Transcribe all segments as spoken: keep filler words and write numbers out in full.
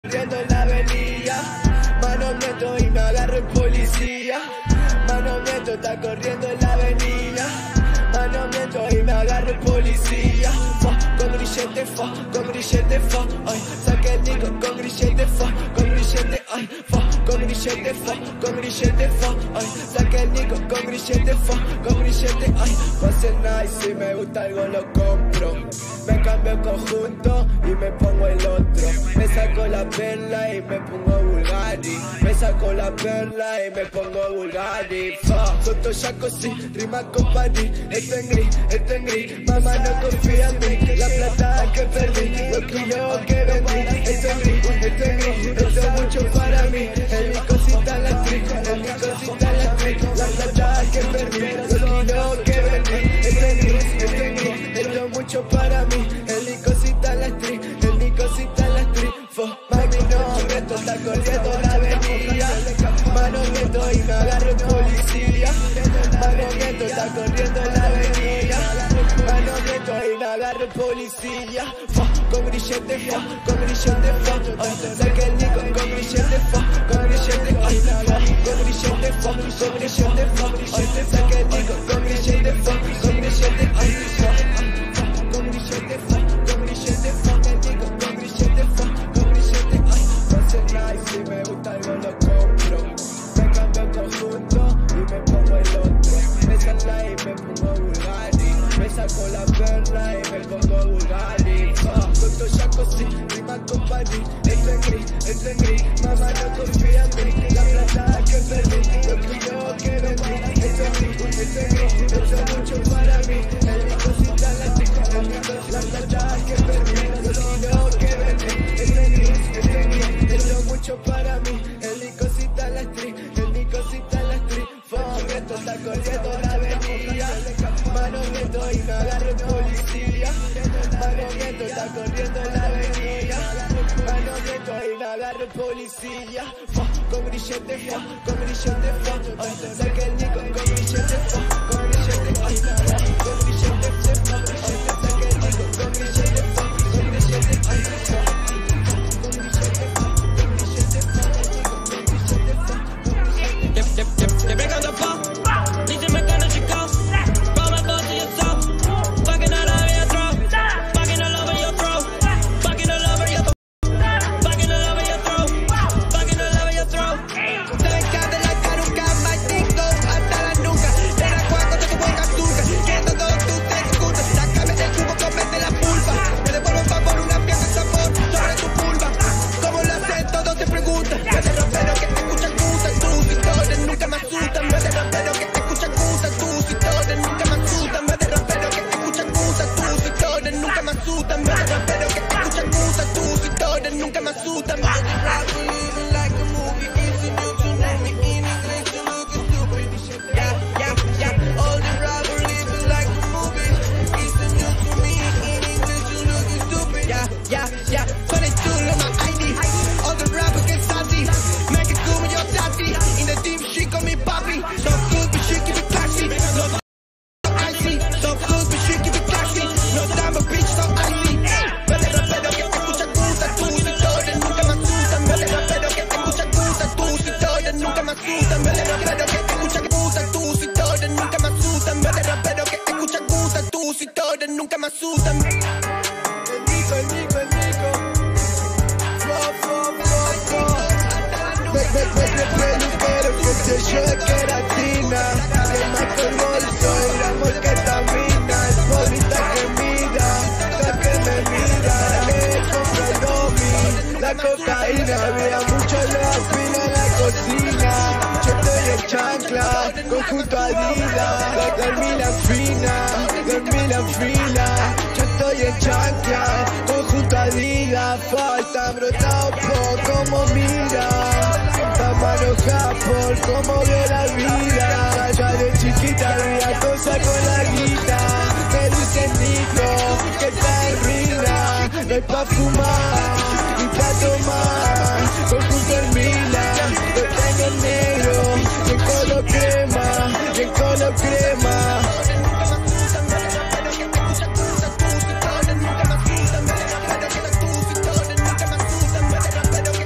Corriendo en la avenida, mano miento y me agarro el policía. Mano miento, está corriendo en la avenida, mano miento y me agarro el policía. Fa, con grillete, fa, con grillete, fa, ay, saque el nico con grillete, fa, con grillete, ay, fa, con grillete, fa, con grillete, fa, ay, saque el nico con grillete, fa, con grillete, ay, pase nice, si me gusta algo lo compro. Me cambio el conjunto y me pongo el otro. Me saco la perla y me pongo Bulgari. Me saco la perla y me pongo Bulgari. Fa, soto ya cosí, rima con París. Esto en gris, esto en gris. Mamá no confía en mí. La plata que perdí, los kilos que vendí. Esto en gris, esto en gris. Esto es mucho para mí. En mi cosita en la street, en mi cosita en la street. La plata que perdí, los kilos que vendí. Esto en gris, esto en gris. Esto es mucho para mí. En mi cosita en la street, en mi cosita en la street. Fo, mami no, esto está corriendo la avenida. Mano miento y me agarro el policía. Mano miento, está corriendo la avenida. Mano miento y me agarro el policía. Fo, con grillete, fo, con grillete, fo, ay, saque el nico con grillete, fo, con grillete, ay, fo, con grillete, fo, con grillete, fo, ay, saque el nico con grillete, fo, con grillete, ay, fo, con grillete, fo, con grillete, fo, el nico con grillete, fo, con grillete, ay, pase nice, si me gusta algo lo compro. Me cambio el conjunto y me pongo el otro. Me saco y me pongo Bulgari. Me saco la perla y me pongo Bulgari. Soto ya cosí, rima con París. Esto en gris, esto en gris. Mamá no confía en mí. La plata que perdí, los kilos que vendí. Esto en gris, esto en gris. Esto es mucho para mí. En mi cosita la tica, en mi cosita la plata que perdí, los kilos que vendí. Esto en gris, esto en gris. Esto es mucho para mí. En mi cosita la street, en mi cosita la street. Fuck, esto está corriendo la avenida. Mano miento y me agarro el policía. Mano miento, está corriendo la avenida. Mano miento y me agarro el policía. Fuck, con grillete, fuck, con grillete, fuck, ay, saque el nico con grillete, fuck, con grillete, ay, con grillete, fuck, ay, saque el nico con grillete, fuck, con grillete, ay, fuck. Te pegando pa', dígame que no chico. Come and bust to your toe. Fucking all over your throat. Fucking all over your throat. Fucking all over your throat. Fucking all over your throat. Fucking all over your throat. Te encanta la caruca, maldito, hasta la nuca. Te la juego con tu buen azúcar. Quiero todo tu te escuchas. Sácame del cubo, cómete la pulpa. Me devuelvo un favor, una pieza de sabor sobre tu pulpa. ¿Cómo lo haces? Todos te preguntan. Yo te rapero que te escuchan, gustan tus historias, nunca me asustan. Me de rapero que te escuchan, gustan tus historias, nunca me asustan. Me de rapero que te escuchan, gustan tus historias, nunca me asustan. Me de rapero que te escuchan, gustan tus historias, nunca me asustan. Yeah, yeah, yeah. All the rappers living like a movie. It's new to me. In English, you looking stupid. Yeah, yeah, yeah. twenty-two on my I D. All the rappers get salty. Make it cool with your daddy. In the team, she call me papi. So good, but she keep it classy. No icy. So good, but she keep it classy. No time, but bitch, so icy. Me de rapero que te escucha, gusta tus historias, nunca me asustan. Me de rapero que te escucha, gusta tus historias, nunca me asustan. Me de rapero que te escucha, gusta tus historias, nunca me asustan. Me de rapero que te escucha, gusta tus historias, nunca me asustan. El Nico, el Nico, el Nico. Fo, fo, fo, fo. Me, me, me, me, peluquero que se yo de queratina. Que marco el bolso y la mosquetamina. Es bonita que mira, la que me mira. Que compra el domi, la cocaína. Había mucho fina en la cocina. Yo estoy en chancla, conjunto Adidas. Dormí la fina, dormí la fila. Yo estoy en chancla, conjunto Adidas. Falta brotado por como mira. Está manojada por cómo ve la vida. Ya de chiquita había cosa con la guita. Que dice Nico, que está en rina. No hay pa' fumar, ni pa' tomar. Conjunto el Milan, lo tengo en negro. Y en color crema, y en color crema. Nunca me asustan, me de rapero que te escucha, tus historias, nunca me asustan, me de rapero que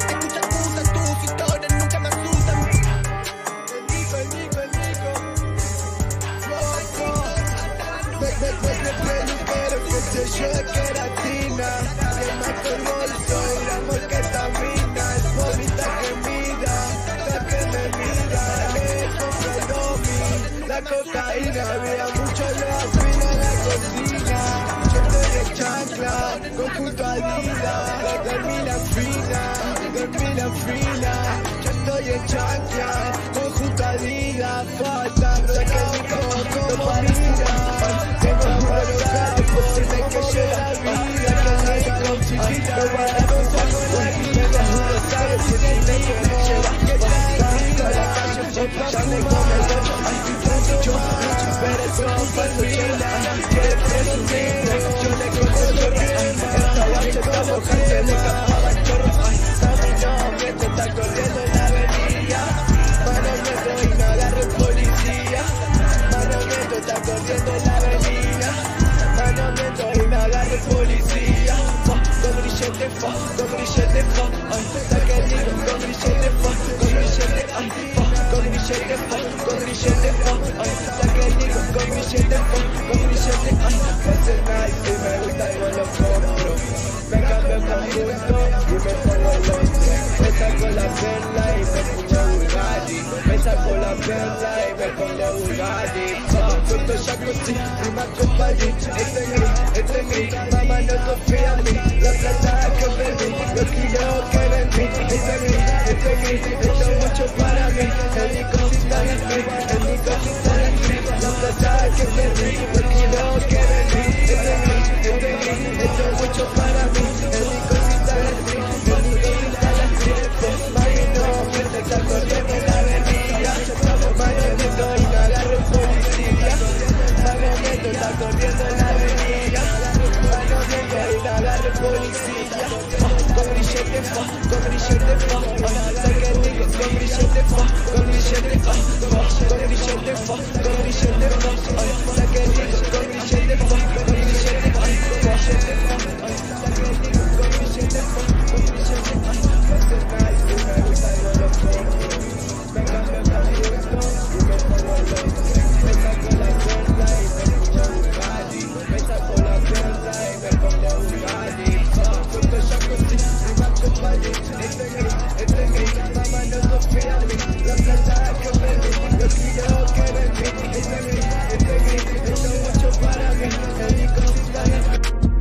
cocaína, había mucho lo fina en la cocina. Yo estoy en chancla, conjunto Adidas, dormí la fina, dormí la fina. Yo estoy en chancla, conjunto Adidas, faltan, saqué mi coco, no mira. Tengo puro capo, sé que yo la vida, que me confía, no para contar con la vida. Tengo capo, sé que me lleva, que tranquila, la calle, ya me come el gato, ay, yo, pero son familia, quiere presumir, yo le cojo el chorro, esta guacha está mojando, le escapaba el chorro, ay, sabe no, que te está corriendo en la avenida, mano meto y me agarra el policía, mano meto está corriendo en la avenida, mano meto y me agarra el policía, con grillete, fa, con grillete, fa, ay, saca el libro, con grillete, fa, con grillete, ay, fa, con grillete, fa, con grillete, fa, ay, saca el libro, con grillete, fa, con grillete, ay, hace nice y me gusta y no lo compro, me cambio el conjunto y me pongo el otro, me saco la perla y me pongo Bugatti, me saco la perla y me pongo Bugatti, foto jacuzzi y me acompañé, este gris, este gris, mamá no confía en mí, la plata que perdí, los kilos que vendí, este gris, este gris, esto es mucho para mí, el Nico está en mí, el Nico está en mí, la plata que perdí, los kilos que vendí, este gris, este gris, esto es mucho para mí, el Nico está en mí, el Nico está en mí, marino, que te está corriendo en la avenida, marionetto y me agarro el policía, marionetto está corriendo en la avenida, marionetto y me agarro el policía, con grillete, fa, con grillete, fa, saca el Nico, con grillete, fa, con grillete, fa, con grillete, fa, con grillete, fa, saca el Nico, con grillete, fa, con grillete, fa, con grillete, fa, saca el Nico, con grillete, fa, con grillete, fa, hace nice y me gusta y no lo compro, me cambio el conjunto y me pongo el otro, me saco la perla y me pongo Bugatti, me saco la perla y me pongo Bugatti, foto jacuzzi y me acompañé, este gris, este gris, mamá no confía en mí, la plata que perdí, los kilos que vendí, este gris, este gris, esto es mucho para mí, el Nico está en mí.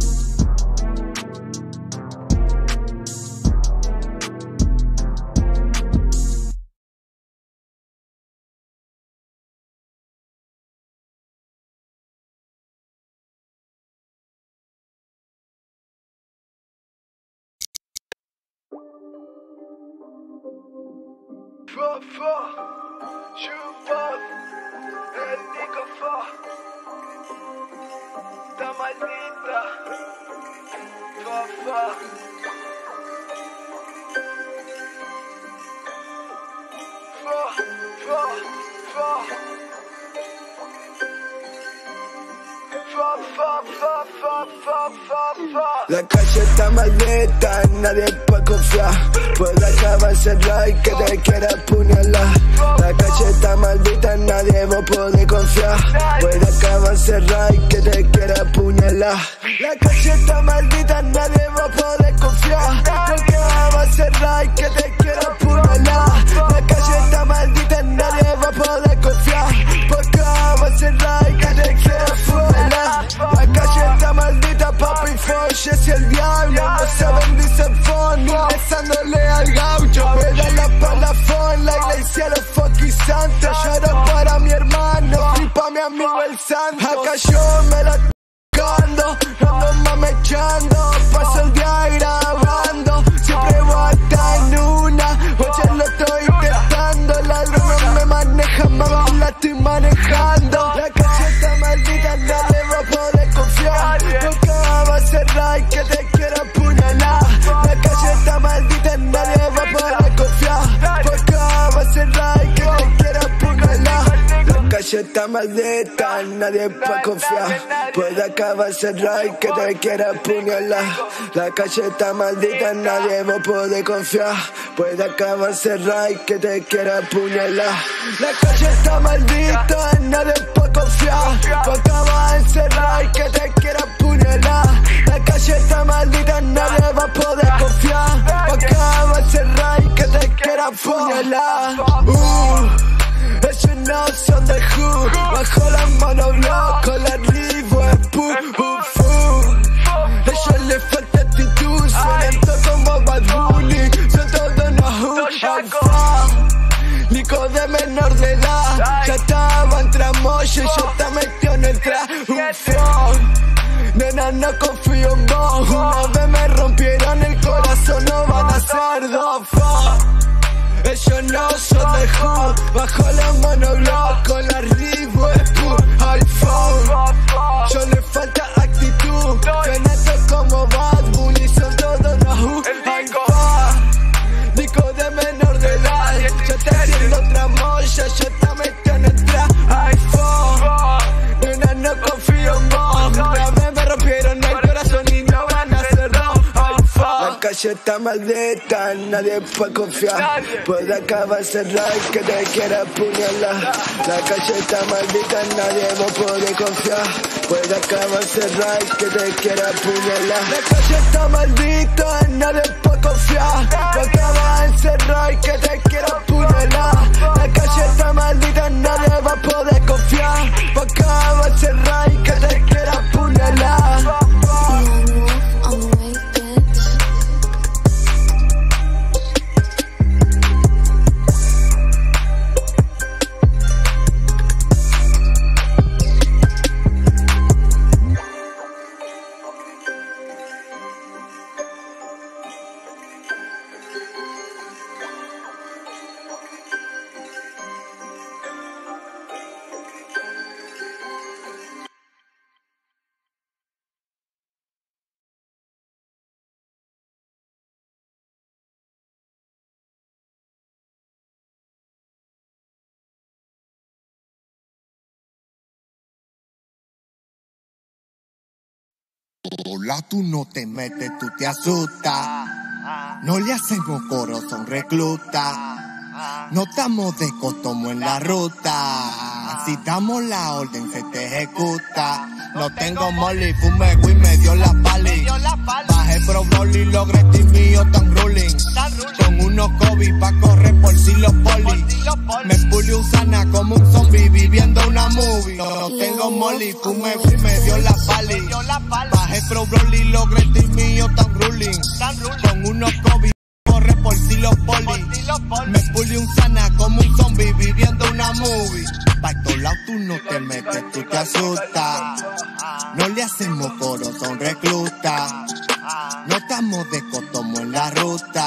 Fa, fa, chupa, el Nico fa, está maldita, fa, fa, fa, fa, fa, fa, fa, fa, fa, fa, fa, fa. La calle está maldita, nadie puede confiar. Puede acabar cerrada y que te quiera apuñalar. La calle está maldita, nadie va a poder confiar. Puede acabar cerrada y que te quiera apuñalar. La calle está maldita, nadie va a poder confiar. Porque va a cerrar y que te quiera apuñalar. La calle está maldita, nadie va a poder confiar. Porque va a cerrar y que te quiera apuñalar. La calle está maldita, papi, Foch es el diablo. No saben, dicen phone, besándole al gaucho. Me da la palafón, la iglesia, los fucking santos. Lloro para mi hermano, flipa mi amigo el santo. Acá yo me la tocando, ando mamechando. Paso el día grabando, siempre voy a estar en una. Oye, lo estoy intentando, la droga me maneja, mamá, la estoy manejando. La calle está maldita, nadie va a poder confiar. Porque va a cerrar y que te quiera apuñalar. La calle está maldita, nadie va a poder confiar. Porque va a cerrar y que te quiera apuñalar. La calle está maldita, nadie puede confiar. Puede acabar cerrar y que te quiera apuñalar. La calle está maldita, nadie va a poder confiar. Puede acabar cerrar y que te quiera apuñalar. La calle está maldita, nadie puede confiar. Puede acabar cerrar y que te quiera apuñalar. La calle está maldita, nadie va a poder confiar. Puede acabar cerrar y que te quiera apuñalar. Uh, eso no no son de Who. Bajo la mano blanca, la arriba es pu, pu, fu. Ellos les falta actitud, suenan todos como Bad Bunny, son todos no alfa. Nico de menor de edad, ya estaba en tramoya y yo te metió en el tra, un phone. Nena, no confío en vos. Una vez me rompieron el corazón, no van a ser dos. Ellos no son de Who. Bajo la mano blanca, la arriba es pu, iPhone. Yo le falta actitud, suenan como Bad Bunny, son todos no alfa. Nico de menor de edad, yo te haciendo otra molla, yo te metió en el tra, iPhone. Nena, no confío en vos. Una vez me rompieron el corazón y no van a ser dos. La calle está maldita, nadie puede confiar. Puede acabar cerrar que te quiera apuñalar. La calle está maldita, nadie va a poder confiar. Puede acabar cerrar que te quiera apuñalar. La calle está maldita, nadie puede confiar. Puede acabar cerrar que te quiera apuñalar. La calle está maldita, nadie va a poder confiar. Puede acabar cerrar que te quiera apuñalar. Hola, tú no te metes, tú te asustas. No le hacemos coro, son reclutas. No estamos de costomo en la ruta. Si damos la orden, se te ejecuta. No tengo molly, fume y me dio la pali. Bajé pro Broly, logré este mío tan ruling. Con unos COVID pa' correr por si los poli. Me pulí Usana como un zombie viviendo una movie. No tengo molly, fume y me dio la pali. Bajé pro Broly, logré este mío tan ruling. Con unos COVID corre por si los poli. Me pulí un sana como un zombie viviendo una movie. Pa' estos lados tú no te metes, tú te asustas. No le hacemos coro, son reclutas. No estamos de costomo en la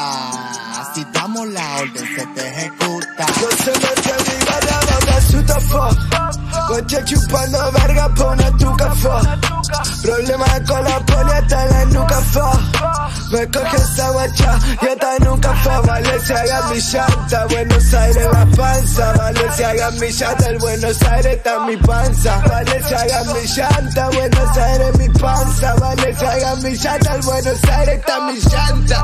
ruta. Si damos la orden se te ejecuta. No se mete a mi barra, no me asusta, fo. Coche chupando verga, pone tu café. Problemas con la poli hasta la nuca, fo. Me coge esa guacha y hasta nunca fue. Valencia mi llanta, Buenos Aires la panza. Valencia mi llanta, el Buenos Aires está mi panza. Valencia mi llanta, Buenos Aires mi panza. Valencia mi llanta, el Buenos Aires está mi llanta.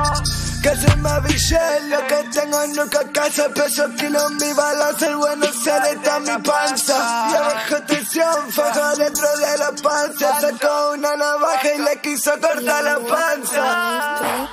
Que se me avise lo que tengo nunca casa. Peso kilo mi balanza, el Buenos Aires está mi panza. Y abajo tensión, faja dentro de la panza. Sacó una navaja y le quiso cortar la panza.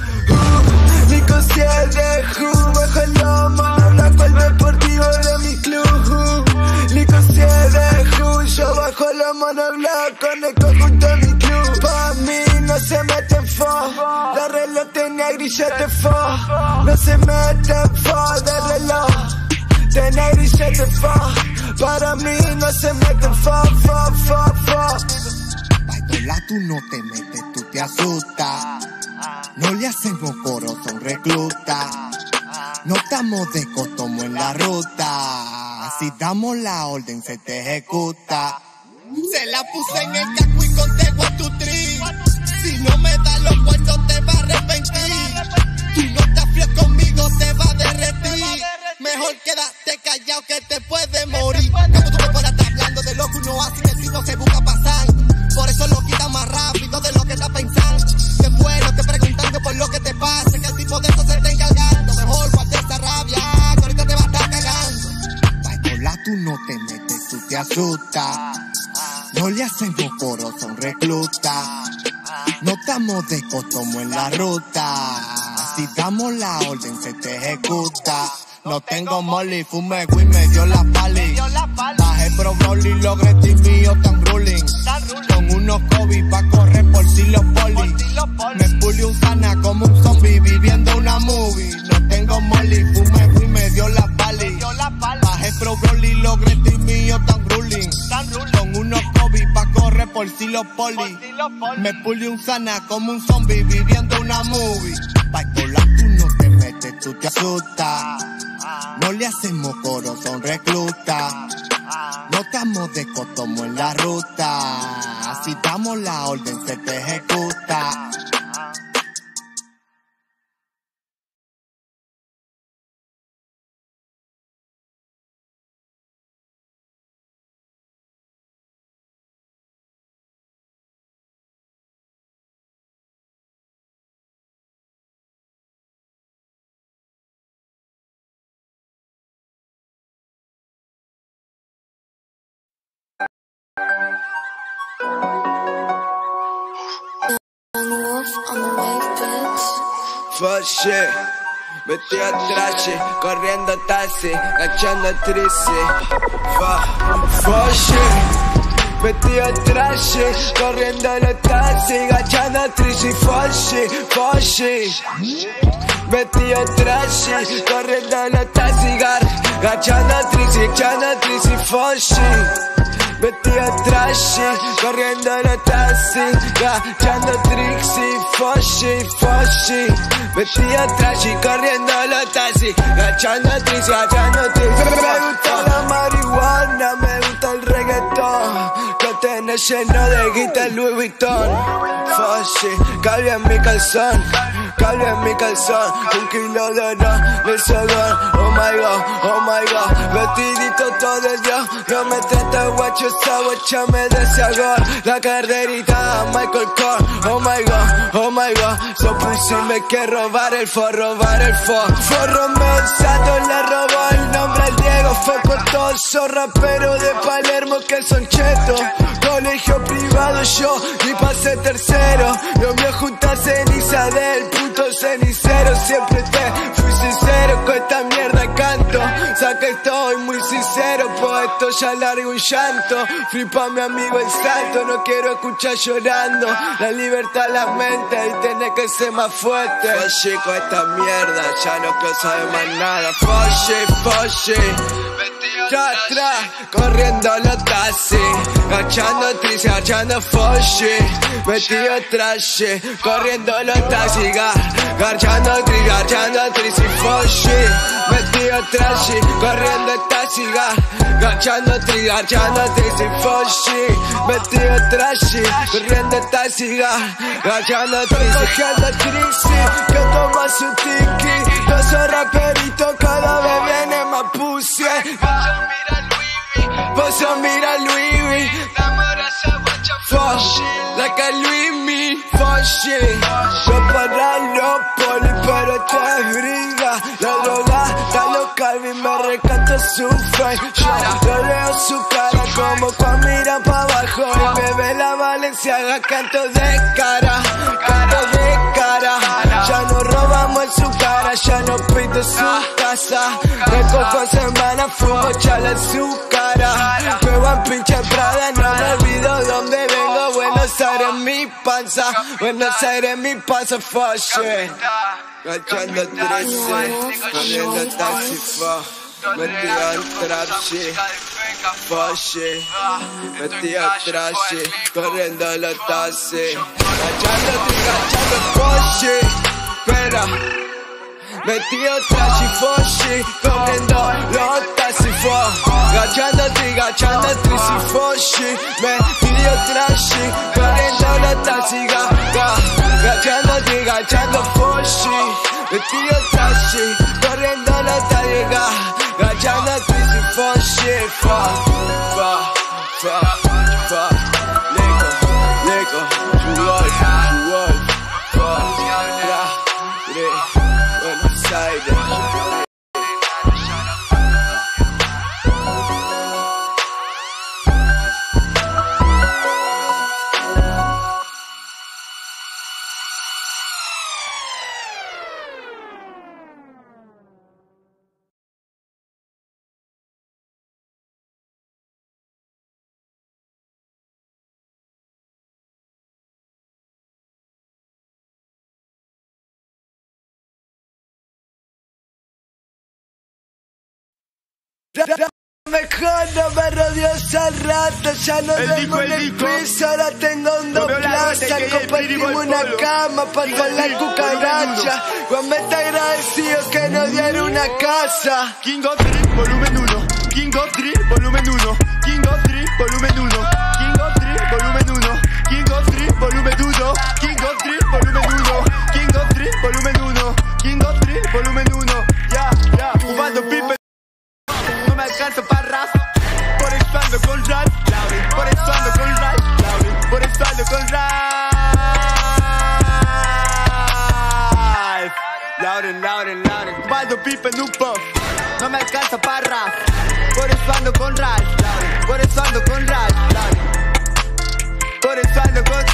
Uh, Nico de Who, bajo el lomo, blanco el deportivo de mi club. Uh, Nico de Who, yo bajo el lomo blanco en el conjunto de mi club. Pa' mí no se mete fo, la reloj tenía grillete fo. No se mete fo de reloj, tenía grillete fo. Para mí no se mete fo, fo, fo, fo. Baitola, tú no te metes, tú te asustas. No le hacemos coro, son reclutas. No estamos de costomo en la ruta. Si damos la orden se te ejecuta. Se la puse en el casco y conté one, two, three. Si no me das los cuartos te va a arrepentir. Tú no te frías conmigo, te va a derretir. Mejor quédate callado que te puede morir. Como tú me puedas estar hablando de lo que uno hace y el tipo se busca pasando. Por eso lo quita más rápido de lo que está pensando. Después no te preguntando por lo que te pasa, que el tipo de eso se está encargando. Mejor guarda esa rabia, que ahorita te va a estar cagando. Baitola, tú no te metes, tú te asustas. No le hacemos coro, son reclutas. No estamos de costomo en la ruta. Si damos la orden se te ejecuta. No tengo molly, fumé y me dio la pali. Bajé pro Broly, logré ti mío tan ruling. Con unos Kobe pa' correr por si los poli. Me pulí un sana como un zombie viviendo una movie. No tengo molly, fumé y me dio la pali. Bajé pro Broly, logré ti mío tan ruling. Con unos Kobe pa' correr por si los poli. Me pulí un sana como un zombie viviendo una movie. Bipolar, tú no te metes, tú te asustas. No le hacemos coro, son reclutas. No estamos de cotomo en la ruta. Si damos la orden, se te ejecuta. Fuck shit, vestido traje, corriendo taxi, gachando trici. Fuck, fuck shit, vestido traje, corriendo los taxi, gachando trici. Fuck shit, fuck shit, vestido traje, corriendo los taxi, gachando trici, gachando trici. Fuck shit. Vestido trashy, corriendo los taxi, gachando trixie, foshy, foshy. Vestido trashy, corriendo los taxi, gachando trixie, gachando trixie. Me gusta la marihuana, me gusta el reggaetón, lo tenés lleno de guita Louis Vuitton. Foshy, cable en mi calzón, cable en mi calzón, un kilo de oro del sodón. Oh my god, oh my god, vestidito todo el día, no me trata guacho. Esa guacha me desagó la carterita Michael Kors. Oh my god, oh my god, so pussy me quiere robar el for, robar el for. Forro mensato le robó el nombre al Diego. Fue con todos esos raperos de Palermo que son chetos. Colegio privado yo y pasé tercero. Lo mío junta ceniza del puto cenicero. Siempre te fui sincero con esta mierda canto. Saca estoy muy sincero, pues esto ya largo un llanto. Flipa mi amigo el santo, no quiero escuchar llorando. La libertad la mente y tenés que ser más fuerte. Foshy con esta mierda, ya no quiero saber más nada. Foshy, foshy, tra, tra, corriendo los taxis, gachando trice, gachando foshy. Vestido trashy, corriendo los taxis, gachando trice, gachando trice, foshy. Vestido trashy, corriendo el taxi, gachando trice, gachando trice, foshy. Vestido trashy, corriendo el taxi, gachando trice, cogiendo trice, que toma su tiki. Yo soy raperito, cada vez viene más pussy. Vos sos mira Louis V, Foshy, la que Louis me, Foshy. Yo para los poli, pero esto es briga. La droga está loca y me recato su fe. Yo le leo su cara como cuando mira pa' abajo y me ve la Valenciaga. Canto de cara, canto de cara. Ya no robamos en su cara, ya no pinto su casa. Recojo semana, fumo chala en su cara. Me voy a pinchar Prada, no me olvido dónde vengo. Buenos Aires mi panza, Buenos Aires mi panza, Foshy. Gachando trece, corriendo taxi, fo. Metido en trap shit, Foshy. Metido trashy, corriendo los taxis. Gachando, gachando, Foshy. Espera. Metido trashy, Foshy, corriendo los taxis, fo. Gachando, gachando, trici, Foshy. Metido trashy, corriendo los taxis, gachando, gachando, Foshy. Metido trashy, corriendo los taxis, gachando, trici, Foshy. Fa, fa, fa, fa. Lego, Lego, Jugol, Jugol, fa, tra, tre. Buenos Aires. Mejor no me rodeó esa rata, ya no duermo en el piso, ahora tengo un dos plazas, compartimos una cama, paso la cucaracha, Juan me está agradecido que nos dieron una casa. King of Drill, volumen uno, King of Drill, volumen uno, King of Drill, volumen uno, King of Drill, volumen uno, King of Drill, volumen uno, King of Drill, volumen uno, King of Drill, volumen uno, King of Drill, volumen uno, ya, ya, fumando pipe. No me alcanza para rap, por eso ando con rap, por eso ando con rap, por eso ando con rap. Lauren, Lauren, Lauren, fumando pipe en un puff, no me alcanza para rap, por eso ando con rap, por eso ando con rap, por eso ando con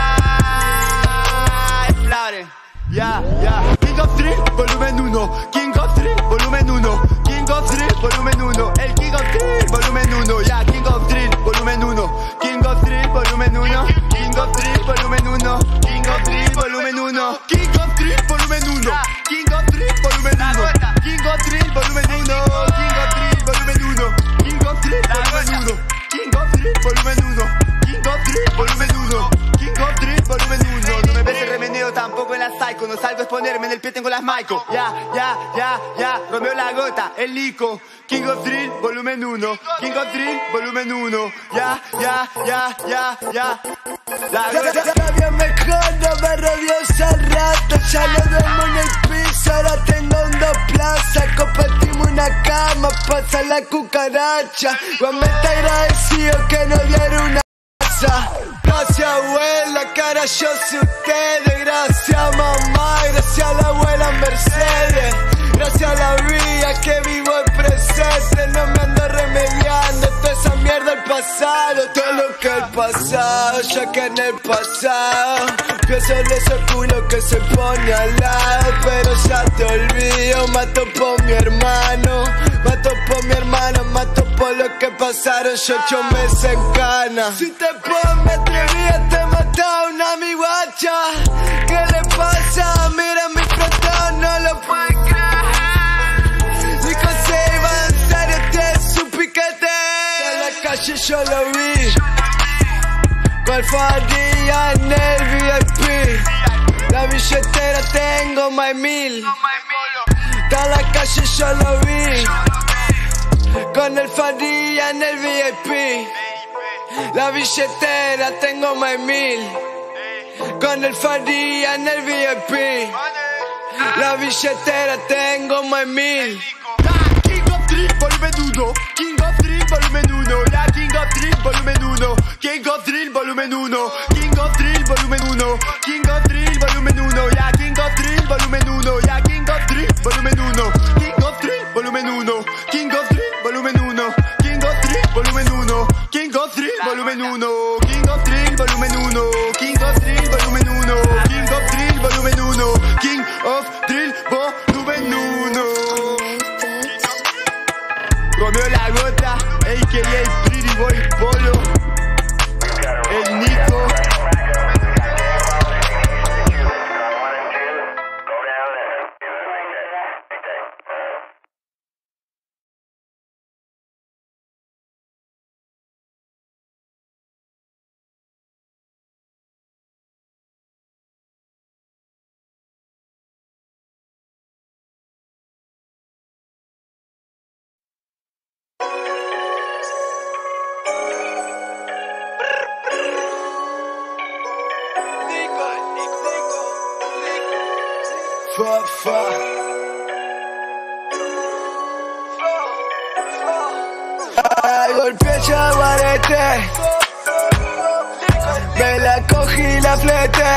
rap, Lauren, ya, ya. King of Drill, volumen uno, King of Drill, volumen uno, King of Drill, volumen uno, el King of Drill, volumen uno, ya, King of Drill, volumen uno, King of Drill, volumen uno, King of Drill, volumen uno, King of Drill, volumen uno, King of Drill, volumen uno, King of Drill, volumen uno, King of Drill, volumen uno, King of Drill, volumen uno, King of Drill, volumen uno, King of Drill, volumen uno, King of Drill, volumen uno, King of Drill, volumen uno. No me ves el remeneo tampoco en la psycho, no salgo a exponerme, en el pie tengo las Maiko. Ya, ya, ya, ya, Romeo la gota, el lico. King of Drill, volumen uno, King of Drill, volumen uno. Ya, ya, ya, ya, ya. La gota. Todavía mejor no me rodeó esa rata, ya no duermo en el piso, ahora tengo un dos plazas, compartimos una cama, pasa la cucaracha, Juan me está agradecido que nos dieron una casa. Gracias abuela, cara yo soy ustedes, gracias mamá, gracias a la abuela Mercedes, gracias a la vida que vivo el presente, no me ando remediando toda esa mierda del pasado, todo lo que el pasado, ya que en el pasado pienso en esos culos que se pone al lado, pero ya te olvido, mato por mi hermano, mato por mi hermano, mato por lo que pasaron, yo ocho meses en cana. Si te puedo me atrevía, te mataba una mi guacha, ¿qué le pasa? Mira mi protón, no lo puedes creer, Nico Seiba, en serio te es un piquete, en la calle yo lo vi, con Fadilla en el V I P, la billetera tengo más mil, en la calle yo lo vi, con el Fadilla en el V I P, la billetera tengo más mil, con el Fadilla en el V I P, la billetera tengo más mil. King of Drill, volumen uno, King of Drill, volumen uno, ya, King of Drill, volumen uno, King of Drill, volumen uno, King of Drill, volumen uno, King of Drill, volumen uno, ya, King of Drill, volumen uno, ya, King of Drill, volumen uno, King of Drill, volumen uno, King of Drill, volumen uno, King of Drill, volumen uno, King of Drill, volumen uno, King of Drill, volumen uno, King of Drill, volumen uno, King of Drill, volumen uno, King of Drill, volumen uno. Romeo la gota, a k a el Pretty Boy Polo, el Nico. Fa, fa. Ay, golpeé chaguarete, me la cogí la flete,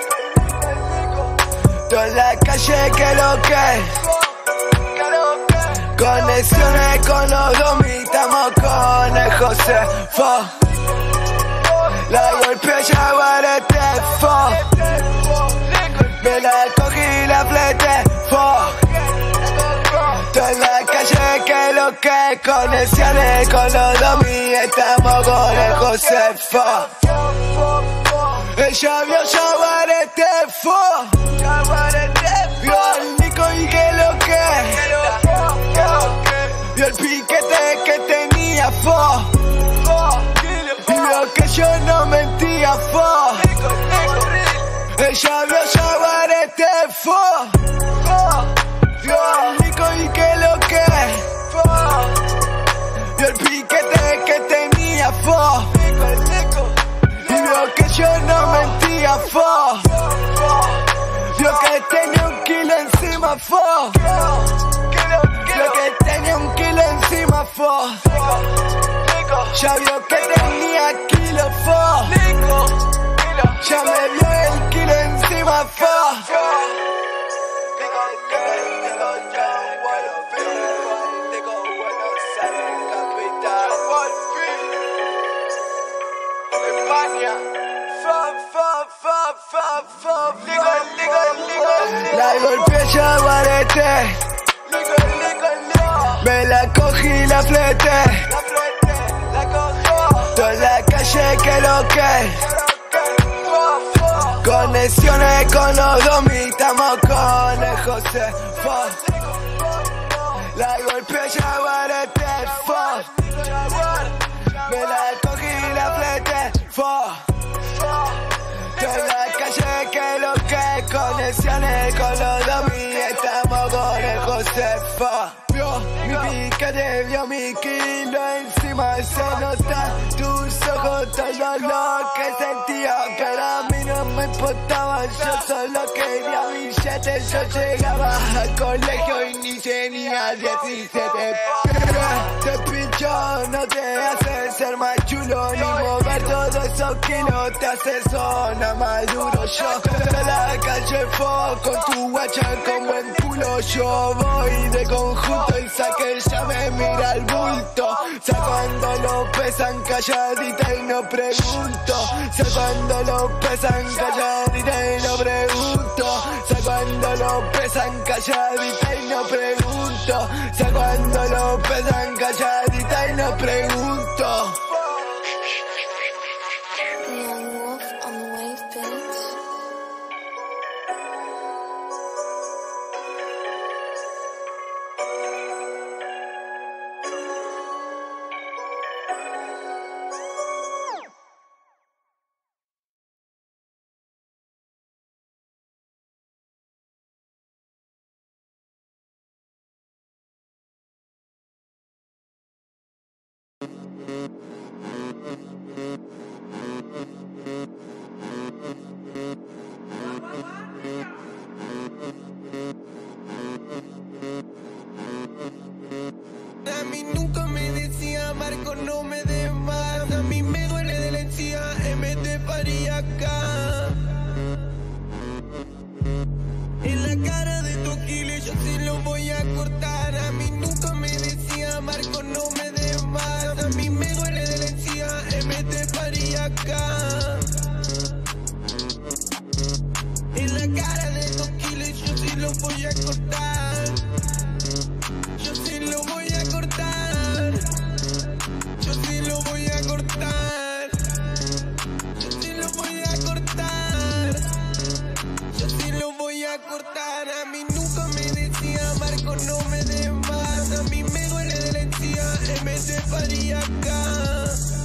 toda la calle que lo que, conexiones con los domi, estamos con el José, fa. La golpeé chaguarete, fa. Me la cogí la flete, fuck. Toda la calle que lo que, conexiones con los domi, estamos con el José, fuck. Ella vio chaguarete, fuck. Vio al Nico y que lo que, vio el piquete Ya vio Yaguarete, fo, fo, vio el Nico y que lo que, fo, vio el piquete que tenía, fo, y vio que yo no mentía, fo, vio que tenía un kilo encima, fo, vio que tenía un kilo encima, fo, ya vio que tenía kilo, fo, ya me vio el kilo encima, fo. La golpeé Yaguarete, me la cogí y la fleté, toda la calle que lo que. Conexiones con los domi, estamos con el José, fo. La golpeé Yaguarete, fo. Me la cogí y la fleté, fo. Toda la calle que lo que. Conexiones con los domi, estamos con el José, fo. Vio mi piquete, vio mi kilo encima, se nota tus ojos, todo lo que sentía, pero a mí no me importaba, yo solo quería billetes, yo llegaba al colegio y ni tenía diecisiete. Te pincho, no te hace ser más chulo, ni mover todos esos kilos, te hace sonar más duro. Yo de la calle fo, con tu guacha con buen culo, yo voy de conjunto y saque ya me mira el bulto. Sé cuando lo pesan calladita y no pregunto. Sé cuando lo pesan calladita y no pregunto. Sé cuando lo pesan calladita y no pregunto. Sé cuando lo pesan calladita y no pregunto. Young Wolf on the wave beats. A mí nunca me decía Marco no me des más. A mí me duele de la encía, M te paría acá. En la cara de tu Aquiles yo sí lo voy a cortar. A mí nunca me decía Marco no me des más. A mí me duele de la encía, M te paría acá. En la cara de tu Aquiles yo sí lo voy a cortar. Yo sí lo voy a cortar. Yo sí lo voy a cortar. Yo sí lo voy a cortar. Yo sí lo voy a cortar. A mí nunca me decía Marco no me des más. A mí me duele de la encía, M te paría acá.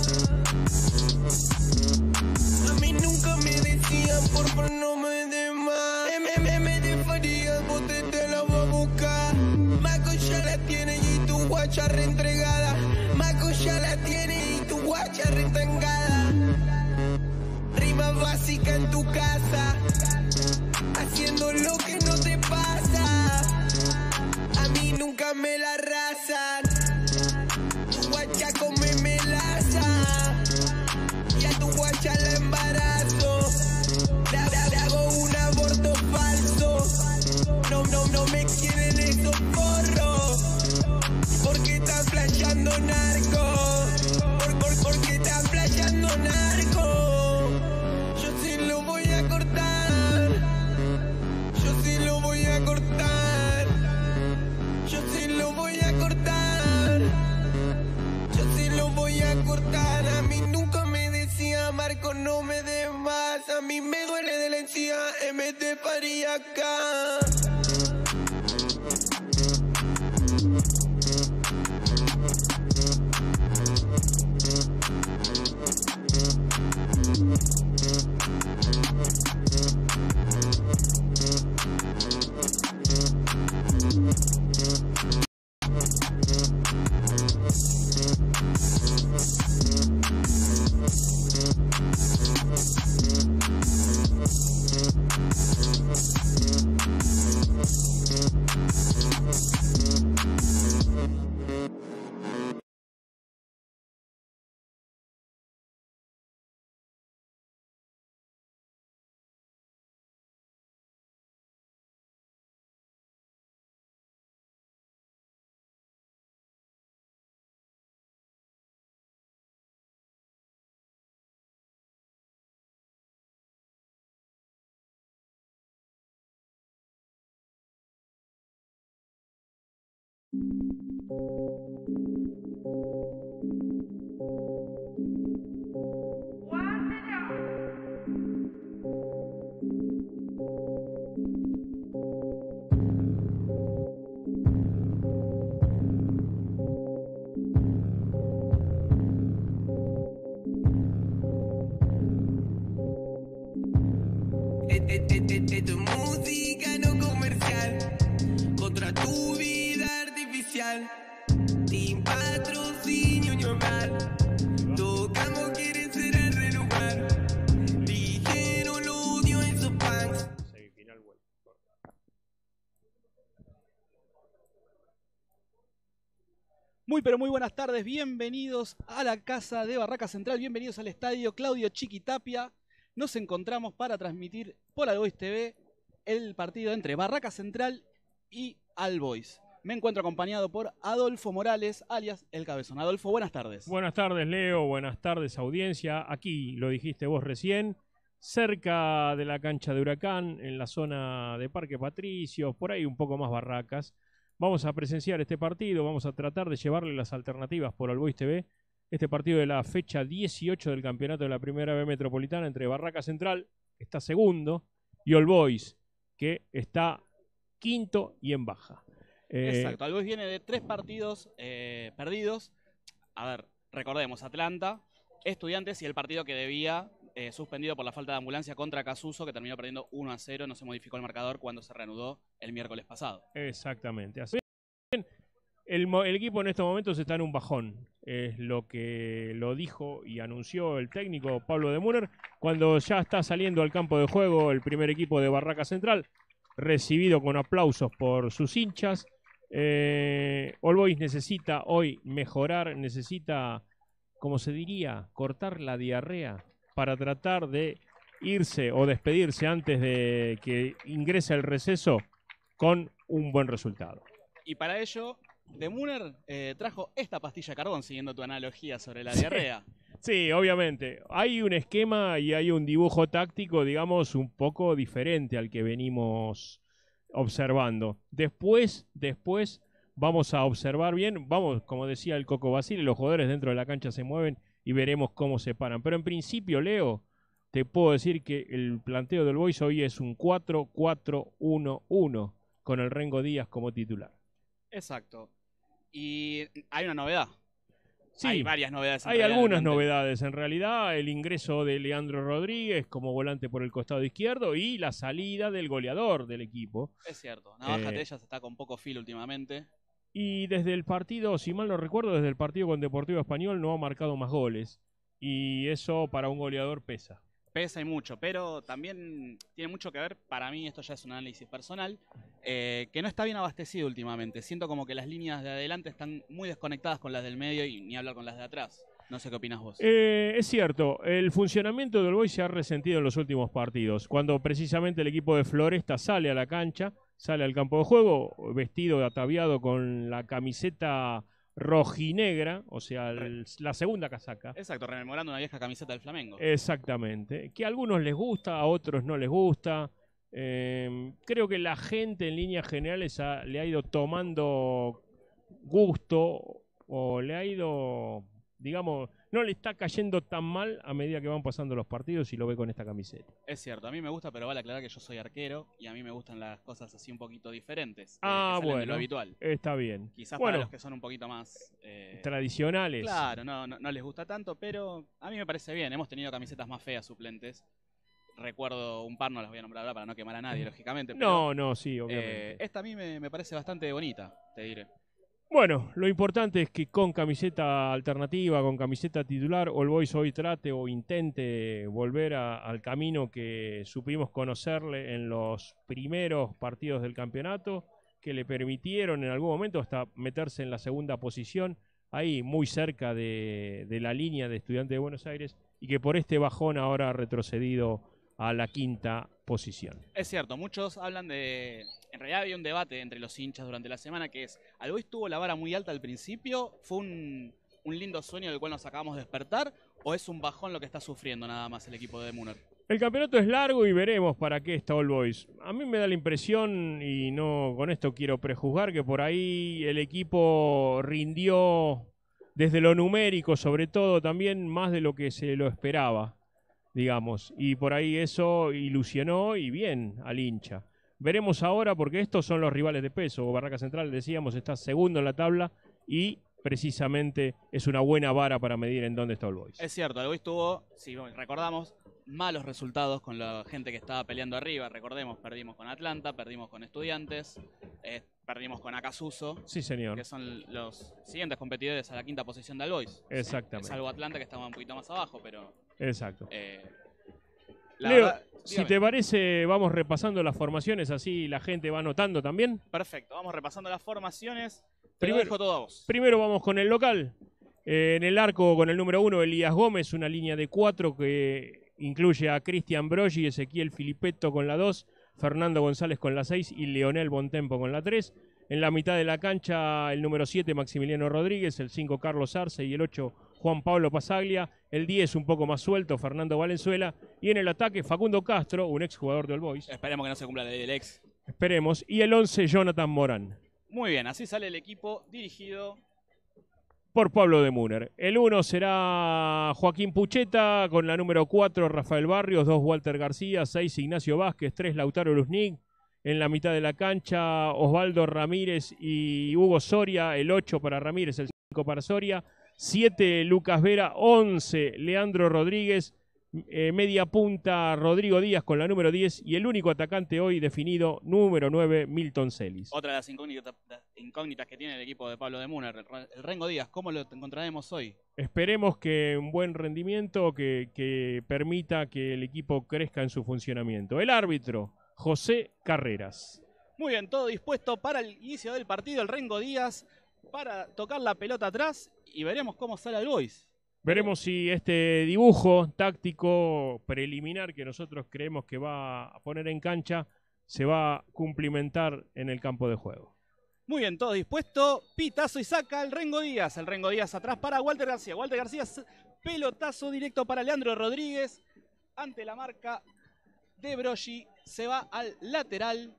A mí nunca me decían por favor no me des más. M, M te faría, vos te, te la voy a buscar. Marco ya la tiene y tu guacha reentregada. Marco ya la tiene y tu guacha reentregada. Rima básica en tu casa, haciendo lo que no te pasa. A mí nunca me la rasan. Tu guacha come melaza y a tu guacha la embarazo. Le, le, le hago un aborto falso. No, no, no me quieren esos porros. Porque están flasheando narco. Por, por, porque están flasheando narco. Yo sí lo voy a cortar. Yo sí lo voy a cortar. Yo sí lo voy a cortar. Yo sí lo voy a cortar. A mí nunca me decía Marco no me des más. A mí me duele de la encía, M te paría acá. Esto es música no comercial contra tu vida artificial. Sin patrocinio normal. Tocamos, quieren ser el de lugar. Dijeron odio en sus pants. Muy pero muy buenas tardes, bienvenidos a la casa de Barraca Central, bienvenidos al estadio Claudio Chiquitapia. Nos encontramos para transmitir por All Boys T V el partido entre Barraca Central y All Boys. Me encuentro acompañado por Adolfo Morales, alias El Cabezón. Adolfo, buenas tardes. Buenas tardes, Leo. Buenas tardes, audiencia. Aquí, lo dijiste vos recién, cerca de la cancha de Huracán, en la zona de Parque Patricios, por ahí un poco más Barracas. Vamos a presenciar este partido, vamos a tratar de llevarle las alternativas por All Boys T V. Este partido de la fecha dieciocho del campeonato de la Primera B Metropolitana entre Barraca Central, que está segundo, y All Boys, que está quinto y en baja. Eh, Exacto, All Boys viene de tres partidos eh, perdidos. A ver, recordemos, Atlanta, Estudiantes y el partido que debía, eh, suspendido por la falta de ambulancia contra Casuso, que terminó perdiendo uno a cero, no se modificó el marcador cuando se reanudó el miércoles pasado. Exactamente, así. El, el equipo en estos momentos está en un bajón, es lo que lo dijo y anunció el técnico Pablo de Muner cuando ya está saliendo al campo de juego el primer equipo de Barraca Central, recibido con aplausos por sus hinchas. Eh, All Boys necesita hoy mejorar, necesita, como se diría, cortar la diarrea para tratar de irse o despedirse antes de que ingrese el receso con un buen resultado. Y para ello, De Muner eh, trajo esta pastilla de carbón, siguiendo tu analogía sobre la diarrea. Sí, obviamente. Hay un esquema y hay un dibujo táctico, digamos, un poco diferente al que venimos observando. Después, después vamos a observar bien, vamos, como decía el Coco Basile, los jugadores dentro de la cancha se mueven y veremos cómo se paran. Pero en principio, Leo, te puedo decir que el planteo del Boys hoy es un cuatro cuatro uno uno con el Rengo Díaz como titular. Exacto. Y hay una novedad. Sí, hay varias novedades. Hay algunas novedades. En realidad, el ingreso de Leandro Rodríguez como volante por el costado izquierdo y la salida del goleador del equipo. Es cierto. Navaja Eh, Tellas está con poco filo últimamente. Y desde el partido, si mal no recuerdo, desde el partido con Deportivo Español no ha marcado más goles. Y eso para un goleador pesa. Pesa y mucho, pero también tiene mucho que ver, para mí, esto ya es un análisis personal, eh, que no está bien abastecido últimamente. Siento como que las líneas de adelante están muy desconectadas con las del medio y ni hablar con las de atrás. No sé qué opinas vos. Eh, es cierto, el funcionamiento del Boys se ha resentido en los últimos partidos. Cuando precisamente el equipo de Floresta sale a la cancha, sale al campo de juego, vestido, ataviado con la camiseta rojinegra, o sea, el, la segunda casaca. Exacto, rememorando una vieja camiseta del Flamengo. Exactamente, que a algunos les gusta, a otros no les gusta. Eh, creo que la gente en líneas generales ha, le ha ido tomando gusto o le ha ido, digamos, no le está cayendo tan mal a medida que van pasando los partidos y lo ve con esta camiseta. Es cierto, a mí me gusta, pero vale aclarar que yo soy arquero y a mí me gustan las cosas así un poquito diferentes. Ah, eh, que salen bueno, de lo habitual. Está bien. Quizás bueno, para los que son un poquito más eh, tradicionales. Claro, no, no, no les gusta tanto, pero a mí me parece bien. Hemos tenido camisetas más feas suplentes. Recuerdo un par, no las voy a nombrar ahora para no quemar a nadie, lógicamente. Pero, no, no, sí, eh, obviamente. esta a mí me, me parece bastante bonita, te diré. Bueno, lo importante es que con camiseta alternativa, con camiseta titular, All Boys hoy trate o intente volver a, al camino que supimos conocerle en los primeros partidos del campeonato, que le permitieron en algún momento hasta meterse en la segunda posición, ahí muy cerca de, de la línea de Estudiantes de Buenos Aires, y que por este bajón ahora ha retrocedido a la quinta posición. Es cierto, muchos hablan de... En realidad había un debate entre los hinchas durante la semana que es, All Boys tuvo la vara muy alta al principio, fue un, un lindo sueño del cual nos acabamos de despertar, o es un bajón lo que está sufriendo nada más el equipo de Muner. El campeonato es largo y veremos para qué está All Boys. A mí me da la impresión, y no con esto quiero prejuzgar, que por ahí el equipo rindió desde lo numérico, sobre todo, también más de lo que se lo esperaba, digamos. Y por ahí eso ilusionó y bien al hincha. Veremos ahora, porque estos son los rivales de peso. Barraca Central, decíamos, está segundo en la tabla y precisamente es una buena vara para medir en dónde está All Boys. Es cierto, All Boys tuvo, si recordamos, malos resultados con la gente que estaba peleando arriba. Recordemos, perdimos con Atlanta, perdimos con Estudiantes, eh, perdimos con Acasuso. Sí, señor. Que son los siguientes competidores a la quinta posición de All Boys. Exactamente. Salvo Atlanta, que estaba un poquito más abajo, pero... Exacto. Eh, la Leo, verdad, si dígame. te parece, vamos repasando las formaciones, así la gente va anotando también. Perfecto, vamos repasando las formaciones. Te Primero- lo dejo todo a vos. Primero vamos con el local. Eh, en el arco con el número uno, Elías Gómez, una línea de cuatro que incluye a Cristian Broggi, Ezequiel Filipetto con la dos, Fernando González con la seis y Leonel Bontempo con la tres. En la mitad de la cancha, el número siete, Maximiliano Rodríguez, el cinco, Carlos Arce y el ocho, Juan Pablo Pasaglia. El diez, un poco más suelto, Fernando Valenzuela. Y en el ataque, Facundo Castro, un exjugador de All Boys. Esperemos que no se cumpla la ley del ex. Esperemos. Y el once, Jonathan Morán, Muy bien, así sale el equipo dirigido. por Pablo de Muner. El uno será Joaquín Pucheta, con la número cuatro, Rafael Barrios, dos, Walter García, seis, Ignacio Vázquez, tres, Lautaro Luznig. En la mitad de la cancha, Osvaldo Ramírez y Hugo Soria, el ocho para Ramírez, el cinco para Soria, siete, Lucas Vera, once, Leandro Rodríguez, eh, media punta, Rodrigo Díaz con la número diez y el único atacante hoy definido, número nueve, Milton Celis. Otra de las incógnitas, incógnitas que tiene el equipo de Pablo de Muner, el, el Rengo Díaz. ¿Cómo lo encontraremos hoy? Esperemos que un buen rendimiento que, que permita que el equipo crezca en su funcionamiento. El árbitro, José Carreras. Muy bien, todo dispuesto para el inicio del partido. El Rengo Díaz para tocar la pelota atrás y veremos cómo sale el Boys. Veremos si este dibujo táctico preliminar que nosotros creemos que va a poner en cancha se va a cumplimentar en el campo de juego. Muy bien, todo dispuesto. Pitazo y saca el Rengo Díaz. El Rengo Díaz atrás para Walter García. Walter García, pelotazo directo para Leandro Rodríguez. Ante la marca de Broggi, se va al lateral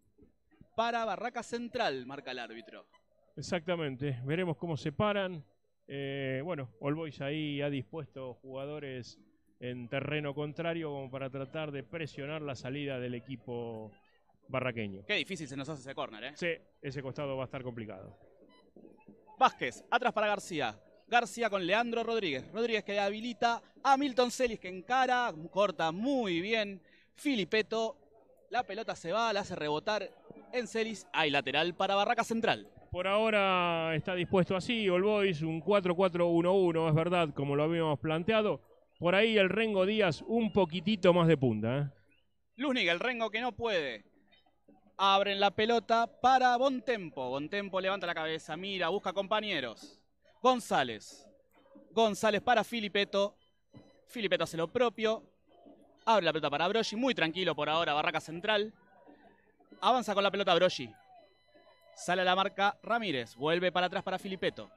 para Barraca Central, marca el árbitro. Exactamente, veremos cómo se paran. Eh, bueno, All Boys ahí ha dispuesto jugadores en terreno contrario como para tratar de presionar la salida del equipo barraqueño. Qué difícil se nos hace ese córner, ¿eh? Sí, ese costado va a estar complicado. Vázquez, atrás para García. García con Leandro Rodríguez. Rodríguez que habilita a Milton Celis, que encara, corta muy bien. Filipetto, la pelota se va, la hace rebotar en Celis. Hay lateral para Barraca Central. Por ahora está dispuesto así, All Boys, un cuatro cuatro uno uno, es verdad, como lo habíamos planteado. Por ahí el Rengo Díaz un poquitito más de punta. ¿eh? Luznig, el Rengo que no puede. Abren la pelota para Bontempo. Bontempo levanta la cabeza, mira, busca compañeros. González. González para Filipetto. Filipetto hace lo propio. Abre la pelota para Broggi. Muy tranquilo por ahora, Barraca Central. Avanza con la pelota Broggi. Sale a la marca Ramírez. Vuelve para atrás para Filipetto.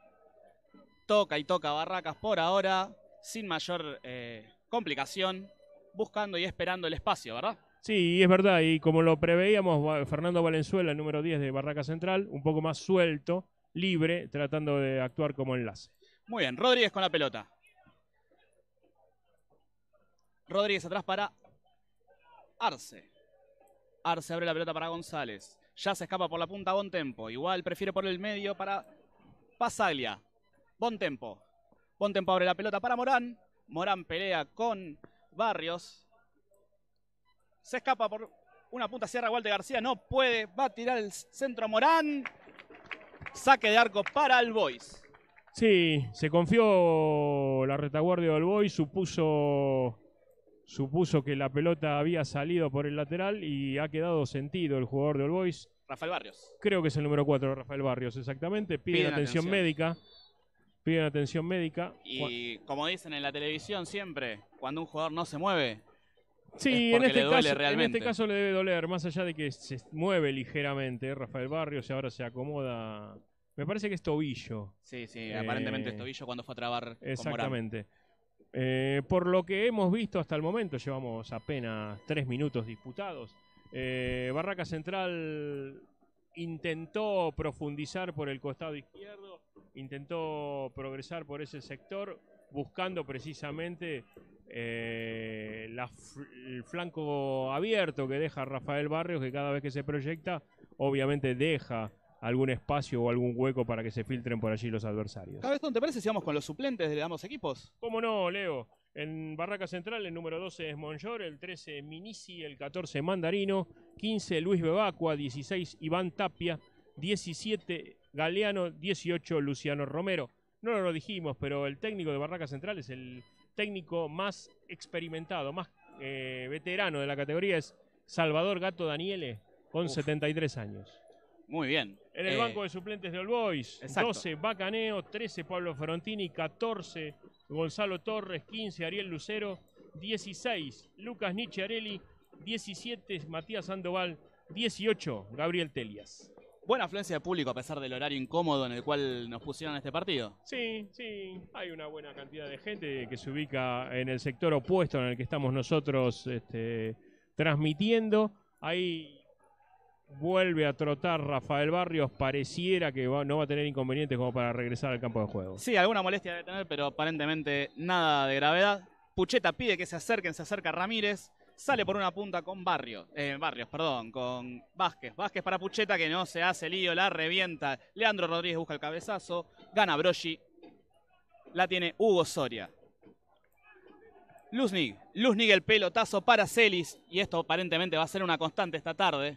Toca y toca Barracas por ahora. Sin mayor eh, complicación. Buscando y esperando el espacio, ¿verdad? Sí, es verdad, y como lo preveíamos, Fernando Valenzuela, el número diez de Barraca Central, un poco más suelto, libre, tratando de actuar como enlace. Muy bien, Rodríguez con la pelota. Rodríguez atrás para Arce. Arce abre la pelota para González. Ya se escapa por la punta Bontempo. Igual prefiere por el medio para Pasaglia. Bontempo. Bontempo abre la pelota para Morán. Morán pelea con Barrios. Se escapa por una punta, cierra Walter García. No puede, va a tirar el centro Morán. Saque de arco para el Boys. Sí, se confió la retaguardia del Boys, supuso, supuso que la pelota había salido por el lateral y ha quedado sentido el jugador del Boys. Rafael Barrios. Creo que es el número cuatro, Rafael Barrios, exactamente. Piden, Piden atención, atención. médica. Piden atención médica. Y como dicen en la televisión siempre, cuando un jugador no se mueve, Sí, es en porque este, le duele caso, en realmente. este caso le debe doler, más allá de que se mueve ligeramente Rafael Barrios y ahora se acomoda. Me parece que es tobillo. Sí, sí, Eh, aparentemente es tobillo cuando fue a trabar con Morán. Exactamente. Eh, por lo que hemos visto hasta el momento, llevamos apenas tres minutos disputados. Eh, Barraca Central intentó profundizar por el costado izquierdo, intentó progresar por ese sector, buscando precisamente eh, la, el flanco abierto que deja Rafael Barrios, que cada vez que se proyecta, obviamente deja algún espacio o algún hueco para que se filtren por allí los adversarios. Cabezón, ¿te parece si vamos con los suplentes de ambos equipos? ¿Cómo no, Leo? En Barraca Central el número doce es Monjor, el trece Minisi, el catorce Mandarino, quince Luis Bebacua, dieciséis Iván Tapia, diecisiete Galeano, dieciocho Luciano Romero. No lo dijimos, pero el técnico de Barraca Central es el técnico más experimentado, más eh, veterano de la categoría, es Salvador Gato Daniele, con Uf. setenta y tres años. Muy bien. En el eh, banco de suplentes de All Boys, exacto. doce Bacaneo, trece Pablo Frontini, catorce Gonzalo Torres, quince Ariel Lucero, dieciséis Lucas Nichiarelli, diecisiete Matías Sandoval, dieciocho Gabriel Telias. Buena afluencia de público a pesar del horario incómodo en el cual nos pusieron este partido. Sí, sí, hay una buena cantidad de gente que se ubica en el sector opuesto en el que estamos nosotros este, transmitiendo. Ahí vuelve a trotar Rafael Barrios, pareciera que va, no va a tener inconvenientes como para regresar al campo de juego. Sí, alguna molestia debe tener, pero aparentemente nada de gravedad. Pucheta pide que se acerquen, se acerca Ramírez, sale por una punta con Barrios, eh, Barrios, perdón, con Vázquez. Vázquez para Pucheta, que no se hace lío, la revienta. Leandro Rodríguez busca el cabezazo, gana Broggi, la tiene Hugo Soria. Luznig, Luznig el pelotazo para Celis, y esto aparentemente va a ser una constante esta tarde.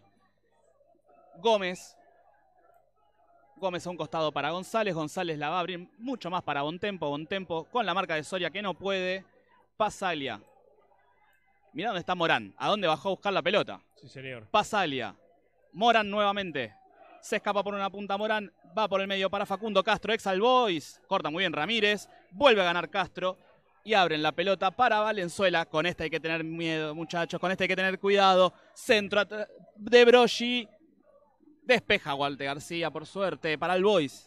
Gómez. Gómez a un costado para González. González la va a abrir mucho más para Bontempo. Bontempo con la marca de Soria que no puede. Pasalia. Mirá dónde está Morán. ¿A dónde bajó a buscar la pelota? Sí, señor. Pasalia. Morán nuevamente. Se escapa por una punta Morán. Va por el medio para Facundo Castro. Ex All Boys. Corta muy bien Ramírez. Vuelve a ganar Castro. Y abren la pelota para Valenzuela. Con esta hay que tener miedo, muchachos. Con esta hay que tener cuidado. Centro de Broggi. Despeja Walter García, por suerte, para el Boys.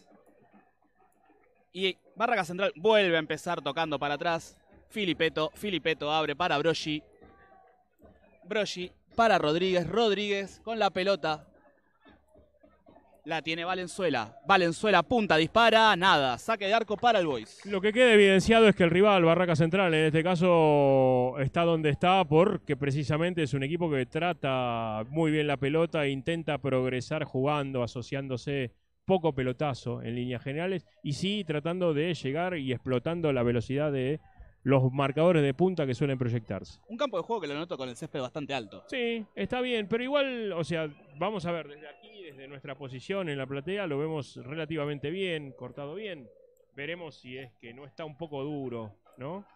Y Barraca Central vuelve a empezar tocando para atrás. Filipeto, Filipeto abre para Broggi. Broggi para Rodríguez. Rodríguez con la pelota. La tiene Valenzuela. Valenzuela punta, dispara, nada. Saque de arco para el Boys. Lo que queda evidenciado es que el rival, Barraca Central, en este caso está donde está porque precisamente es un equipo que trata muy bien la pelota e intenta progresar jugando, asociándose, poco pelotazo en líneas generales y sí tratando de llegar y explotando la velocidad de los marcadores de punta que suelen proyectarse. Un campo de juego que lo noto con el césped bastante alto. Sí, está bien, pero igual, o sea, vamos a ver, desde aquí, desde nuestra posición en la platea, lo vemos relativamente bien, cortado bien. Veremos si es que no está un poco duro, ¿no?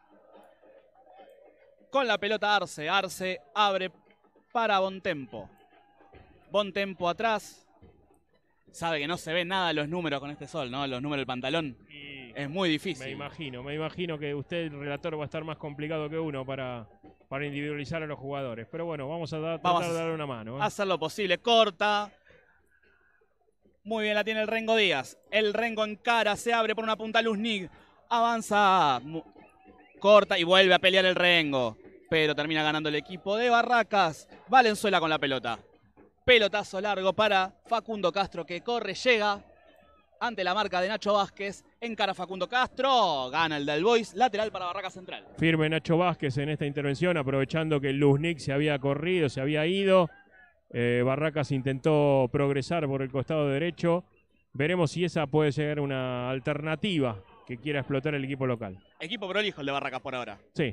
Con la pelota Arce, Arce abre para Bontempo. Bontempo atrás. Sabe que no se ven nada los números con este sol, ¿no? Los números del pantalón. Y es muy difícil. Me imagino, me imagino que usted, el relator, va a estar más complicado que uno para, para individualizar a los jugadores. Pero bueno, vamos a da, vamos tratar de darle una mano. ¿eh? Hacer lo posible. Corta. Muy bien, la tiene el Rengo Díaz. El Rengo encara, se abre por una punta Luznig. Avanza. Corta y vuelve a pelear el Rengo. Pero termina ganando el equipo de Barracas. Valenzuela con la pelota. Pelotazo largo para Facundo Castro que corre, llega ante la marca de Nacho Vázquez. Encara Facundo Castro, gana el del Boys, lateral para Barraca Central. Firme Nacho Vázquez en esta intervención, aprovechando que Luznig se había corrido, se había ido. Eh, Barracas intentó progresar por el costado derecho. Veremos si esa puede ser una alternativa que quiera explotar el equipo local. Equipo prolijo el de Barracas por ahora. Sí.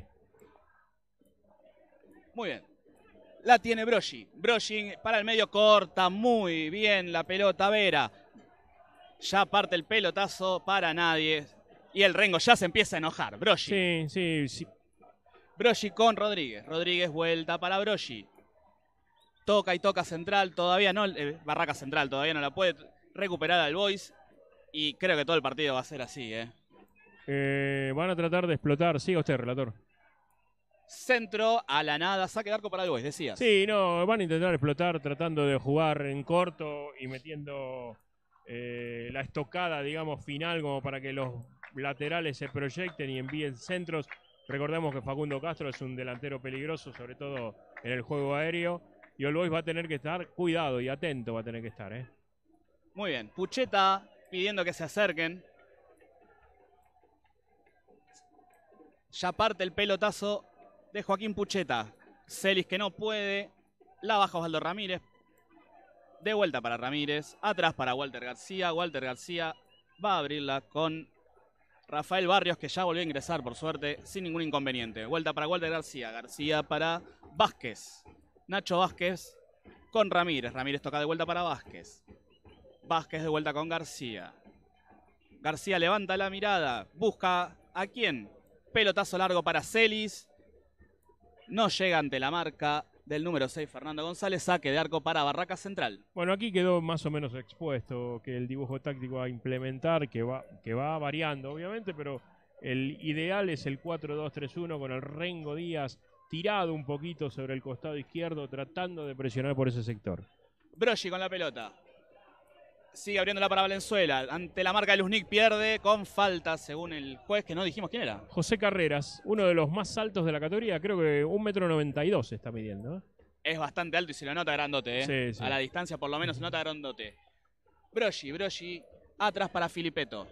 Muy bien. La tiene Broggi. Broggi para el medio, corta muy bien la pelota Vera. Ya parte el pelotazo para nadie. Y el Rengo ya se empieza a enojar. Broggi. Sí, sí, sí. Broggi con Rodríguez. Rodríguez vuelta para Broggi. Toca y toca Central. Todavía no. Eh, Barraca Central todavía no la puede recuperar al Boys. Y creo que todo el partido va a ser así. ¿eh? Eh, van a tratar de explotar. Siga usted, relator. Centro a la nada, saque de arco para el Boys, decías. Sí, no, van a intentar explotar tratando de jugar en corto y metiendo eh, la estocada, digamos, final como para que los laterales se proyecten y envíen centros Recordemos que Facundo Castro es un delantero peligroso, sobre todo en el juego aéreo. Y All Boys va a tener que estar cuidado y atento, va a tener que estar, ¿eh? Muy bien, Pucheta pidiendo que se acerquen. Ya parte el pelotazo de Joaquín Pucheta. Celis que no puede. La baja Osvaldo Ramírez. De vuelta para Ramírez. Atrás para Walter García. Walter García va a abrirla con Rafael Barrios, que ya volvió a ingresar, por suerte, sin ningún inconveniente. Vuelta para Walter García. García para Vázquez. Nacho Vázquez con Ramírez. Ramírez toca de vuelta para Vázquez. Vázquez de vuelta con García. García levanta la mirada. Busca a quién. Pelotazo largo para Celis. No llega ante la marca del número seis, Fernando González. Saque de arco para Barracas Central. Bueno, aquí quedó más o menos expuesto que el dibujo táctico a implementar, que va, que va variando obviamente, pero el ideal es el cuatro dos tres uno con el Rengo Díaz tirado un poquito sobre el costado izquierdo, tratando de presionar por ese sector. Broggi con la pelota. Sigue abriéndola para Valenzuela. Ante la marca de Luznik pierde con falta, según el juez, que no dijimos quién era. José Carreras, uno de los más altos de la categoría, creo que un metro noventa y dos está midiendo, ¿eh? Es bastante alto y se lo nota grandote, ¿eh? Sí, sí. A la distancia por lo menos se nota grandote. Broggi, Broggi, atrás para Filipeto.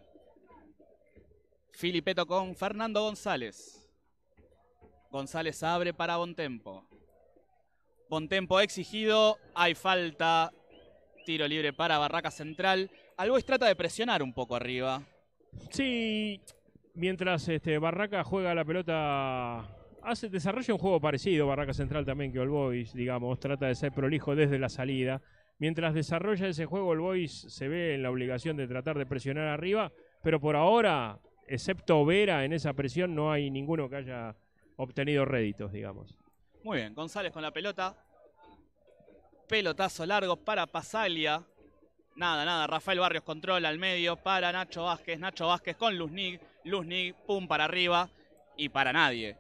Filipeto con Fernando González. González abre para Bontempo. Bontempo exigido, hay falta. Tiro libre para Barracas Central. All Boys trata de presionar un poco arriba. Sí, mientras este, Barraca juega la pelota, hace, desarrolla un juego parecido, Barracas Central también que All Boys, digamos, trata de ser prolijo desde la salida. Mientras desarrolla ese juego, All Boys se ve en la obligación de tratar de presionar arriba, pero por ahora, excepto Vera en esa presión, no hay ninguno que haya obtenido réditos, digamos. Muy bien, González con la pelota. Pelotazo largo para Pasaglia. Nada, nada. Rafael Barrios controla al medio para Nacho Vázquez. Nacho Vázquez con Luznik. Luznik, pum, para arriba. Y para nadie.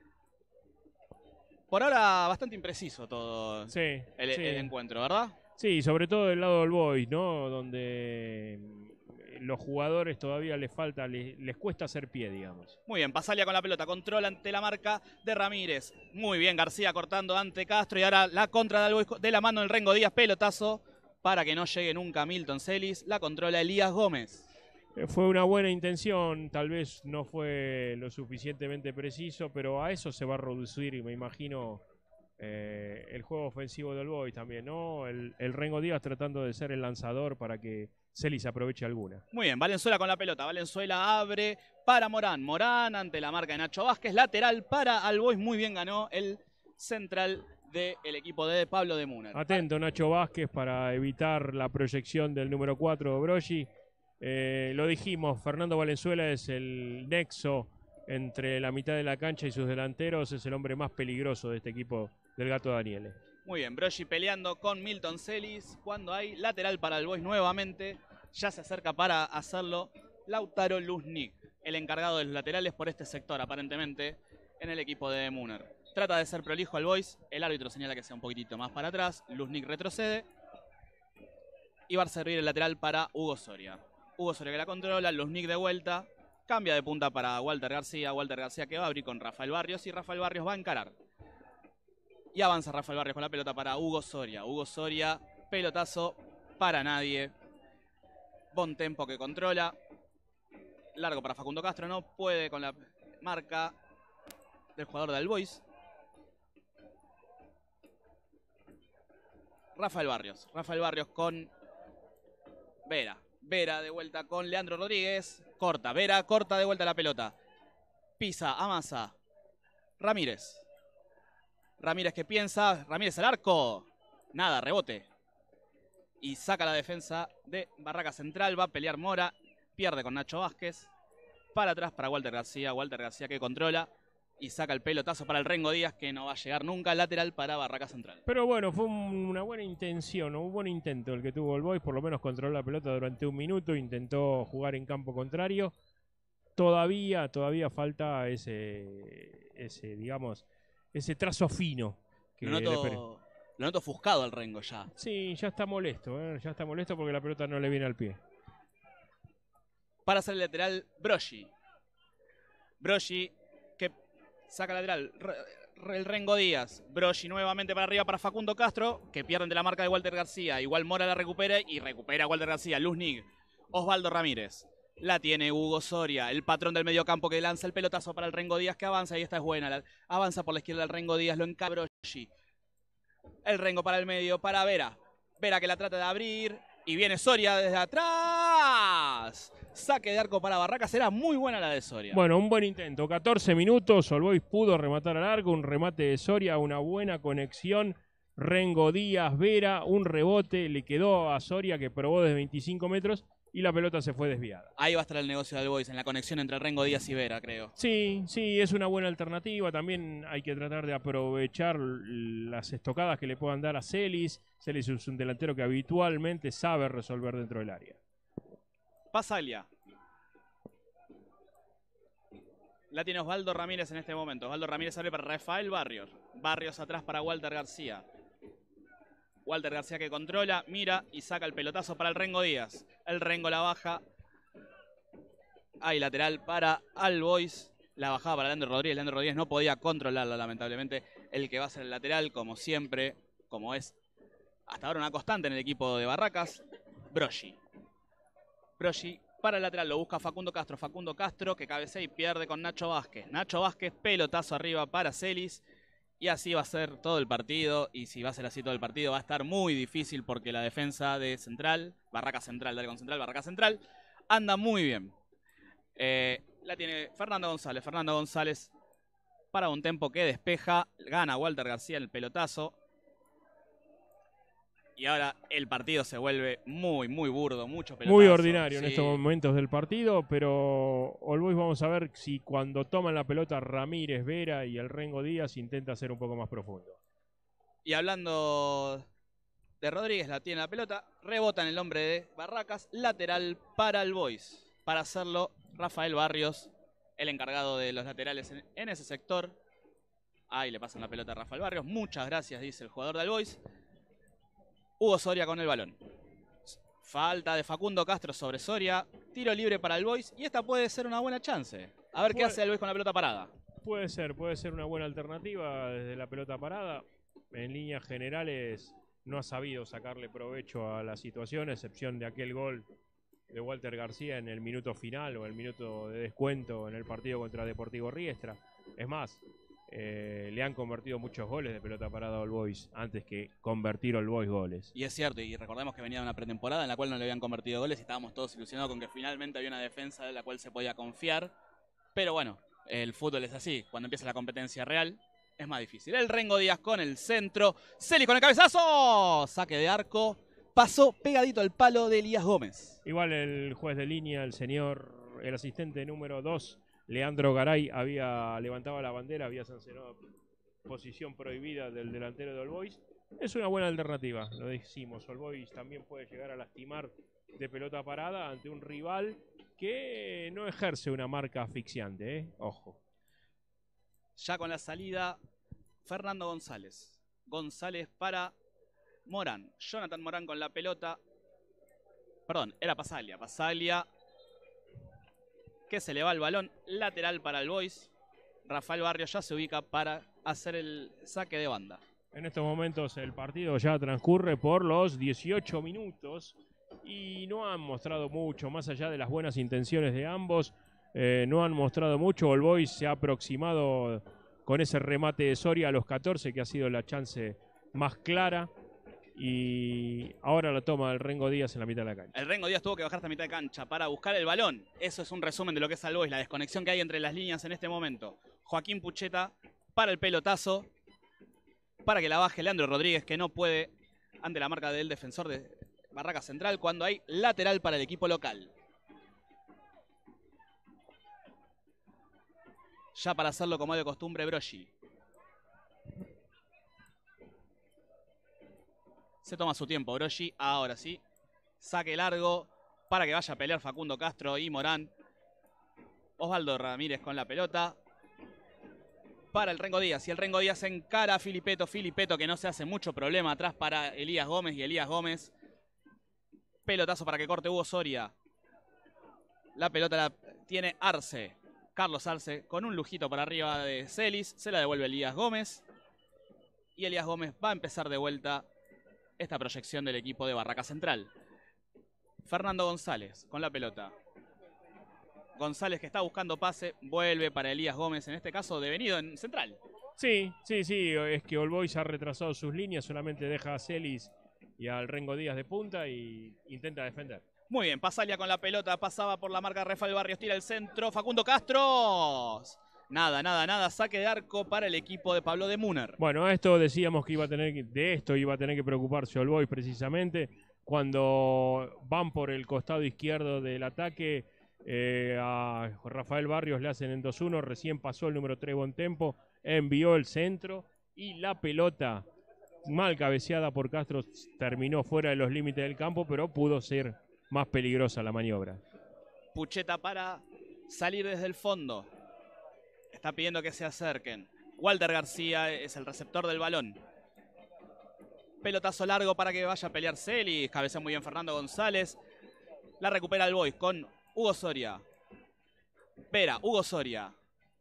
Por ahora bastante impreciso todo Sí, el, sí. el encuentro, ¿verdad? Sí, sobre todo del lado del Boys, ¿no? Donde los jugadores todavía les falta, les, les cuesta hacer pie, digamos. Muy bien, Pasaglia con la pelota, controla ante la marca de Ramírez. Muy bien, García cortando ante Castro y ahora la contra de, All Boys, de la mano del Rengo Díaz, pelotazo para que no llegue nunca Milton Celis. La controla Elías Gómez. Eh, Fue una buena intención, tal vez no fue lo suficientemente preciso, pero a eso se va a reducir, me imagino, eh, el juego ofensivo del Boys también, ¿no? El, el Rengo Díaz tratando de ser el lanzador para que Celis aproveche alguna. Muy bien, Valenzuela con la pelota. Valenzuela abre para Morán. Morán ante la marca de Nacho Vázquez. Lateral para All Boys. Muy bien ganó el central del equipo de Pablo de Muner. Atento Nacho Vázquez para evitar la proyección del número cuatro, Broggi. Eh, lo dijimos, Fernando Valenzuela es el nexo entre la mitad de la cancha y sus delanteros. Es el hombre más peligroso de este equipo del Gato Daniele. Muy bien, Broggi peleando con Milton Celis. Cuando hay lateral para All Boys nuevamente, ya se acerca para hacerlo Lautaro Luznik, el encargado de los laterales por este sector, aparentemente, en el equipo de Muner. Trata de ser prolijo All Boys, el árbitro señala que sea un poquitito más para atrás, Luznik retrocede y va a servir el lateral para Hugo Soria. Hugo Soria que la controla, Luznik de vuelta, cambia de punta para Walter García, Walter García que va a abrir con Rafael Barrios y Rafael Barrios va a encarar. Y avanza Rafael Barrios con la pelota para Hugo Soria. Hugo Soria, pelotazo para nadie. Bontempo que controla. Largo para Facundo Castro, no puede con la marca del jugador de All Boys. Rafael Barrios. Rafael Barrios con Vera. Vera de vuelta con Leandro Rodríguez. Corta. Vera corta de vuelta la pelota. Pisa, amasa. Ramírez. Ramírez que piensa. Ramírez al arco. Nada, rebote. Y saca la defensa de Barraca Central. Va a pelear Mora. Pierde con Nacho Vázquez. Para atrás para Walter García. Walter García que controla. Y saca el pelotazo para el Rengo Díaz, que no va a llegar nunca. Lateral para Barraca Central. Pero bueno, fue un- una buena intención, un buen intento el que tuvo el Boys. Por lo menos controló la pelota durante un minuto. Intentó jugar en campo contrario. Todavía, todavía falta ese, ese digamos, ese trazo fino. Que Lo le per- noto, lo noto ofuscado al Rengo ya. Sí, ya está molesto, ¿eh? Ya está molesto porque la pelota no le viene al pie. Para hacer el lateral, Broggi. Broggi que Saca lateral. Re, re, el Rengo Díaz. Broggi nuevamente para arriba para Facundo Castro, que pierden de la marca de Walter García. Igual Mora la recupera y recupera Walter García. Luznig. Osvaldo Ramírez. La tiene Hugo Soria, el patrón del mediocampo que lanza el pelotazo para el Rengo Díaz que avanza y esta es buena. La, avanza por la izquierda el Rengo Díaz, lo encara Broggi. El Rengo para el medio, para Vera. Vera que la trata de abrir y viene Soria desde atrás. Saque de arco para Barracas, era muy buena la de Soria. Bueno, un buen intento, catorce minutos, All Boys pudo rematar al arco, un remate de Soria, una buena conexión. Rengo Díaz, Vera, un rebote, le quedó a Soria que probó desde veinticinco metros. Y la pelota se fue desviada. Ahí va a estar el negocio del Boys, en la conexión entre Rengo Díaz y Vera, creo. Sí, sí, es una buena alternativa. También hay que tratar de aprovechar las estocadas que le puedan dar a Celis. Celis es un delantero que habitualmente sabe resolver dentro del área. Pasaglia. La tiene Osvaldo Ramírez en este momento. Osvaldo Ramírez abre para Rafael Barrios. Barrios atrás para Walter García. Walter García que controla, mira y saca el pelotazo para el Rengo Díaz. El Rengo la baja. Hay lateral para All Boys. La bajaba para Leandro Rodríguez. Leandro Rodríguez no podía controlarla, lamentablemente. El que va a ser el lateral, como siempre, como es hasta ahora una constante en el equipo de Barracas, Broggi. Broggi para el lateral, lo busca Facundo Castro. Facundo Castro que cabecea y pierde con Nacho Vázquez. Nacho Vázquez, pelotazo arriba para Celis. Y así va a ser todo el partido, y si va a ser así todo el partido va a estar muy difícil porque la defensa de Central, Barracas Central, Dalcon Central, Barracas Central, anda muy bien. Eh, la tiene Fernando González, Fernando González para un tempo que despeja, gana Walter García el pelotazo. Y ahora el partido se vuelve muy, muy burdo, mucho pelotazo. Muy ordinario sí. en estos momentos del partido, pero All Boys vamos a ver si cuando toman la pelota Ramírez, Vera y el Rengo Díaz intenta ser un poco más profundo. Y hablando de Rodríguez, la tiene la pelota, rebota en el hombre de Barracas, lateral para el Boys. Para hacerlo, Rafael Barrios, el encargado de los laterales en, en ese sector. Ahí le pasan la pelota a Rafael Barrios. Muchas gracias, dice el jugador del Boys. Hugo Soria con el balón. Falta de Facundo Castro sobre Soria. Tiro libre para el Boys. Y esta puede ser una buena chance. A ver qué puede, hace el Boys con la pelota parada. Puede ser, puede ser una buena alternativa desde la pelota parada. En líneas generales no ha sabido sacarle provecho a la situación, a excepción de aquel gol de Walter García en el minuto final o el minuto de descuento en el partido contra Deportivo Riestra. Es más, Eh, le han convertido muchos goles de pelota parada a All Boys antes que convertir All Boys goles. Y es cierto, y recordemos que venía de una pretemporada en la cual no le habían convertido goles y estábamos todos ilusionados con que finalmente había una defensa de la cual se podía confiar. Pero bueno, el fútbol es así, cuando empieza la competencia real es más difícil. El Rengo Díaz con el centro, Celis con el cabezazo, saque de arco, pasó pegadito al palo de Elías Gómez. Igual el juez de línea, el señor, el asistente número dos, Leandro Garay, había levantado la bandera, había sancionado posición prohibida del delantero de All Boys. Es una buena alternativa, lo decimos. All Boys también puede llegar a lastimar de pelota parada ante un rival que no ejerce una marca asfixiante, ¿eh? Ojo. Ya con la salida, Fernando González. González para Morán. Jonathan Morán con la pelota. Perdón, era Pasaglia. Pasaglia que se le va el balón, lateral para el Boys. Rafael Barrios ya se ubica para hacer el saque de banda. En estos momentos el partido ya transcurre por los dieciocho minutos y no han mostrado mucho, más allá de las buenas intenciones de ambos, eh, no han mostrado mucho. All Boys se ha aproximado con ese remate de Soria a los catorce, que ha sido la chance más clara. Y ahora la toma el Rengo Díaz en la mitad de la cancha. El Rengo Díaz tuvo que bajar hasta mitad de cancha para buscar el balón. Eso es un resumen de lo que es All Boys, la desconexión que hay entre las líneas en este momento. Joaquín Pucheta para el pelotazo, para que la baje Leandro Rodríguez, que no puede ante la marca del defensor de Barracas Central, cuando hay lateral para el equipo local. Ya para hacerlo como de costumbre, Broggi. Se toma su tiempo Broggi, ahora sí. Saque largo para que vaya a pelear Facundo Castro y Morán. Osvaldo Ramírez con la pelota. Para el Rengo Díaz. Y el Rengo Díaz encara a Filipeto. Filipeto que no se hace mucho problema atrás para Elías Gómez. Y Elías Gómez. Pelotazo para que corte Hugo Soria. La pelota la tiene Arce. Carlos Arce con un lujito para arriba de Celis. Se la devuelve Elías Gómez. Y Elías Gómez va a empezar de vuelta esta proyección del equipo de Barraca Central. Fernando González con la pelota. González, que está buscando pase, vuelve para Elías Gómez, en este caso devenido en central. Sí, sí, sí, es que All Boys ha retrasado sus líneas, solamente deja a Celis y al Rengo Díaz de punta y intenta defender. Muy bien, Pasalia con la pelota, pasaba por la marca Rafael Barrios, tira el centro, Facundo Castro. Nada, nada, nada, saque de arco para el equipo de Pablo de Muner. Bueno, a esto decíamos que iba a tener que, de esto iba a tener que preocuparse All Boys precisamente cuando van por el costado izquierdo del ataque. Eh, a Rafael Barrios le hacen en dos uno, recién pasó el número tres Bontempo, envió el centro y la pelota mal cabeceada por Castro terminó fuera de los límites del campo, pero pudo ser más peligrosa la maniobra. Pucheta para salir desde el fondo, está pidiendo que se acerquen. Walter García es el receptor del balón. Pelotazo largo para que vaya a pelear Celis, cabecea muy bien Fernando González, la recupera el Boys con Hugo Soria. Vera, Hugo Soria.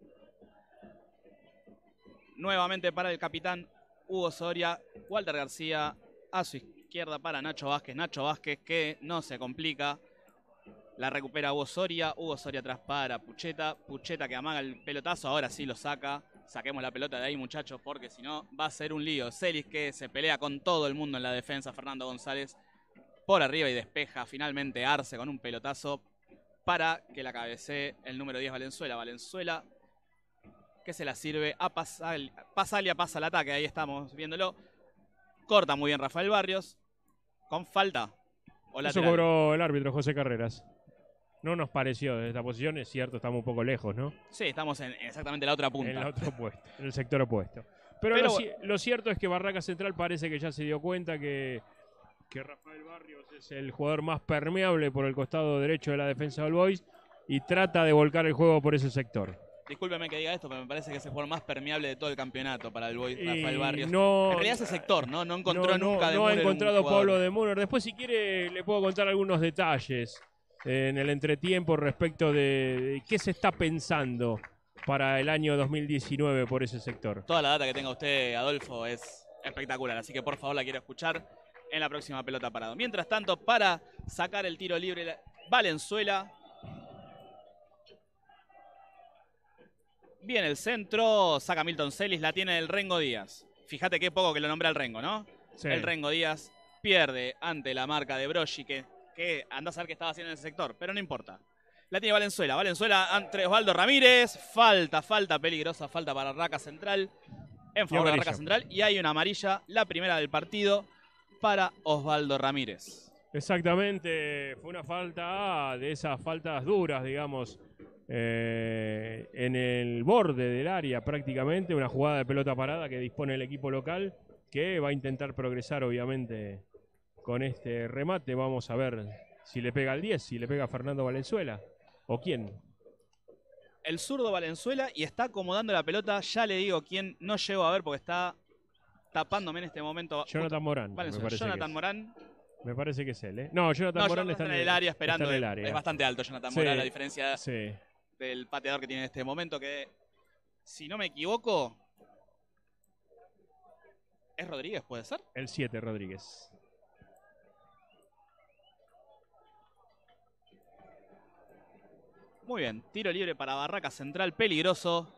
Nuevamente para el capitán Hugo Soria. Walter García a su izquierda para Nacho Vázquez. Nacho Vázquez que no se complica. La recupera Hugo Soria. Hugo Soria atrás para Pucheta. Pucheta que amaga el pelotazo. Ahora sí lo saca. Saquemos la pelota de ahí, muchachos, porque si no va a ser un lío. Celis que se pelea con todo el mundo en la defensa. Fernando González por arriba y despeja finalmente Arce con un pelotazo para que la cabecee el número diez Valenzuela. Valenzuela que se la sirve a Pasalia. Pasalia pasa al ataque, ahí estamos viéndolo. Corta muy bien Rafael Barrios. Con falta. O Eso lateral. cobró el árbitro José Carreras. No nos pareció desde esta posición, es cierto, estamos un poco lejos, ¿no? Sí, estamos en exactamente la otra punta. En el otro opuesto, en el sector opuesto. Pero, Pero lo, ci- lo cierto es que Barraca Central parece que ya se dio cuenta que, que Rafael Barrios es el jugador más permeable por el costado derecho de la defensa del Boys y trata de volcar el juego por ese sector. Discúlpeme que diga esto, pero me parece que es el jugador más permeable de todo el campeonato para el Boys, Y Rafael Barrios. no- en realidad ese sector, ¿no? No encontró no, no, nunca de no ha Müller un encontrado jugador. Pablo de Muner. Después, si quiere, le puedo contar algunos detalles eh, en el entretiempo respecto de, de qué se está pensando para el año dos mil diecinueve por ese sector. Toda la data que tenga usted, Adolfo, es espectacular, así que por favor la quiero escuchar en la próxima pelota parado. Mientras tanto, para sacar el tiro libre, la- Valenzuela. Viene el centro, saca Milton Celis, la tiene el Rengo Díaz. Fíjate qué poco que lo nombra el Rengo, ¿no? Sí. El Rengo Díaz pierde ante la marca de Broggi, que, que andá a saber qué estaba haciendo en ese sector, pero no importa. La tiene Valenzuela, Valenzuela entre Osvaldo Ramírez, falta, falta peligrosa, falta para Barraca Central, en favor de amarilla. Barraca Central, y hay una amarilla, la primera del partido, para Osvaldo Ramírez. Exactamente, fue una falta de esas faltas duras, digamos, eh, en el borde del área prácticamente, una jugada de pelota parada que dispone el equipo local, que va a intentar progresar obviamente con este remate. Vamos a ver si le pega al diez, si le pega a Fernando Valenzuela, o quién. El zurdo Valenzuela y está acomodando la pelota, ya le digo quién, no llego a ver porque está tapándome en este momento. Jonathan Morán, me Valenzuela. parece que Jonathan es. Morán. Me parece que es él, ¿eh? No, Jonathan No, Morán Jonathan está en el área esperando. está en el área. Es bastante alto Jonathan Sí, Morán, a diferencia sí. del pateador que tiene en este momento, que si no me equivoco, ¿es Rodríguez, puede ser? El siete, Rodríguez. Muy bien, tiro libre para Barraca Central, peligroso.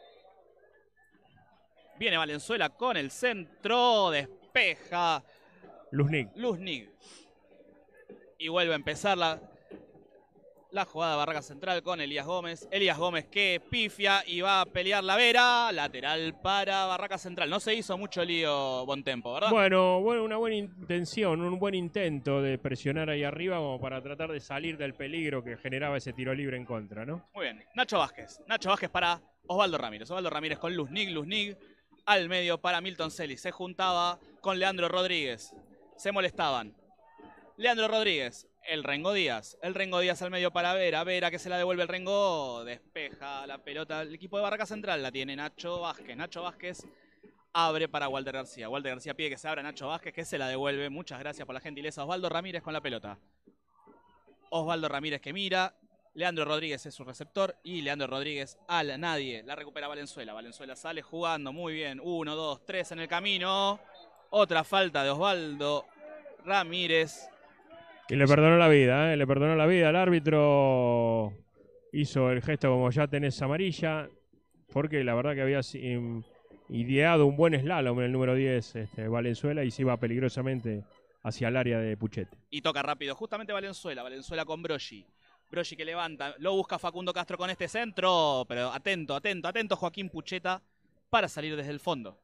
Viene Valenzuela con el centro, despeja Luznik. Luznik. Y vuelve a empezar la, la jugada de Barraca Central con Elías Gómez. Elías Gómez que pifia y va a pelear la Vera. Lateral para Barraca Central. No se hizo mucho lío Bontempo, ¿verdad? Bueno, bueno, una buena intención, un buen intento de presionar ahí arriba como para tratar de salir del peligro que generaba ese tiro libre en contra, ¿no? Muy bien. Nacho Vázquez. Nacho Vázquez para Osvaldo Ramírez. Osvaldo Ramírez con Luznik. Luznik al medio para Milton Celis. Se juntaba con Leandro Rodríguez. Se molestaban. Leandro Rodríguez, el Rengo Díaz. El Rengo Díaz al medio para Vera. Vera que se la devuelve el Rengo. Despeja la pelota. El equipo de Barraca Central la tiene Nacho Vázquez. Nacho Vázquez abre para Walter García. Walter García pide que se abra Nacho Vázquez, que se la devuelve. Muchas gracias por la gentileza. Osvaldo Ramírez con la pelota. Osvaldo Ramírez que mira. Leandro Rodríguez es su receptor y Leandro Rodríguez al nadie. La recupera Valenzuela. Valenzuela sale jugando muy bien. Uno, dos, tres en el camino. Otra falta de Osvaldo Ramírez. Y le perdonó la vida, ¿eh? Le perdonó la vida. El árbitro hizo el gesto como ya tenés amarilla, porque la verdad que había um, ideado un buen slalom en el número diez, este, Valenzuela, y se iba peligrosamente hacia el área de Puchete. Y toca rápido, justamente Valenzuela. Valenzuela con Broggi. Broggi que levanta, lo busca Facundo Castro con este centro, pero atento, atento, atento Joaquín Pucheta para salir desde el fondo.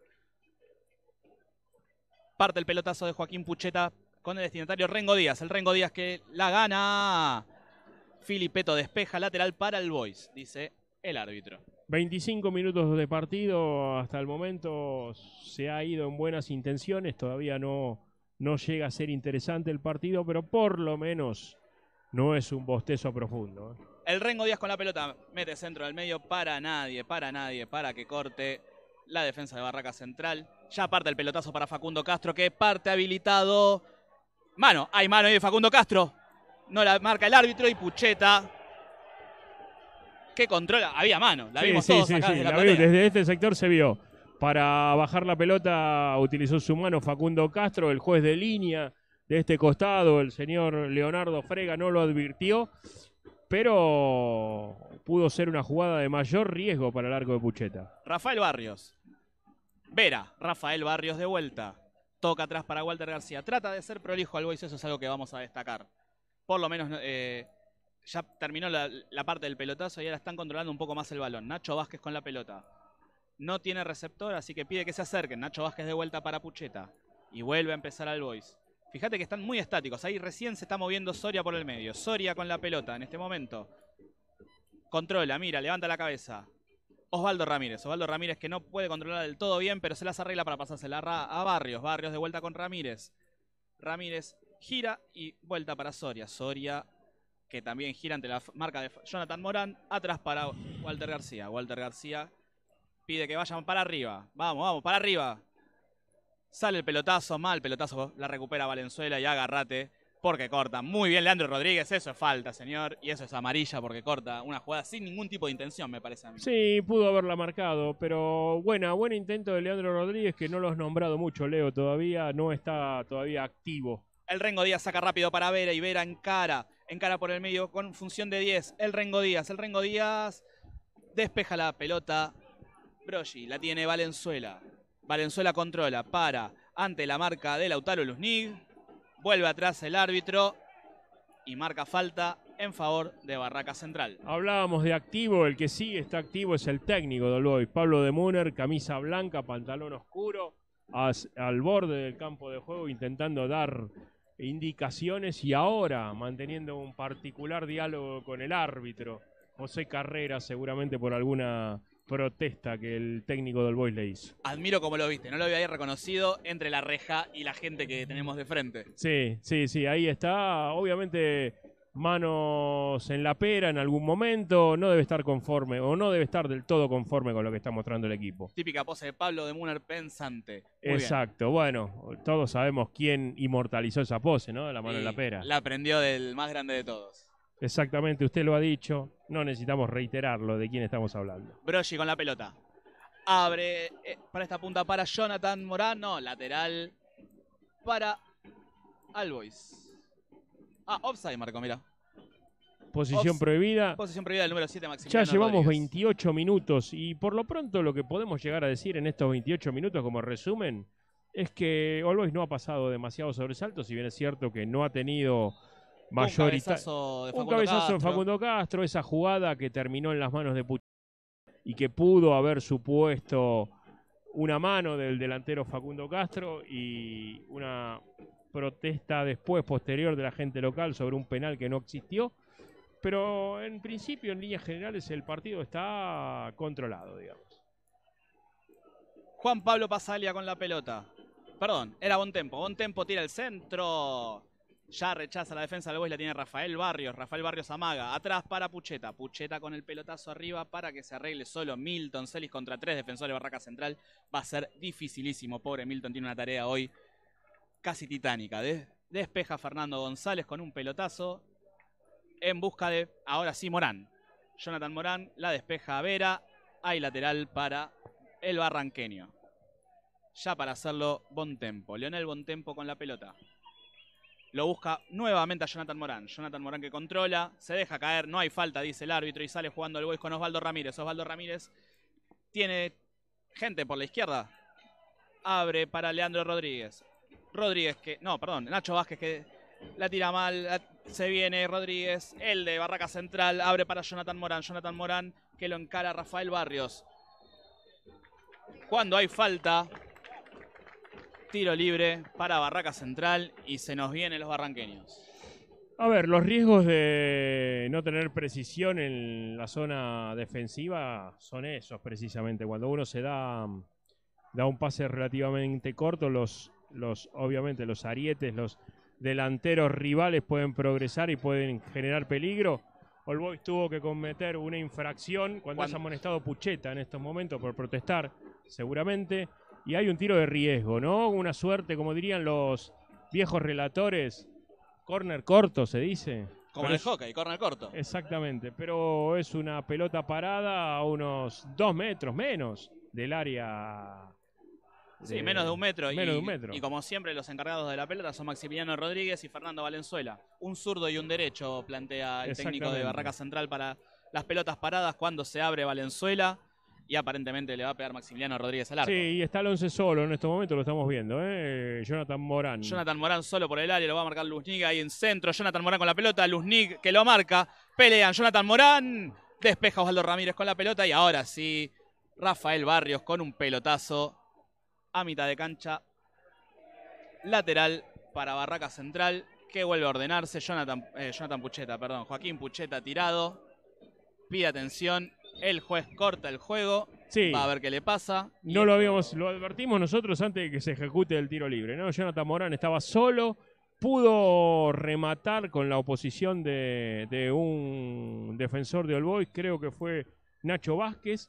Parte el pelotazo de Joaquín Pucheta con el destinatario Rengo Díaz. El Rengo Díaz que la gana. Filipeto despeja lateral para el Boys, dice el árbitro. veinticinco minutos de partido, hasta el momento se ha ido en buenas intenciones, todavía no, no llega a ser interesante el partido, pero por lo menos no es un bostezo profundo. El Rengo Díaz con la pelota, mete centro del medio para nadie, para nadie, para que corte la defensa de Barraca Central. Ya parte el pelotazo para Facundo Castro, que parte habilitado. Mano, hay mano ahí de Facundo Castro. No la marca el árbitro y Pucheta, que controla. Había mano, la sí, vimos sí, todos sí, acá sí, desde la la platea. vi, desde este sector se vio. Para bajar la pelota utilizó su mano Facundo Castro, el juez de línea de este costado, el señor Leonardo Frega, no lo advirtió, pero pudo ser una jugada de mayor riesgo para el arco de Pucheta. Rafael Barrios. Vera, Rafael Barrios de vuelta. Toca atrás para Walter García. Trata de ser prolijo al Boys, eso es algo que vamos a destacar. Por lo menos eh, ya terminó la, la parte del pelotazo y ahora están controlando un poco más el balón. Nacho Vázquez con la pelota. No tiene receptor, así que pide que se acerquen. Nacho Vázquez de vuelta para Pucheta. Y vuelve a empezar al Boys. Fíjate que están muy estáticos. Ahí recién se está moviendo Soria por el medio. Soria con la pelota en este momento. Controla, mira, levanta la cabeza. Osvaldo Ramírez. Osvaldo Ramírez que no puede controlar del todo bien, pero se las arregla para pasársela a Barrios. Barrios de vuelta con Ramírez. Ramírez gira y vuelta para Soria. Soria que también gira ante la marca de Jonathan Morán. Atrás para Walter García. Walter García pide que vayan para arriba. Vamos, vamos, para arriba. Sale el pelotazo, mal pelotazo. La recupera Valenzuela y agárrate porque corta. Muy bien Leandro Rodríguez. Eso es falta, señor. Y eso es amarilla porque corta una jugada sin ningún tipo de intención, me parece a mí. Sí, pudo haberla marcado, pero buena, buen intento de Leandro Rodríguez, que no lo has nombrado mucho, Leo, todavía no está todavía activo. El Rengo Díaz saca rápido para Vera y Vera encara, encara por el medio con función de diez. El Rengo Díaz, el Rengo Díaz despeja la pelota. Broggi la tiene Valenzuela. Valenzuela controla, para ante la marca de Lautaro Luznig. Vuelve atrás el árbitro y marca falta en favor de Barraca Central. Hablábamos de activo, el que sí está activo es el técnico del Boys, Pablo de Muner, camisa blanca, pantalón oscuro, as, al borde del campo de juego intentando dar indicaciones y ahora manteniendo un particular diálogo con el árbitro, José Carrera, seguramente por alguna protesta que el técnico del Boys le hizo. Admiro como lo viste, no lo había reconocido entre la reja y la gente que tenemos de frente. Sí, sí, sí, ahí está, obviamente manos en la pera en algún momento, no debe estar conforme o no debe estar del todo conforme con lo que está mostrando el equipo. Típica pose de Pablo de Muner pensante. Muy Exacto, bien. Bueno, todos sabemos quién inmortalizó esa pose, ¿no? De la mano Y en la pera. la aprendió del más grande de todos. Exactamente, usted lo ha dicho, no necesitamos reiterarlo de quién estamos hablando. Broggi con la pelota. Abre eh, para esta punta para Jonathan Morano, lateral para Albois. Ah, offside marcó, mira. Posición Offs- prohibida. Posición prohibida del número siete, Ya Maximiliano llevamos Rodríguez. veintiocho minutos y por lo pronto lo que podemos llegar a decir en estos veintiocho minutos como resumen es que All Boys no ha pasado demasiado sobresalto, si bien es cierto que no ha tenido mayorita- Un cabezazo de un Facundo cabezazo de Castro. Facundo Castro, esa jugada que terminó en las manos de Puch y que pudo haber supuesto una mano del delantero Facundo Castro y una protesta después, posterior de la gente local sobre un penal que no existió. Pero en principio, en líneas generales, el partido está controlado, digamos. Juan Pablo Pasalia con la pelota. Perdón, era Bontempo. Bontempo tira el centro. Ya rechaza la defensa del Boys, la tiene Rafael Barrios. Rafael Barrios amaga. Atrás para Pucheta. Pucheta con el pelotazo arriba para que se arregle solo Milton Celis contra tres defensores de Barraca Central. Va a ser dificilísimo. Pobre Milton tiene una tarea hoy casi titánica. Des- despeja Fernando González con un pelotazo. en busca de, ahora sí, Morán. Jonathan Morán la despeja a Vera. Hay lateral para el barranqueño. Ya para hacerlo Bontempo. Leonel Bontempo con la pelota. Lo busca nuevamente a Jonathan Morán. Jonathan Morán que controla. Se deja caer. No hay falta, dice el árbitro. Y sale jugando el Boys con Osvaldo Ramírez. Osvaldo Ramírez tiene gente por la izquierda. Abre para Leandro Rodríguez. Rodríguez que... No, perdón. Nacho Vázquez que la tira mal. La, se viene Rodríguez. El de Barraca Central. Abre para Jonathan Morán. Jonathan Morán que lo encara a Rafael Barrios. Cuando hay falta... Tiro libre para Barraca Central y se nos vienen los barranqueños. A ver, los riesgos de no tener precisión en la zona defensiva son esos precisamente. Cuando uno se da, da un pase relativamente corto, los, los, obviamente los arietes, los delanteros rivales pueden progresar y pueden generar peligro. All Boys tuvo que cometer una infracción cuando, cuando... es amonestado Pucheta en estos momentos por protestar, seguramente. Y hay un tiro de riesgo, ¿no? Una suerte, como dirían los viejos relatores, córner corto, se dice. Como en el hockey, córner corto. Exactamente, pero es una pelota parada a unos dos metros menos del área. Sí, de, menos de un metro. Menos y, de un metro. Y como siempre, los encargados de la pelota son Maximiliano Rodríguez y Fernando Valenzuela. Un zurdo y un derecho plantea el técnico de Barraca Central para las pelotas paradas cuando se abre Valenzuela. Y aparentemente le va a pegar Maximiliano Rodríguez al arco. Sí, y está el once solo en este momento, lo estamos viendo, ¿eh? Jonathan Morán. Jonathan Morán solo por el área, lo va a marcar Luznig ahí en centro. Jonathan Morán con la pelota, Luznig que lo marca. Pelean, Jonathan Morán. Despeja Osvaldo Ramírez con la pelota. Y ahora sí, Rafael Barrios con un pelotazo a mitad de cancha. Lateral para Barraca Central, que vuelve a ordenarse. Jonathan, eh, Jonathan Pucheta, perdón. Joaquín Pucheta tirado. Pide atención. El juez corta el juego, sí. Va a ver qué le pasa. No lo habíamos, lo advertimos nosotros antes de que se ejecute el tiro libre, ¿no? Jonathan Morán estaba solo, pudo rematar con la oposición de, de un defensor de All Boys, creo que fue Nacho Vázquez,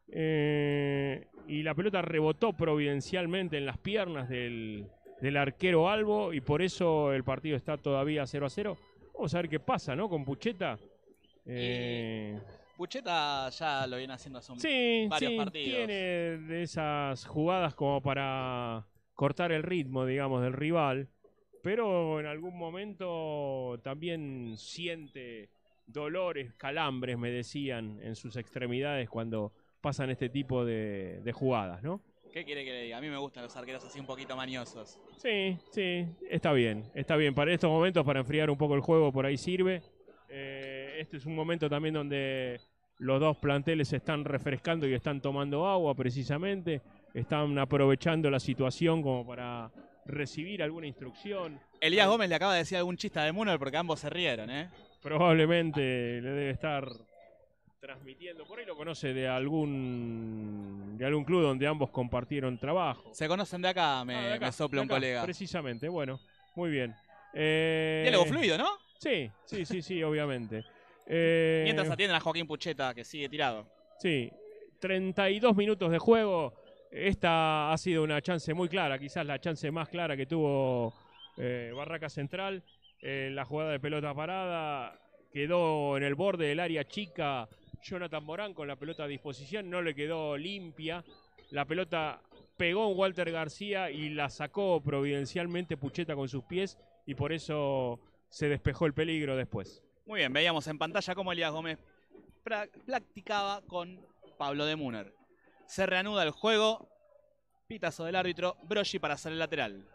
eh, y la pelota rebotó providencialmente en las piernas del, del arquero Albo, y por eso el partido está todavía cero a cero. Vamos a ver qué pasa, ¿no? Con Pucheta. Eh... Y... Pucheta ya lo viene haciendo hace un, sí, varios sí, partidos. Tiene de esas jugadas como para cortar el ritmo, digamos, del rival, pero en algún momento también siente dolores, calambres, me decían, en sus extremidades cuando pasan este tipo de, de jugadas, ¿no? ¿Qué quiere que le diga? A mí me gustan los arqueros así un poquito mañosos. Sí, sí, está bien, está bien. Para estos momentos, para enfriar un poco el juego, por ahí sirve. Eh, este es un momento también donde los dos planteles se están refrescando y están tomando agua precisamente, están aprovechando la situación como para recibir alguna instrucción. Elías Gómez le acaba de decir algún chiste de Müller porque ambos se rieron, ¿eh? Probablemente le debe estar transmitiendo, por ahí lo conoce de algún de algún club donde ambos compartieron trabajo. Se conocen de acá, me, ah, de acá, me sopla un acá, colega. Precisamente, bueno, muy bien. Eh, Diálogo fluido, ¿no? Sí, sí, sí, sí, obviamente. Eh, Mientras atienden a Joaquín Pucheta, que sigue tirado. Sí, treinta y dos minutos de juego. Esta ha sido una chance muy clara, quizás la chance más clara que tuvo eh, Barraca Central. Eh, la jugada de pelota parada quedó en el borde del área chica. Jonathan Morán con la pelota a disposición, no le quedó limpia. La pelota pegó en Walter García y la sacó providencialmente Pucheta con sus pies y por eso se despejó el peligro después. Muy bien, veíamos en pantalla cómo Elías Gómez practicaba con Pablo de Müner. Se reanuda el juego. Pitazo del árbitro. Broggi para hacer el lateral.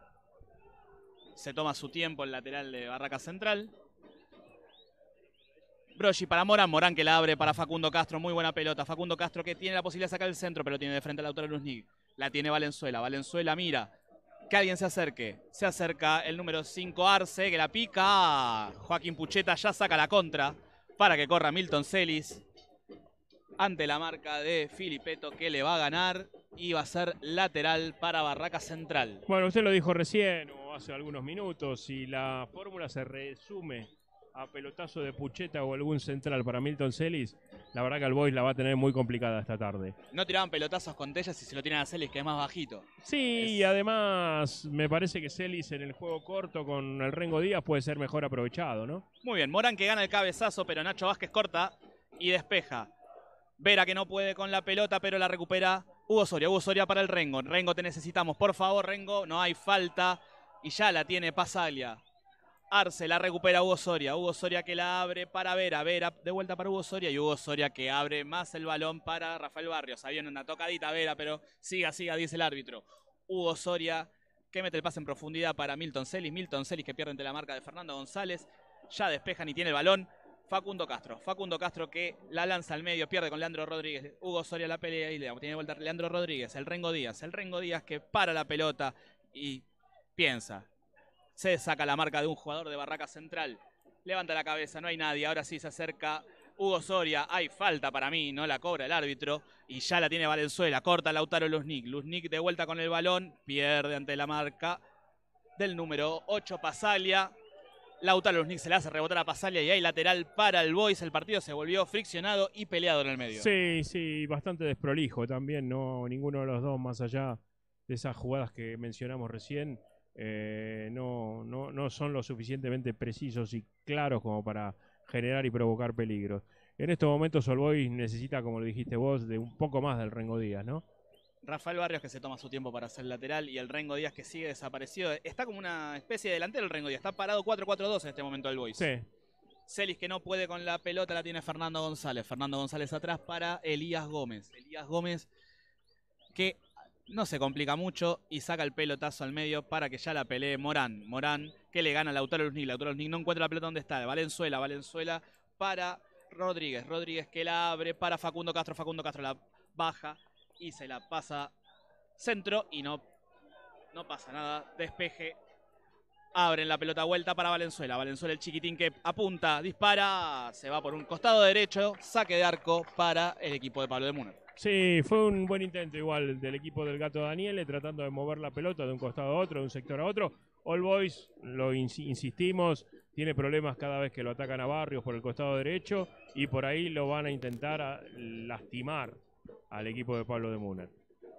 Se toma su tiempo el lateral de Barraca Central. Broggi para Morán. Morán que la abre para Facundo Castro. Muy buena pelota. Facundo Castro que tiene la posibilidad de sacar el centro, pero tiene de frente al autor de Luznig. La tiene Valenzuela. Valenzuela mira. Que alguien se acerque. Se acerca el número cinco Arce, que la pica. Joaquín Pucheta ya saca la contra para que corra Milton Celis. Ante la marca de Filippetto, que le va a ganar. Y va a ser lateral para Barraca Central. Bueno, usted lo dijo recién o hace algunos minutos. Y la fórmula se resume a pelotazo de Pucheta o algún central para Milton Celis, la verdad que All Boys la va a tener muy complicada esta tarde. No tiraban pelotazos con Tellas y se lo tiran a Celis, que es más bajito. Sí, Es- y además me parece que Celis en el juego corto con el Rengo Díaz puede ser mejor aprovechado, ¿no? Muy bien, Morán que gana el cabezazo, pero Nacho Vázquez corta y despeja. Vera que no puede con la pelota, pero la recupera Hugo Soria. Hugo Soria para el Rengo. Rengo, te necesitamos. Por favor, Rengo, no hay falta. Y ya la tiene Pasaglia. Arce la recupera Hugo Soria. Hugo Soria que la abre para Vera. Vera de vuelta para Hugo Soria. Y Hugo Soria que abre más el balón para Rafael Barrios. Había una tocadita Vera, pero siga, siga, dice el árbitro. Hugo Soria que mete el pase en profundidad para Milton Celis. Milton Celis que pierde ante la marca de Fernando González. Ya despejan y tiene el balón Facundo Castro. Facundo Castro que la lanza al medio, pierde con Leandro Rodríguez. Hugo Soria la pelea y le tiene de vuelta Leandro Rodríguez. El Rengo Díaz. El Rengo Díaz que para la pelota y piensa. Se saca la marca de un jugador de Barraca Central. Levanta la cabeza, no hay nadie. Ahora sí se acerca Hugo Soria. Hay falta para mí, no la cobra el árbitro. Y ya la tiene Valenzuela. Corta Lautaro Luznik. Luznik de vuelta con el balón. Pierde ante la marca del número ocho, Pasaglia. Lautaro Luznik se le hace rebotar a Pasaglia y hay lateral para el Boys. El partido se volvió friccionado y peleado en el medio. Sí, sí, bastante desprolijo también, no ninguno de los dos, más allá de esas jugadas que mencionamos recién, eh, no, no, no son lo suficientemente precisos y claros como para generar y provocar peligros. En estos momentos All Boys necesita, como lo dijiste vos, de un poco más del Rengo Díaz, ¿no? Rafael Barrios que se toma su tiempo para hacer el lateral y el Rengo Díaz que sigue desaparecido. Está como una especie de delantero el Rengo Díaz. Está parado cuatro cuatro dos en este momento el Boys. Sí. Celis que no puede con la pelota la tiene Fernando González. Fernando González atrás para Elías Gómez. Elías Gómez que no se complica mucho y saca el pelotazo al medio para que ya la pelee Morán. Morán que le gana a Lautaro Luznik. Lautaro Luznik no encuentra la pelota donde está. Valenzuela, Valenzuela para Rodríguez. Rodríguez que la abre para Facundo Castro. Facundo Castro la baja y se la pasa centro y no, no pasa nada. Despeje. Abren la pelota vuelta para Valenzuela. Valenzuela el chiquitín que apunta, dispara, se va por un costado derecho. Saque de arco para el equipo de Pablo de Muner. Sí, fue un buen intento igual del equipo del Gato Daniele, tratando de mover la pelota de un costado a otro, de un sector a otro. All Boys, lo ins- insistimos, tiene problemas cada vez que lo atacan a Barrios por el costado derecho y por ahí lo van a intentar a lastimar al equipo de Pablo de Muner.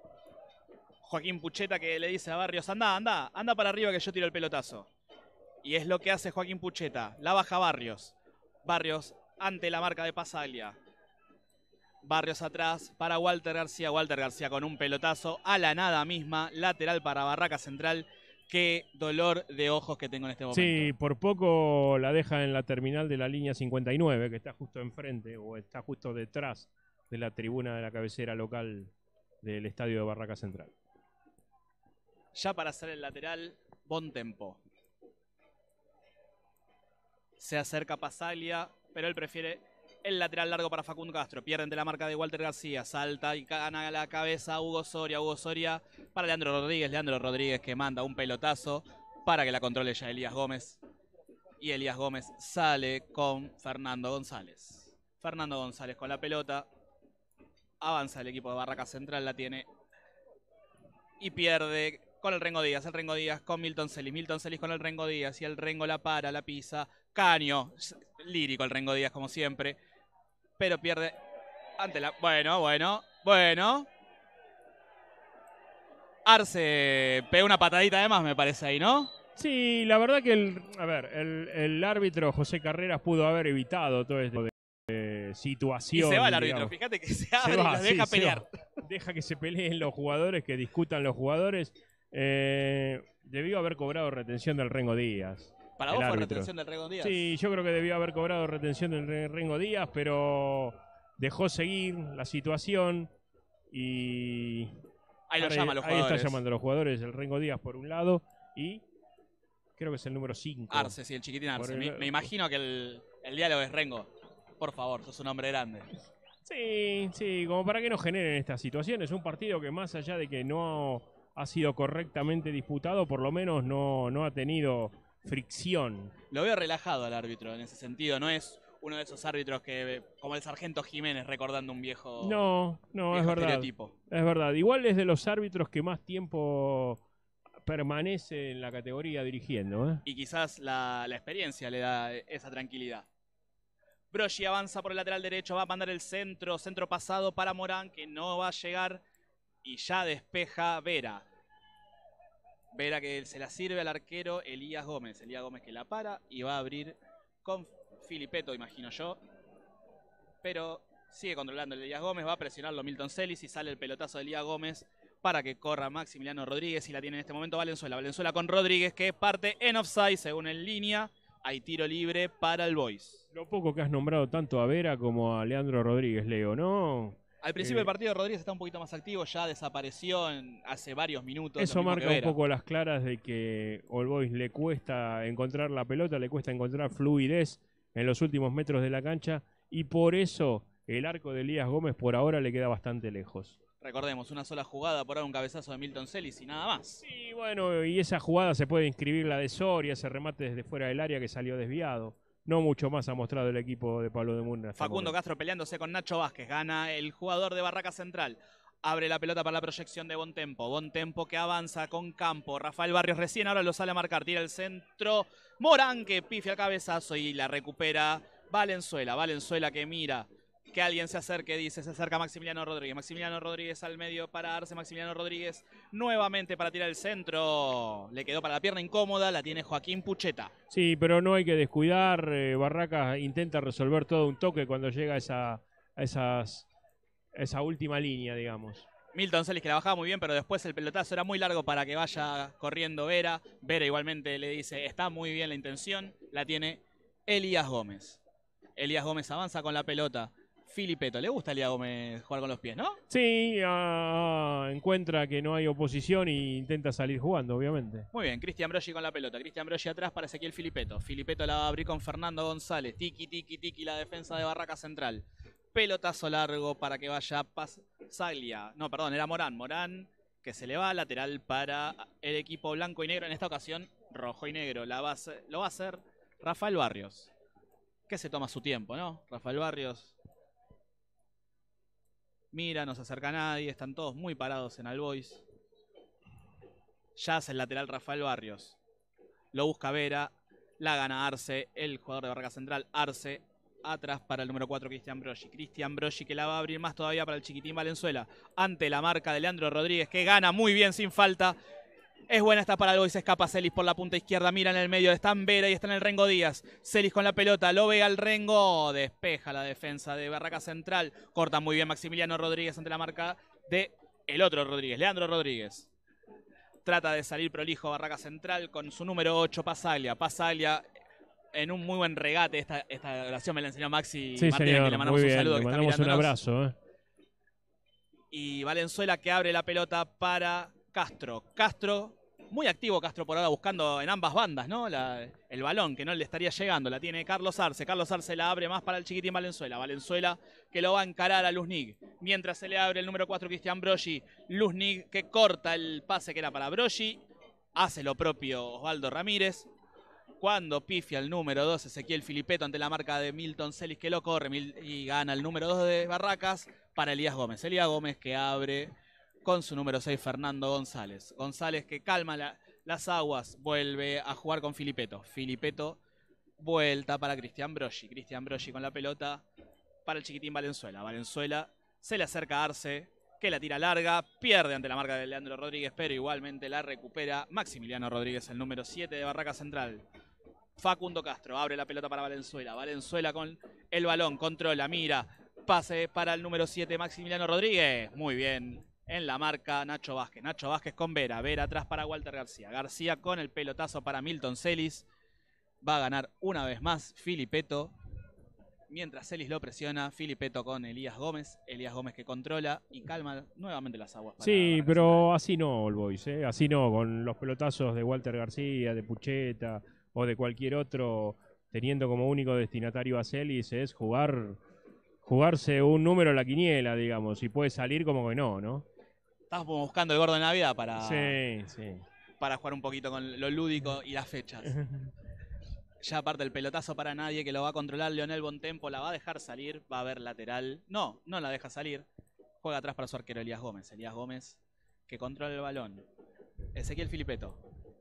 Joaquín Pucheta que le dice a Barrios, anda, anda, anda para arriba que yo tiro el pelotazo. Y es lo que hace Joaquín Pucheta. La baja Barrios. Barrios ante la marca de Pasaglia. Barrios atrás para Walter García. Walter García con un pelotazo a la nada misma. Lateral para Barraca Central. Qué dolor de ojos que tengo en este momento. Sí, por poco la deja en la terminal de la línea cincuenta y nueve, que está justo enfrente o está justo detrás de la tribuna de la cabecera local del estadio de Barraca Central. Ya para hacer el lateral, Bontempo. Se acerca Pasaglia, pero él prefiere el lateral largo para Facundo Castro. Pierde ante la marca de Walter García. Salta y gana la cabeza Hugo Soria. Hugo Soria para Leandro Rodríguez. Leandro Rodríguez que manda un pelotazo para que la controle ya Elías Gómez. Y Elías Gómez sale con Fernando González. Fernando González con la pelota. Avanza el equipo de Barraca Central. La tiene. Y pierde con el Rengo Díaz. El Rengo Díaz con Milton Celis. Milton Celis con el Rengo Díaz. Y el Rengo la para, la pisa. Caño. Lírico el Rengo Díaz como siempre. Pero pierde ante la... Bueno, bueno, bueno. Arce pega una patadita además, me parece ahí, ¿no? Sí, la verdad que el, a ver, el, el árbitro José Carreras pudo haber evitado todo esto de eh, situación. Y se va el árbitro, digamos. fíjate que se abre Se va, y los deja sí, se pelear. va. Deja que se peleen los jugadores, que discutan los jugadores. Eh, debió haber cobrado retención del Rengo Díaz. ¿Para el vos fue árbitro. retención del Rengo Díaz? Sí, yo creo que debió haber cobrado retención del Re- Rengo Díaz, pero dejó seguir la situación y... Ahí lo ahora- llaman los ahí jugadores. está llamando a los jugadores, el Rengo Díaz por un lado y creo que es el número cinco. Arce, sí, el chiquitín Arce. Por Me, el- me imagino que el, el diálogo es Rengo. Por favor, sos un hombre grande. Sí, sí, como para que no generen estas situaciones. Un partido que más allá de que no ha sido correctamente disputado, por lo menos no, no ha tenido fricción. Lo veo relajado al árbitro en ese sentido. No es uno de esos árbitros que, como el sargento Jiménez, recordando un viejo, No, no, es viejo verdad. estereotipo. Es verdad. Igual es de los árbitros que más tiempo permanece en la categoría dirigiendo. ¿eh? Y quizás la, la experiencia le da esa tranquilidad. Broggi avanza por el lateral derecho, va a mandar el centro, centro pasado para Morán, que no va a llegar y ya despeja Vera. Vera que se la sirve al arquero Elías Gómez. Elías Gómez que la para y va a abrir con Filippetto, imagino yo. Pero sigue controlando el Elías Gómez, va a presionarlo Milton Celis y sale el pelotazo de Elías Gómez para que corra Maximiliano Rodríguez y la tiene en este momento Valenzuela. Valenzuela con Rodríguez que parte en offside según en línea. Hay tiro libre para el Boys. Lo poco que has nombrado tanto a Vera como a Leandro Rodríguez, Leo, ¿no? Al principio Eh, del partido Rodríguez está un poquito más activo, ya desapareció en, hace varios minutos. Eso lo mismo marca que un Vera. poco las claras de que All Boys le cuesta encontrar la pelota, le cuesta encontrar fluidez en los últimos metros de la cancha y por eso el arco de Elías Gómez por ahora le queda bastante lejos. Recordemos, una sola jugada por ahora, un cabezazo de Milton Celis y nada más. Sí, bueno, y esa jugada se puede inscribir la de Soria, ese remate desde fuera del área que salió desviado. No mucho más ha mostrado el equipo de Pablo de Murna. Facundo Castro peleándose con Nacho Vázquez, gana el jugador de Barraca Central. Abre la pelota para la proyección de Bontempo. Bontempo que avanza con Campo. Rafael Barrios recién ahora lo sale a marcar. Tira el centro. Morán que pifia el cabezazo y la recupera Valenzuela. Valenzuela que mira. Que alguien se acerque, dice, se acerca Maximiliano Rodríguez. Maximiliano Rodríguez al medio para Arce. Maximiliano Rodríguez nuevamente para tirar el centro. Le quedó para la pierna incómoda, la tiene Joaquín Pucheta. Sí, pero no hay que descuidar. Eh, Barracas intenta resolver todo un toque cuando llega a esa, a esas, a esa última línea, digamos. Milton Celis que la bajaba muy bien, pero después el pelotazo era muy largo para que vaya corriendo Vera. Vera igualmente le dice, está muy bien la intención. La tiene Elías Gómez. Elías Gómez avanza con la pelota. Filippetto, le gusta a Elías Gómez jugar con los pies, ¿no? Sí, ah, encuentra que no hay oposición e intenta salir jugando, obviamente. Muy bien, Cristian Broggi con la pelota. Cristian Broggi atrás para Ezequiel Filippetto. Filippetto la va a abrir con Fernando González. Tiki, tiki, tiki, la defensa de Barraca Central. Pelotazo largo para que vaya Pasaglia. No, perdón, era Morán. Morán que se le va lateral para el equipo blanco y negro. En esta ocasión, rojo y negro. La va a hacer, lo va a hacer Rafael Barrios. Que se toma su tiempo, ¿no? Rafael Barrios. Mira, no se acerca a nadie, están todos muy parados en All Boys. Ya hace el lateral Rafael Barrios. Lo busca Vera, la gana Arce, el jugador de Barraca Central. Arce, atrás para el número cuatro, Cristian Broggi. Cristian Broggi que la va a abrir más todavía para el chiquitín Valenzuela. Ante la marca de Leandro Rodríguez, que gana muy bien sin falta. Es buena esta para All Boys, se escapa Celis por la punta izquierda, mira en el medio, está en Vera y está en el Rengo Díaz. Celis con la pelota, lo ve al Rengo, despeja la defensa de Barraca Central. Corta muy bien Maximiliano Rodríguez ante la marca de el otro Rodríguez, Leandro Rodríguez. Trata de salir prolijo Barraca Central con su número ocho, Pasaglia. Pasaglia en un muy buen regate, esta, esta oración me la enseñó Maxi Sí, Martínez, señor, que le mandamos muy un bien, saludo. le Que está mandamos un mirándonos. abrazo. ¿eh? Y Valenzuela que abre la pelota para Castro. Castro, muy activo Castro por ahora buscando en ambas bandas, ¿no? La, el balón que no le estaría llegando. La tiene Carlos Arce. Carlos Arce la abre más para el chiquitín Valenzuela. Valenzuela que lo va a encarar a Luznig. Mientras se le abre el número cuatro, Cristian Broggi. Luznig que corta el pase que era para Broggi. Hace lo propio Osvaldo Ramírez. Cuando pifia el número dos, Ezequiel Filippetto ante la marca de Milton Celis que lo corre y gana el número dos de Barracas para Elías Gómez. Elías Gómez que abre con su número seis, Fernando González. González que calma la, las aguas, vuelve a jugar con Filippetto. Filippetto, vuelta para Cristian Broggi. Cristian Broggi con la pelota para el chiquitín Valenzuela. Valenzuela se le acerca a Arce, que la tira larga, pierde ante la marca de Leandro Rodríguez, pero igualmente la recupera Maximiliano Rodríguez, el número siete de Barraca Central. Facundo Castro abre la pelota para Valenzuela. Valenzuela con el balón, controla, mira, pase para el número siete, Maximiliano Rodríguez. Muy bien. En la marca Nacho Vázquez. Nacho Vázquez con Vera. Vera atrás para Walter García. García con el pelotazo para Milton Celis. Va a ganar una vez más Filippetto. Mientras Celis lo presiona, Filippetto con Elías Gómez. Elías Gómez que controla y calma nuevamente las aguas. Para Sí, para pero así no, All Boys. ¿eh? Así no, con los pelotazos de Walter García, de Pucheta o de cualquier otro, teniendo como único destinatario a Celis, es jugar, jugarse un número en la quiniela, digamos. Y puede salir como que no, ¿no? Estamos buscando el gordo de Navidad para, Sí, sí. para jugar un poquito con lo lúdico y las fechas. Ya aparte el pelotazo para nadie que lo va a controlar Leonel Bontempo, la va a dejar salir, va a haber lateral. No, no la deja salir. Juega atrás para su arquero Elías Gómez. Elías Gómez que controla el balón. Ezequiel Filipeto.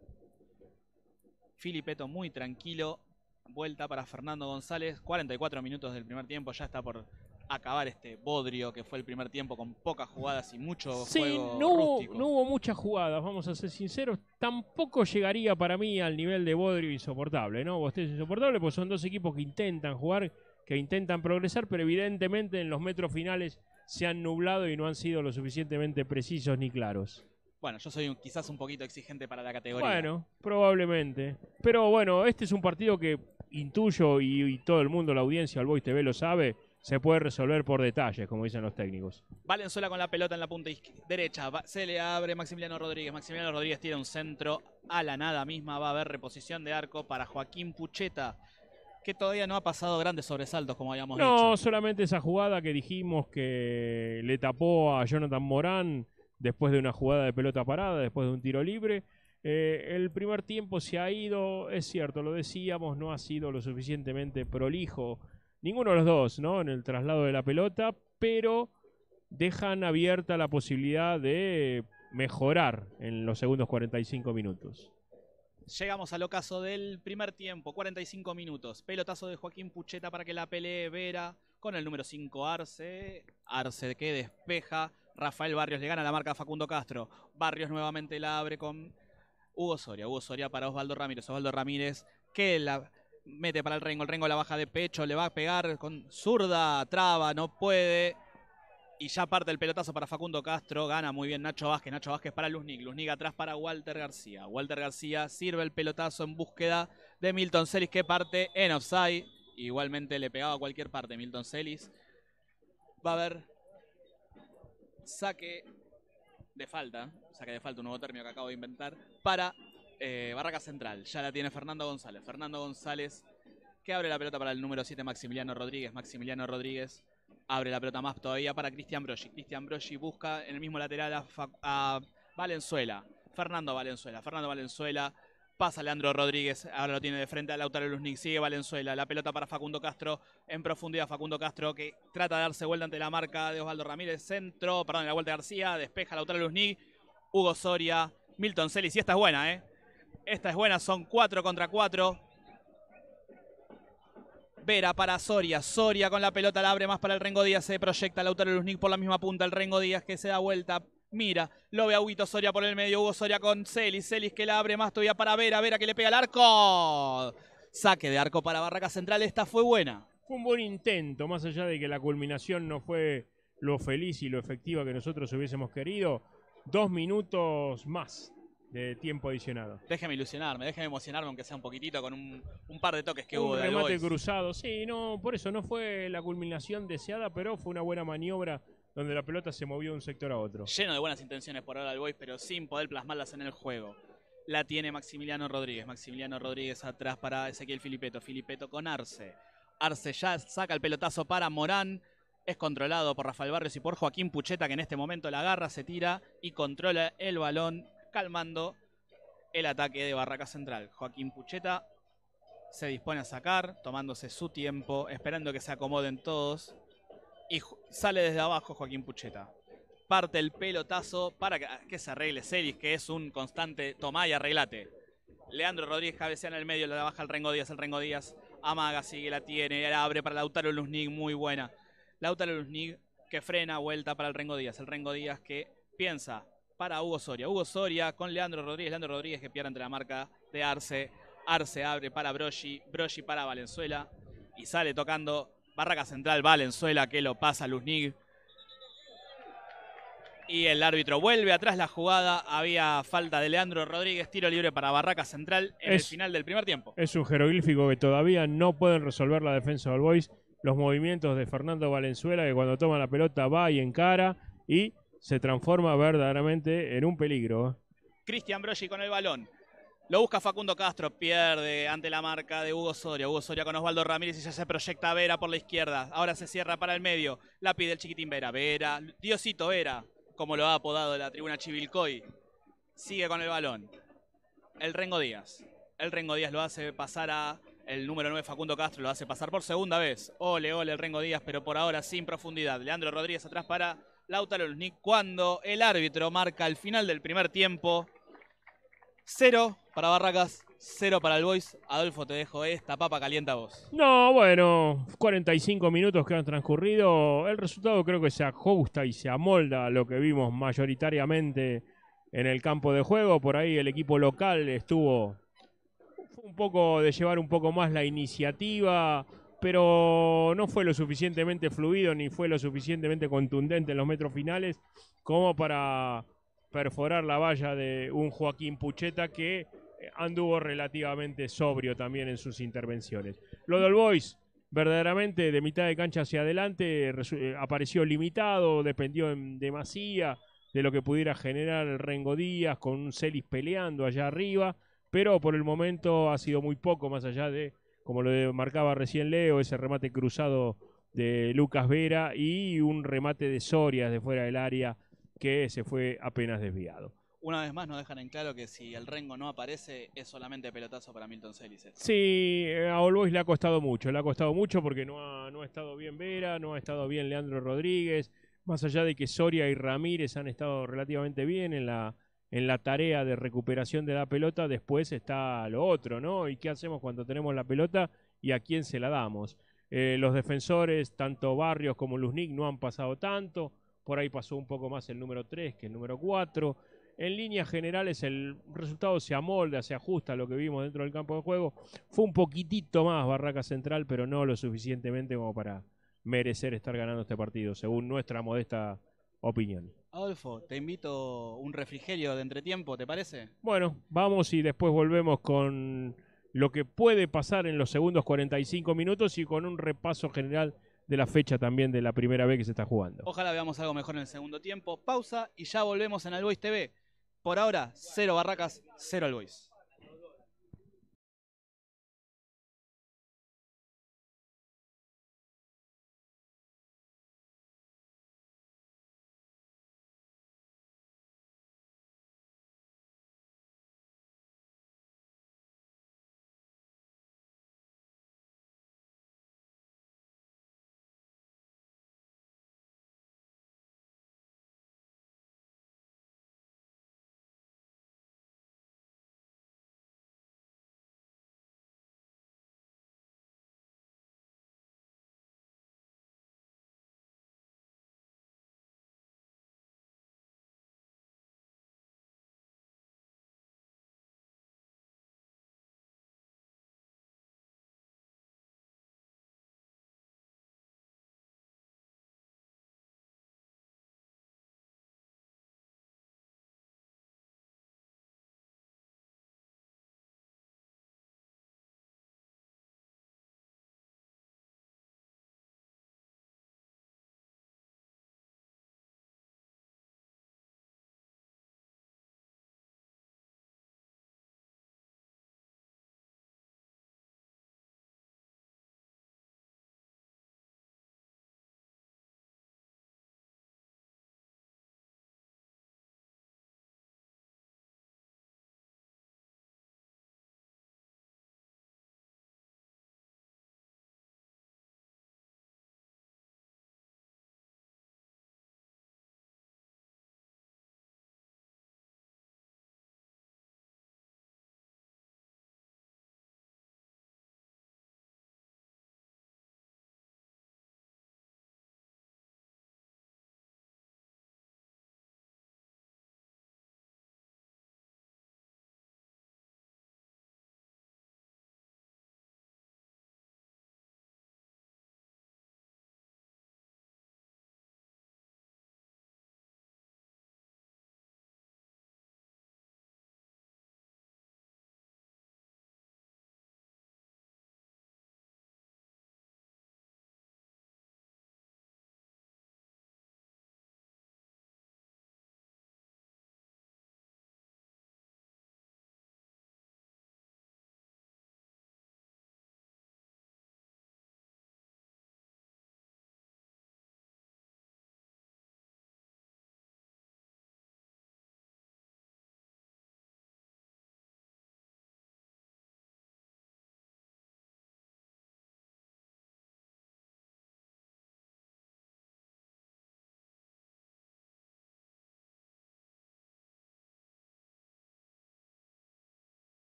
Filipeto muy tranquilo. Vuelta para Fernando González. cuarenta y cuatro minutos del primer tiempo. Ya está por acabar este bodrio que fue el primer tiempo con pocas jugadas y mucho Sí, juego no hubo, rústico. no hubo muchas jugadas, vamos a ser sinceros. Tampoco llegaría para mí al nivel de bodrio insoportable, ¿no? Bostez insoportable, pues son dos equipos que intentan jugar, que intentan progresar, pero evidentemente en los metros finales se han nublado y no han sido lo suficientemente precisos ni claros. Bueno, yo soy un, quizás un poquito exigente para la categoría. Bueno, probablemente. Pero bueno, este es un partido que intuyo y, y todo el mundo, la audiencia, el Boys T V lo sabe, se puede resolver por detalles, como dicen los técnicos. Valenzuela con la pelota en la punta derecha. Va, se le abre Maximiliano Rodríguez. Maximiliano Rodríguez tira un centro a la nada misma. Va a haber reposición de arco para Joaquín Pucheta, que todavía no ha pasado grandes sobresaltos, como habíamos No, dicho. solamente esa jugada que dijimos que le tapó a Jonathan Morán después de una jugada de pelota parada, después de un tiro libre. Eh, el primer tiempo se ha ido, es cierto, lo decíamos, no ha sido lo suficientemente prolijo ninguno de los dos, ¿no? En el traslado de la pelota, pero dejan abierta la posibilidad de mejorar en los segundos cuarenta y cinco minutos. Llegamos al ocaso del primer tiempo, cuarenta y cinco minutos. Pelotazo de Joaquín Pucheta para que la pelee Vera con el número cinco Arce. Arce que despeja. Rafael Barrios le gana la marca a Facundo Castro. Barrios nuevamente la abre con Hugo Soria. Hugo Soria para Osvaldo Ramírez. Osvaldo Ramírez que la mete para el Rengo. El Rengo la baja de pecho. Le va a pegar con zurda. Traba. No puede. Y ya parte el pelotazo para Facundo Castro. Gana muy bien Nacho Vázquez. Nacho Vázquez para Luznik. Luznik atrás para Walter García. Walter García sirve el pelotazo en búsqueda de Milton Celis, que parte en offside. Igualmente le pegaba a cualquier parte Milton Celis. Va a haber saque de falta. Saque de falta, un nuevo término que acabo de inventar. Para eh, Barraca Central. Ya la tiene Fernando González. Fernando González que abre la pelota para el número siete Maximiliano Rodríguez. Maximiliano Rodríguez abre la pelota más todavía para Cristian Broggi. Cristian Broggi busca en el mismo lateral a, Fa a Valenzuela. Fernando Valenzuela. Fernando Valenzuela. Pasa Leandro Rodríguez. Ahora lo tiene de frente a Lautaro Luznik. Sigue Valenzuela. La pelota para Facundo Castro. En profundidad Facundo Castro que trata de darse vuelta ante la marca de Osvaldo Ramírez. Centro. Perdón, la vuelta de García. Despeja Lautaro Luznik. Hugo Soria. Milton Celis. Y esta es buena, ¿eh? Esta es buena. Son cuatro contra cuatro. Vera para Soria. Soria con la pelota la abre más para el Rengo Díaz. Se proyecta Lautaro Luznik por la misma punta. El Rengo Díaz que se da vuelta. Mira, lo ve a Huguito Soria por el medio. Hugo Soria con Celis. Celis que la abre más todavía para Vera. Vera que le pega al arco. Saque de arco para Barraca Central. Esta fue buena. Fue un buen intento, más allá de que la culminación no fue lo feliz y lo efectiva que nosotros hubiésemos querido. Dos minutos más de tiempo adicionado. Déjeme ilusionarme, déjeme emocionarme, aunque sea un poquitito, con un, un par de toques que un hubo de remate Boys. cruzado, sí, no, por eso no fue la culminación deseada, pero fue una buena maniobra donde la pelota se movió de un sector a otro. Lleno de buenas intenciones por ahora el Boys, pero sin poder plasmarlas en el juego. La tiene Maximiliano Rodríguez. Maximiliano Rodríguez atrás para Ezequiel Filipeto. Filipeto con Arce. Arce ya saca el pelotazo para Morán. Es controlado por Rafael Barrios y por Joaquín Pucheta, que en este momento la agarra, se tira y controla el balón, calmando el ataque de Barraca Central. Joaquín Pucheta se dispone a sacar, tomándose su tiempo, esperando que se acomoden todos. Y sale desde abajo Joaquín Pucheta. Parte el pelotazo para que, que se arregle Celis, que es un constante tomá y arreglate. Leandro Rodríguez cabecea en el medio, la baja el Rengo Díaz, el Rengo Díaz amaga, sigue, la tiene, la abre para Lautaro Luznik, muy buena. Lautaro Luznik que frena, vuelta para el Rengo Díaz. El Rengo Díaz que piensa para Hugo Soria. Hugo Soria con Leandro Rodríguez. Leandro Rodríguez que pierde ante la marca de Arce. Arce abre para Broggi. Broggi para Valenzuela. Y sale tocando Barraca Central. Valenzuela que lo pasa Luznik. Y el árbitro vuelve atrás la jugada. Había falta de Leandro Rodríguez. Tiro libre para Barraca Central en Es- el final del primer tiempo. Es un jeroglífico que todavía no pueden resolver la defensa del Boys. Los movimientos de Fernando Valenzuela, que cuando toma la pelota va y encara y se transforma verdaderamente en un peligro. Cristian Broggi con el balón. Lo busca Facundo Castro, pierde ante la marca de Hugo Soria. Hugo Soria con Osvaldo Ramírez y ya se proyecta Vera por la izquierda. Ahora se cierra para el medio. La pide el chiquitín Vera. Vera, Diosito Vera, como lo ha apodado la tribuna Chivilcoy. Sigue con el balón. El Rengo Díaz. El Rengo Díaz lo hace pasar a el número nueve Facundo Castro. Lo hace pasar por segunda vez. Ole, ole el Rengo Díaz, pero por ahora sin profundidad. Leandro Rodríguez atrás para Lautaro Luznik cuando el árbitro marca el final del primer tiempo. Cero para Barracas, cero para el Boys. Adolfo, te dejo esta papa caliente a vos. No, bueno, cuarenta y cinco minutos que han transcurrido. El resultado creo que se ajusta y se amolda a lo que vimos mayoritariamente en el campo de juego. Por ahí el equipo local estuvo fue un poco de llevar un poco más la iniciativa, pero no fue lo suficientemente fluido ni fue lo suficientemente contundente en los metros finales como para perforar la valla de un Joaquín Pucheta que anduvo relativamente sobrio también en sus intervenciones. Lo del Boys, verdaderamente de mitad de cancha hacia adelante, eh, apareció limitado, dependió en demasía de lo que pudiera generar el Rengo Díaz con un Celis peleando allá arriba, pero por el momento ha sido muy poco, más allá de, como lo marcaba recién Leo, ese remate cruzado de Lucas Vera y un remate de Soria de fuera del área que se fue apenas desviado. Una vez más nos dejan en claro que si el Rengo no aparece es solamente pelotazo para Milton Celis. Sí, a All Boys le ha costado mucho, le ha costado mucho porque no ha, no ha estado bien Vera, no ha estado bien Leandro Rodríguez, más allá de que Soria y Ramírez han estado relativamente bien en la, en la tarea de recuperación de la pelota, después está lo otro, ¿no? ¿Y qué hacemos cuando tenemos la pelota y a quién se la damos? Eh, los defensores, tanto Barrios como Luznik, no han pasado tanto, por ahí pasó un poco más el número tres que el número cuatro. En líneas generales el resultado se amolda, se ajusta a lo que vimos dentro del campo de juego. Fue un poquitito más Barraca Central, pero no lo suficientemente como para merecer estar ganando este partido, según nuestra modesta opinión. Adolfo, te invito un refrigerio de entretiempo, ¿te parece? Bueno, vamos y después volvemos con lo que puede pasar en los segundos cuarenta y cinco minutos y con un repaso general de la fecha también de la primera vez que se está jugando. Ojalá veamos algo mejor en el segundo tiempo. Pausa y ya volvemos en All Boys T V. Por ahora, cero Barracas, cero All Boys.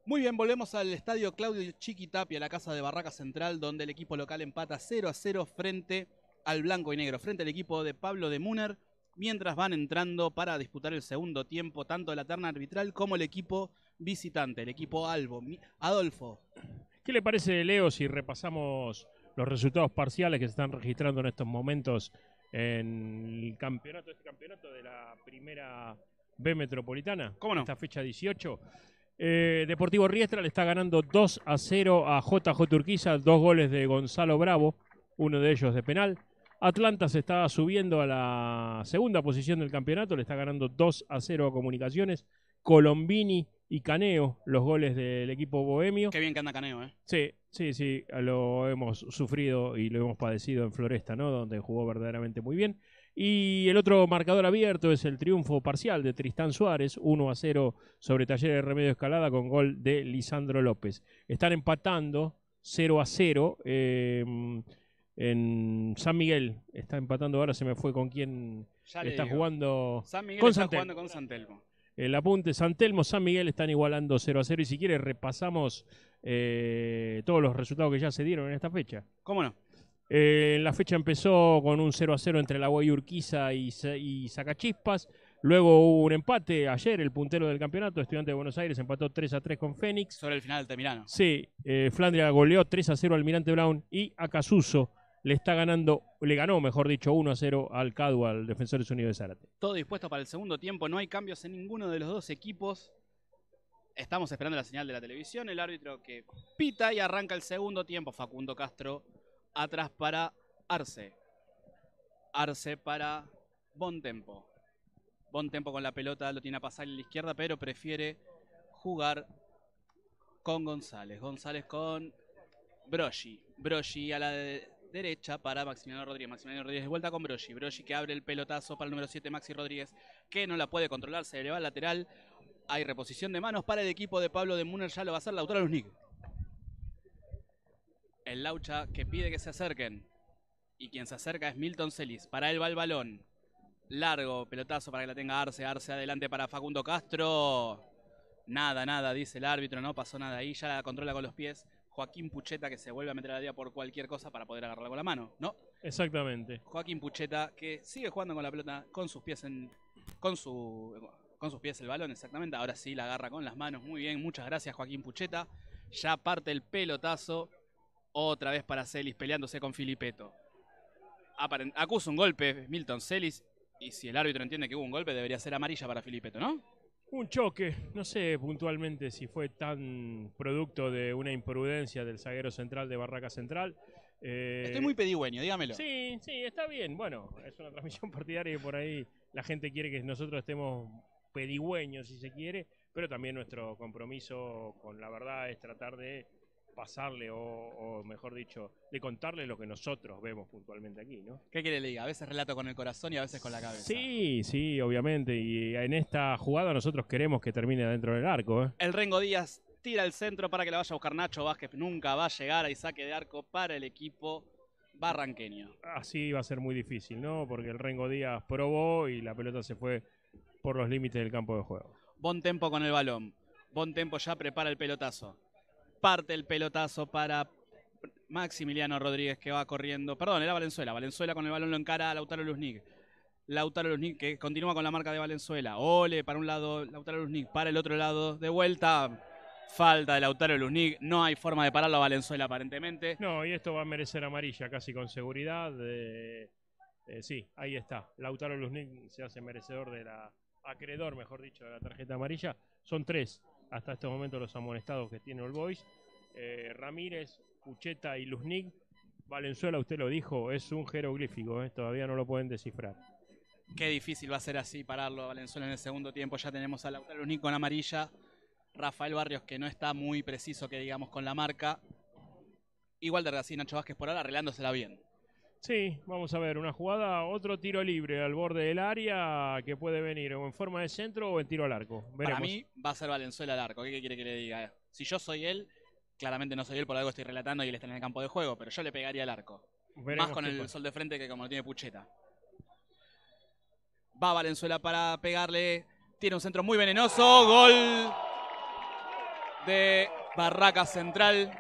Muy bien, volvemos al estadio Claudio Chiquitapia, la casa de Barraca Central, donde el equipo local empata cero a cero frente al blanco y negro, frente al equipo de Pablo de Muner, mientras van entrando para disputar el segundo tiempo, tanto la terna arbitral como el equipo visitante, el equipo Albo. Adolfo. ¿Qué le parece, Leo, si repasamos los resultados parciales que se están registrando en estos momentos en el campeonato, este campeonato de la primera B metropolitana? ¿Cómo no? Esta fecha dieciocho. Eh, Deportivo Riestra le está ganando dos a cero a J J Urquiza, dos goles de Gonzalo Bravo, uno de ellos de penal. Atlanta se está subiendo a la segunda posición del campeonato, le está ganando dos a cero a Comunicaciones. Colombini y Caneo, los goles del equipo bohemio. Qué bien que anda Caneo, ¿eh? Sí, sí, sí, lo hemos sufrido y lo hemos padecido en Floresta, ¿no? Donde jugó verdaderamente muy bien. Y el otro marcador abierto es el triunfo parcial de Tristán Suárez, uno a cero sobre Talleres de Remedio Escalada con gol de Lisandro López. Están empatando cero a cero eh, en San Miguel. Está empatando, ahora se me fue con quién Ya le está digo. jugando. San Miguel con está San Telmo. jugando con San Telmo. El apunte, San Telmo, San Miguel están igualando cero a cero y si quiere repasamos eh, todos los resultados que ya se dieron en esta fecha. ¿Cómo no? Eh, la fecha empezó con un cero a cero entre la Guay Urquiza y, y Sacachispas. Luego hubo un empate ayer, el puntero del campeonato, Estudiante de Buenos Aires, empató tres a tres con Fénix. Sobre el final del Altamirano. Sí, eh, Flandria goleó tres a cero al Almirante Brown y Acasuso le está ganando, le ganó, mejor dicho, uno a cero al Cadu, al Defensores Unidos de Zárate. Todo dispuesto para el segundo tiempo, no hay cambios en ninguno de los dos equipos. Estamos esperando la señal de la televisión, el árbitro que pita y arranca el segundo tiempo. Facundo Castro atrás para Arce. Arce para Bontempo. Bontempo con la pelota, lo tiene a pasar en la izquierda, pero prefiere jugar con González. González con Broggi. Broggi a la de derecha para Maximiliano Rodríguez. Maximiliano Rodríguez de vuelta con Broggi. Broggi que abre el pelotazo para el número siete, Maxi Rodríguez, que no la puede controlar, se le va al lateral. Hay reposición de manos para el equipo de Pablo de Muner, ya lo va a hacer Lautaro Luznik. El Laucha que pide que se acerquen. Y quien se acerca es Milton Celis. Para él va el balón. Largo, pelotazo para que la tenga Arce. Arce adelante para Facundo Castro. Nada, nada, dice el árbitro. No pasó nada ahí. Ya la controla con los pies. Joaquín Pucheta que se vuelve a meter a la vía por cualquier cosa para poder agarrarla con la mano, ¿no? Exactamente. Joaquín Pucheta que sigue jugando con la pelota con sus pies en... Con su... Con sus pies el balón, exactamente. Ahora sí la agarra con las manos. Muy bien, muchas gracias Joaquín Pucheta. Ya parte el pelotazo. Otra vez para Celis peleándose con Filipeto. Aparent- Acusa un golpe Milton Celis. Y si el árbitro entiende que hubo un golpe, debería ser amarilla para Filipeto, ¿no? Un choque, no sé puntualmente si fue tan producto de una imprudencia del zaguero central de Barraca Central. Eh, Estoy muy pedigüeño, dígamelo. Sí, sí, está bien. Bueno, es una transmisión partidaria y por ahí la gente quiere que nosotros estemos pedigüeños, si se quiere, pero también nuestro compromiso con la verdad es tratar de pasarle o, o mejor dicho, de contarle lo que nosotros vemos puntualmente aquí, ¿no? ¿Qué quiere que le diga? A veces relato con el corazón y a veces con la cabeza. Sí, sí, obviamente. Y en esta jugada nosotros queremos que termine dentro del arco, ¿eh? El Rengo Díaz tira el centro para que la vaya a buscar Nacho Vázquez. Nunca va a llegar y saque de arco para el equipo barranqueño. Así va a ser muy difícil, ¿no? Porque el Rengo Díaz probó y la pelota se fue por los límites del campo de juego. Bontempo con el balón. Bontempo ya prepara el pelotazo. Parte el pelotazo para Maximiliano Rodríguez que va corriendo. Perdón, era Valenzuela. Valenzuela con el balón lo encara a Lautaro Luznik. Lautaro Luznik que continúa con la marca de Valenzuela. Ole para un lado, Lautaro Luznik para el otro lado. De vuelta. Falta de Lautaro Luznik. No hay forma de pararlo a Valenzuela aparentemente. No, y esto va a merecer amarilla casi con seguridad. Eh, eh, sí, ahí está. Lautaro Luznik se hace merecedor de la... acreedor, mejor dicho, de la tarjeta amarilla. Son tres hasta este momento los amonestados que tiene All Boys. Eh, Ramírez, Pucheta y Luznik. Valenzuela, usted lo dijo, es un jeroglífico, ¿eh? Todavía no lo pueden descifrar. Qué difícil va a ser así pararlo a Valenzuela en el segundo tiempo. Ya tenemos a Lautaro Luznik con amarilla. Rafael Barrios que no está muy preciso, que digamos, con la marca. Igual de Racing, Nacho Vázquez por ahora arreglándosela bien. Sí, vamos a ver, una jugada, otro tiro libre al borde del área que puede venir o en forma de centro o en tiro al arco. Veremos. Para mí va a ser Valenzuela al arco. ¿Qué quiere que le diga? Si yo soy él, claramente no soy él, por algo estoy relatando y él está en el campo de juego, pero yo le pegaría al arco. Veremos Más con qué el pasa. sol de frente que como lo tiene Pucheta. Va Valenzuela para pegarle. Tiene un centro muy venenoso. Gol de Barraca Central.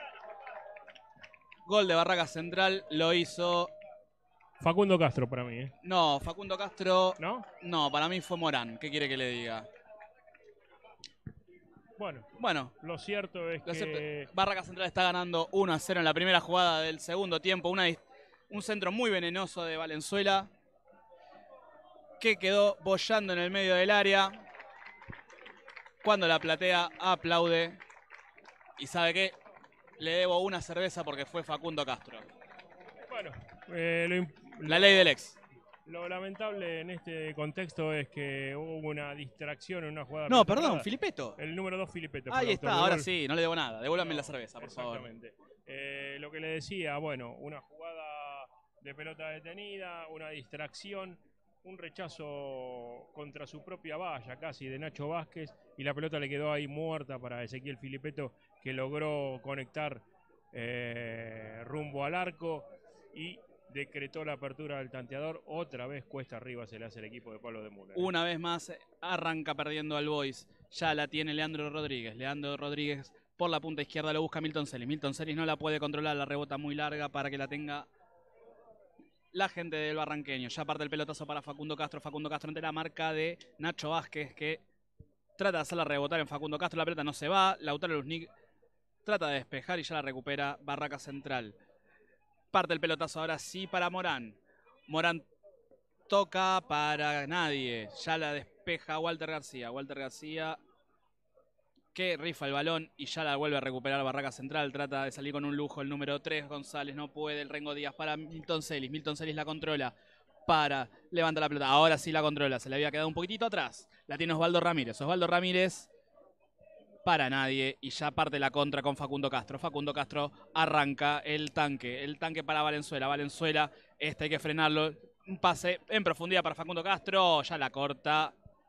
Gol de Barraca Central lo hizo... Facundo Castro para mí, ¿eh? No, Facundo Castro... ¿No? No, para mí fue Morán. ¿Qué quiere que le diga? Bueno, Bueno, lo cierto es lo que... cierto- Barraca Central está ganando uno a cero en la primera jugada del segundo tiempo. Una, dis- un centro muy venenoso de Valenzuela que quedó boyando en el medio del área. Cuando la platea aplaude. Y ¿sabe qué? Le debo una cerveza porque fue Facundo Castro. Bueno, eh, lo, imp- La ley del ex. lo lamentable en este contexto es que hubo una distracción en una jugada. No, pretemporada. perdón, Filipeto. El número dos, Filipeto. fue Ahí el está, autor del ahora gol. sí, no le debo nada. Devuélvame la cerveza, por favor. Exactamente. Eh, lo que le decía, bueno, una jugada de pelota detenida, una distracción, un rechazo contra su propia valla casi de Nacho Vázquez y la pelota le quedó ahí muerta para Ezequiel Filipeto, que logró conectar eh, rumbo al arco y decretó la apertura del tanteador. Otra vez cuesta arriba se le hace el equipo de Pablo de Müller. Una vez más arranca perdiendo al Boys. Ya la tiene Leandro Rodríguez. Leandro Rodríguez por la punta izquierda lo busca Milton Celis. Milton Celis no la puede controlar, la rebota muy larga para que la tenga la gente del barranqueño. Ya parte el pelotazo para Facundo Castro. Facundo Castro ante la marca de Nacho Vázquez, que trata de hacerla rebotar en Facundo Castro. La pelota no se va. Lautaro Luznik trata de despejar y ya la recupera Barraca Central. Parte el pelotazo ahora sí para Morán. Morán toca para nadie. Ya la despeja Walter García. Walter García que rifa el balón y ya la vuelve a recuperar Barraca Central. Trata de salir con un lujo el número tres. González no puede. El Rengo Díaz para Milton Celis. Milton Celis la controla. Para. Levanta la pelota. Ahora sí la controla. Se le había quedado un poquitito atrás. La tiene Osvaldo Ramírez. Osvaldo Ramírez para nadie. Y ya parte la contra con Facundo Castro. Facundo Castro arranca el tanque. El tanque para Valenzuela. Valenzuela. Este hay que frenarlo. Un pase en profundidad para Facundo Castro. Ya la corta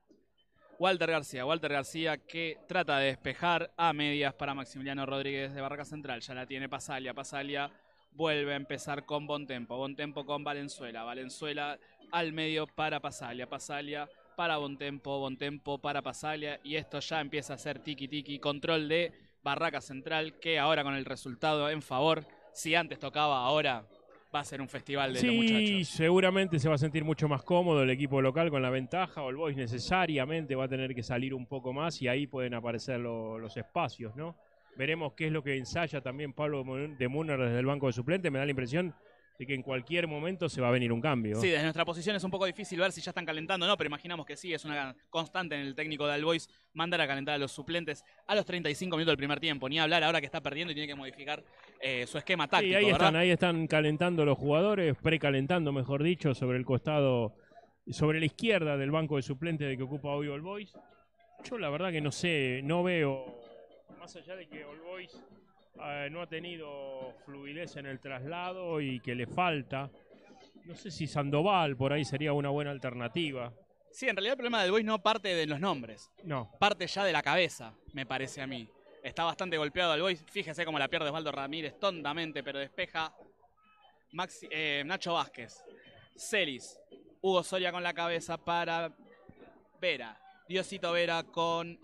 Walter García. Walter García que trata de despejar a medias para Maximiliano Rodríguez de Barraca Central. Ya la tiene Pasalia. Pasalia vuelve a empezar con Bontempo. Bontempo con Valenzuela. Valenzuela al medio para Pasalia. Pasalia para Bontempo. Bontempo para Pasalia. Y esto ya empieza a ser tiki tiki. Control de Barraca Central que ahora con el resultado en favor. Si antes tocaba, ahora va a ser un festival de sí, los muchachos. Seguramente se va a sentir mucho más cómodo el equipo local con la ventaja. All Boys necesariamente va a tener que salir un poco más y ahí pueden aparecer lo, los espacios, ¿no? Veremos qué es lo que ensaya también Pablo de Müller desde el banco de suplentes. Me da la impresión de que en cualquier momento se va a venir un cambio. Sí, desde nuestra posición es un poco difícil ver si ya están calentando o no, pero imaginamos que sí, es una constante en el técnico de All Boys mandar a calentar a los suplentes a los treinta y cinco minutos del primer tiempo. Ni hablar ahora que está perdiendo y tiene que modificar eh, su esquema táctico, Sí, ahí ¿verdad? están, ahí están calentando los jugadores, precalentando, mejor dicho, sobre el costado, sobre la izquierda del banco de suplentes de que ocupa hoy All Boys. Yo la verdad que no sé, no veo, más allá de que All Boys eh, no ha tenido fluidez en el traslado y que le falta, no sé si Sandoval por ahí sería una buena alternativa. Sí, en realidad el problema del Boys no parte de los nombres, No. parte ya de la cabeza, me parece a mí. Está bastante golpeado el Boys, fíjese cómo la pierde Osvaldo Ramírez tontamente, pero despeja Maxi, eh, Nacho Vázquez. Celis, Hugo Soria con la cabeza para Vera. Diosito Vera con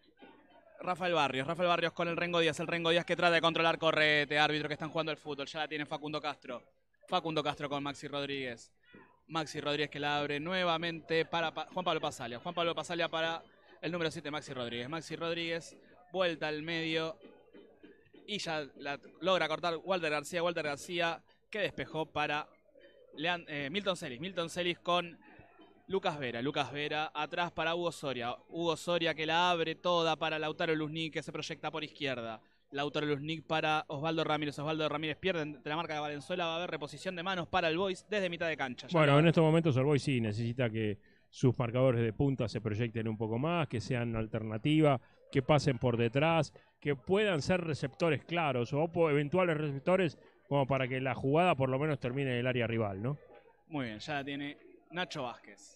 Rafael Barrios. Rafael Barrios con el Rengo Díaz. El Rengo Díaz que trata de controlar correte, árbitro que están jugando al fútbol. Ya la tiene Facundo Castro. Facundo Castro con Maxi Rodríguez. Maxi Rodríguez que la abre nuevamente para pa Juan Pablo Pasalia. Juan Pablo Pasalia para el número siete, Maxi Rodríguez. Maxi Rodríguez, vuelta al medio. Y ya la logra cortar Walter García. Walter García que despejó para Leand eh, Milton Celis. Milton Celis con Lucas Vera. Lucas Vera atrás para Hugo Soria. Hugo Soria que la abre toda para Lautaro Luznik que se proyecta por izquierda. Lautaro Luznik para Osvaldo Ramírez. Osvaldo Ramírez pierde entre la marca de Valenzuela. Va a haber reposición de manos para el Boys desde mitad de cancha. Ya Bueno, la... en estos momentos el Boys sí necesita que sus marcadores de punta se proyecten un poco más, que sean alternativa, que pasen por detrás, que puedan ser receptores claros o eventuales receptores como para que la jugada por lo menos termine en el área rival, ¿no? Muy bien, ya la tiene Nacho Vázquez.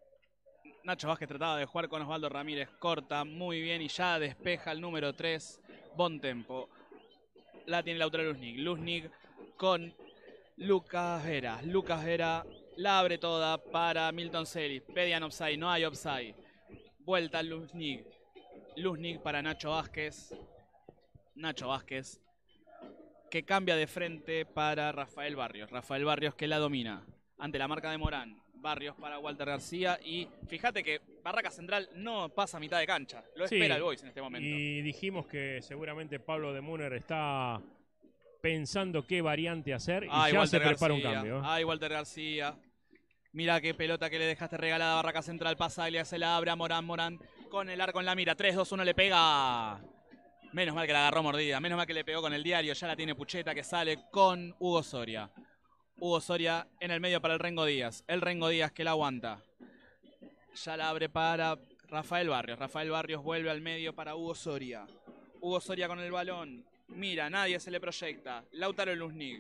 Nacho Vázquez trataba de jugar con Osvaldo Ramírez, corta muy bien y ya despeja el número tres, Bontempo. La tiene Lautaro Luznik. Luznik con Lucas Vera. Lucas Vera la abre toda para Milton Celis. Pedían offside, no hay offside. Vuelta Luznik. Luznik para Nacho Vázquez. Nacho Vázquez, que cambia de frente para Rafael Barrios. Rafael Barrios que la domina ante la marca de Morán. Barrios para Walter García. Y fíjate que Barracas Central no pasa a mitad de cancha. Lo Sí, espera el Boys en este momento. Y dijimos que seguramente Pablo de Muner está pensando qué variante hacer y Ay, ya Walter se prepara García. un cambio. ¿eh? Ay, Walter García. Mira qué pelota que le dejaste regalada a Barraca Central. Pasaglia, se la abre a Morán. Morán con el arco en la mira. tres, dos, uno, le pega. Menos mal que la agarró mordida. Menos mal que le pegó con el diario. Ya la tiene Pucheta, que sale con Hugo Soria. Hugo Soria en el medio para el Rengo Díaz. El Rengo Díaz que la aguanta. Ya la abre para Rafael Barrios. Rafael Barrios vuelve al medio para Hugo Soria. Hugo Soria con el balón. Mira, nadie se le proyecta. Lautaro Luznik.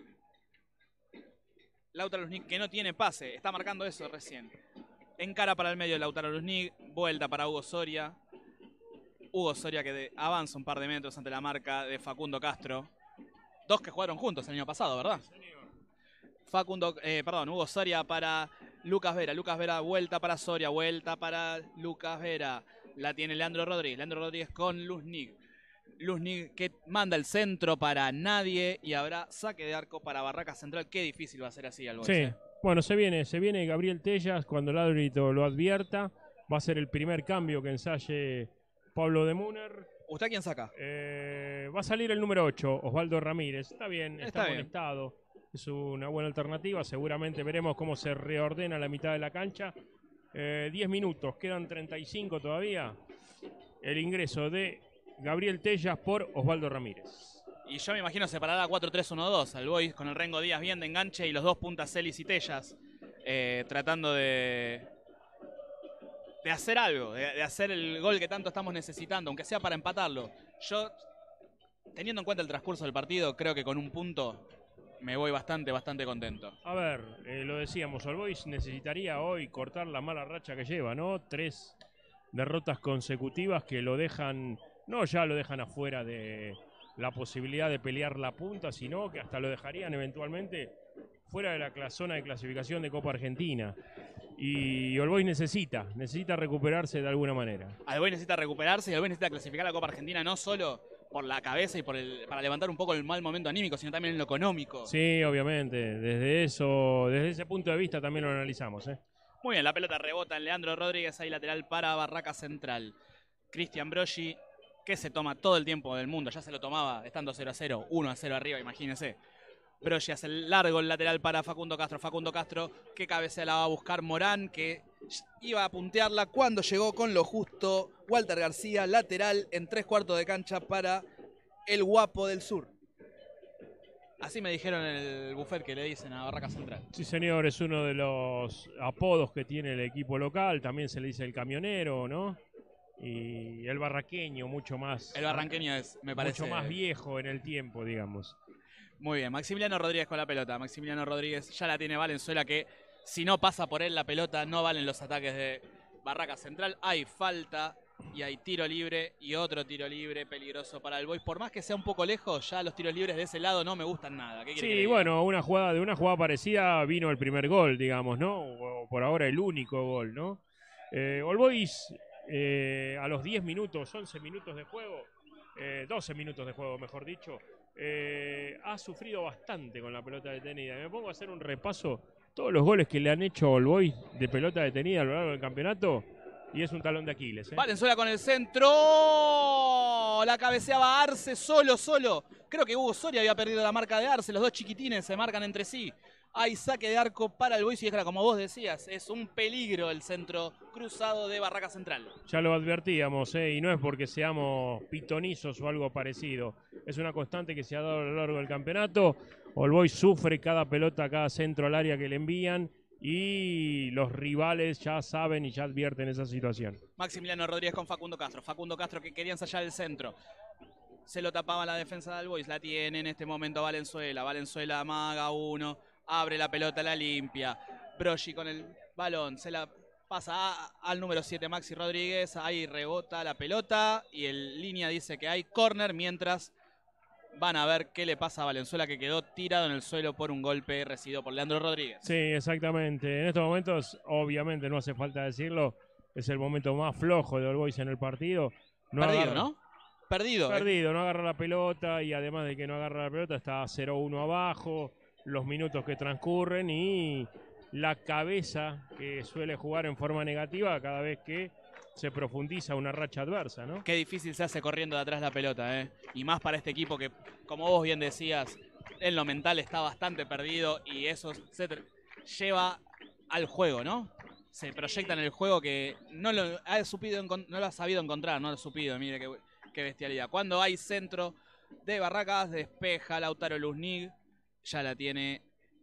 Lautaro Luznik que no tiene pase. Está marcando eso recién. Encara para el medio Lautaro Luznik. Vuelta para Hugo Soria. Hugo Soria que de, avanza un par de metros ante la marca de Facundo Castro. Dos que jugaron juntos el año pasado, ¿verdad? Facundo, eh, perdón, Hugo Soria para Lucas Vera. Lucas Vera, vuelta para Soria. Vuelta para Lucas Vera. La tiene Leandro Rodríguez. Leandro Rodríguez con Luznik. Luznik que manda el centro para nadie y habrá saque de arco para Barracas Central. Qué difícil va a ser así al Boys. Sí, ¿eh? bueno, se viene, se viene Gabriel Tellas cuando el árbitro lo advierta. Va a ser el primer cambio que ensaye Pablo de Muner. ¿Usted a quién saca? Eh, va a salir el número ocho, Osvaldo Ramírez. Está bien, está, Está bien. conectado. Es una buena alternativa. Seguramente veremos cómo se reordena la mitad de la cancha. Eh, diez minutos, quedan treinta y cinco todavía. El ingreso de Gabriel Tellas por Osvaldo Ramírez. Y yo me imagino separar a cuatro tres uno dos al Boys con el Rengo Díaz bien de enganche y los dos puntas Celis y Tellas eh, tratando de, de hacer algo, de, de hacer el gol que tanto estamos necesitando, aunque sea para empatarlo. Yo, teniendo en cuenta el transcurso del partido, creo que con un punto me voy bastante, bastante contento. A ver, eh, lo decíamos, el Boys necesitaría hoy cortar la mala racha que lleva, ¿no? Tres derrotas consecutivas que lo dejan, no ya lo dejan afuera de la posibilidad de pelear la punta, sino que hasta lo dejarían eventualmente fuera de la cla- zona de clasificación de Copa Argentina. Y el Boys necesita, necesita recuperarse de alguna manera. El Boys necesita recuperarse y el Boys necesita clasificar a la Copa Argentina no solo por la cabeza y por el, para levantar un poco el mal momento anímico, sino también en lo económico. Sí, obviamente, desde eso, desde ese punto de vista también lo analizamos, ¿eh? Muy bien, la pelota rebota en Leandro Rodríguez, ahí lateral para Barraca Central. Cristian Broggi, que se toma todo el tiempo del mundo, ya se lo tomaba estando cero a cero, uno a cero arriba, imagínense. Broggi hace el largo el lateral para Facundo Castro. Facundo Castro, que cabecea la va a buscar Morán, que iba a puntearla cuando llegó con lo justo. Walter García, lateral en tres cuartos de cancha para el guapo del sur. Así me dijeron en el buffet que le dicen a Barraca Central. Sí, señor, es uno de los apodos que tiene el equipo local. También se le dice el camionero, ¿no? Y el barraqueño, mucho más. El barranqueño es, me parece. Mucho más viejo en el tiempo, digamos. Muy bien, Maximiliano Rodríguez con la pelota. Maximiliano Rodríguez ya la tiene Valenzuela, que si no pasa por él la pelota, no valen los ataques de Barraca Central. Hay falta y hay tiro libre y otro tiro libre peligroso para el Boys. Por más que sea un poco lejos, ya los tiros libres de ese lado no me gustan nada. ¿Qué quiere que le Sí, diga? bueno, una jugada, de una jugada parecida vino el primer gol, digamos, ¿no? O por ahora el único gol, ¿no? Eh, All Boys, eh, a los diez minutos, once minutos de juego, eh, doce minutos de juego, mejor dicho, eh, ha sufrido bastante con la pelota detenida. Me pongo a hacer un repaso, todos los goles que le han hecho All Boys de pelota detenida a lo largo del campeonato, y es un talón de Aquiles, ¿eh? Valenzuela con el centro. La cabeceaba Arce solo, solo. Creo que Hugo Soria había perdido la marca de Arce. Los dos chiquitines se marcan entre sí. Hay saque de arco para el Boys y es que, como vos decías, es un peligro el centro cruzado de Barraca Central. Ya lo advertíamos, ¿eh? Y no es porque seamos pitonizos o algo parecido. Es una constante que se ha dado a lo largo del campeonato. All Boys sufre cada pelota, cada centro al área que le envían. Y los rivales ya saben y ya advierten esa situación. Maximiliano Rodríguez con Facundo Castro. Facundo Castro que quería ensayar el centro. Se lo tapaba la defensa del Boys. La tiene en este momento Valenzuela. Valenzuela amaga uno. Abre la pelota, la limpia. Broggi con el balón. Se la pasa a, al número siete, Maxi Rodríguez. Ahí rebota la pelota. Y el línea dice que hay córner. Mientras van a ver qué le pasa a Valenzuela, que quedó tirado en el suelo por un golpe recibido por Leandro Rodríguez. Sí, exactamente. En estos momentos, obviamente, no hace falta decirlo, es el momento más flojo de All Boys en el partido. No Perdido, agarra- ¿no? Perdido. eh. Perdido, no agarra la pelota y además de que no agarra la pelota está cero uno abajo, los minutos que transcurren y la cabeza que suele jugar en forma negativa cada vez que se profundiza una racha adversa, ¿no? Qué difícil se hace corriendo de atrás la pelota, ¿eh? Y más para este equipo que, como vos bien decías, en lo mental está bastante perdido y eso se tr- lleva al juego, ¿no? Se proyecta en el juego que no lo ha, supido encon- no lo ha sabido encontrar, no lo ha supido, mire qué, qué bestialidad. Cuando hay centro de Barracas, despeja Lautaro Luznig, ya la tiene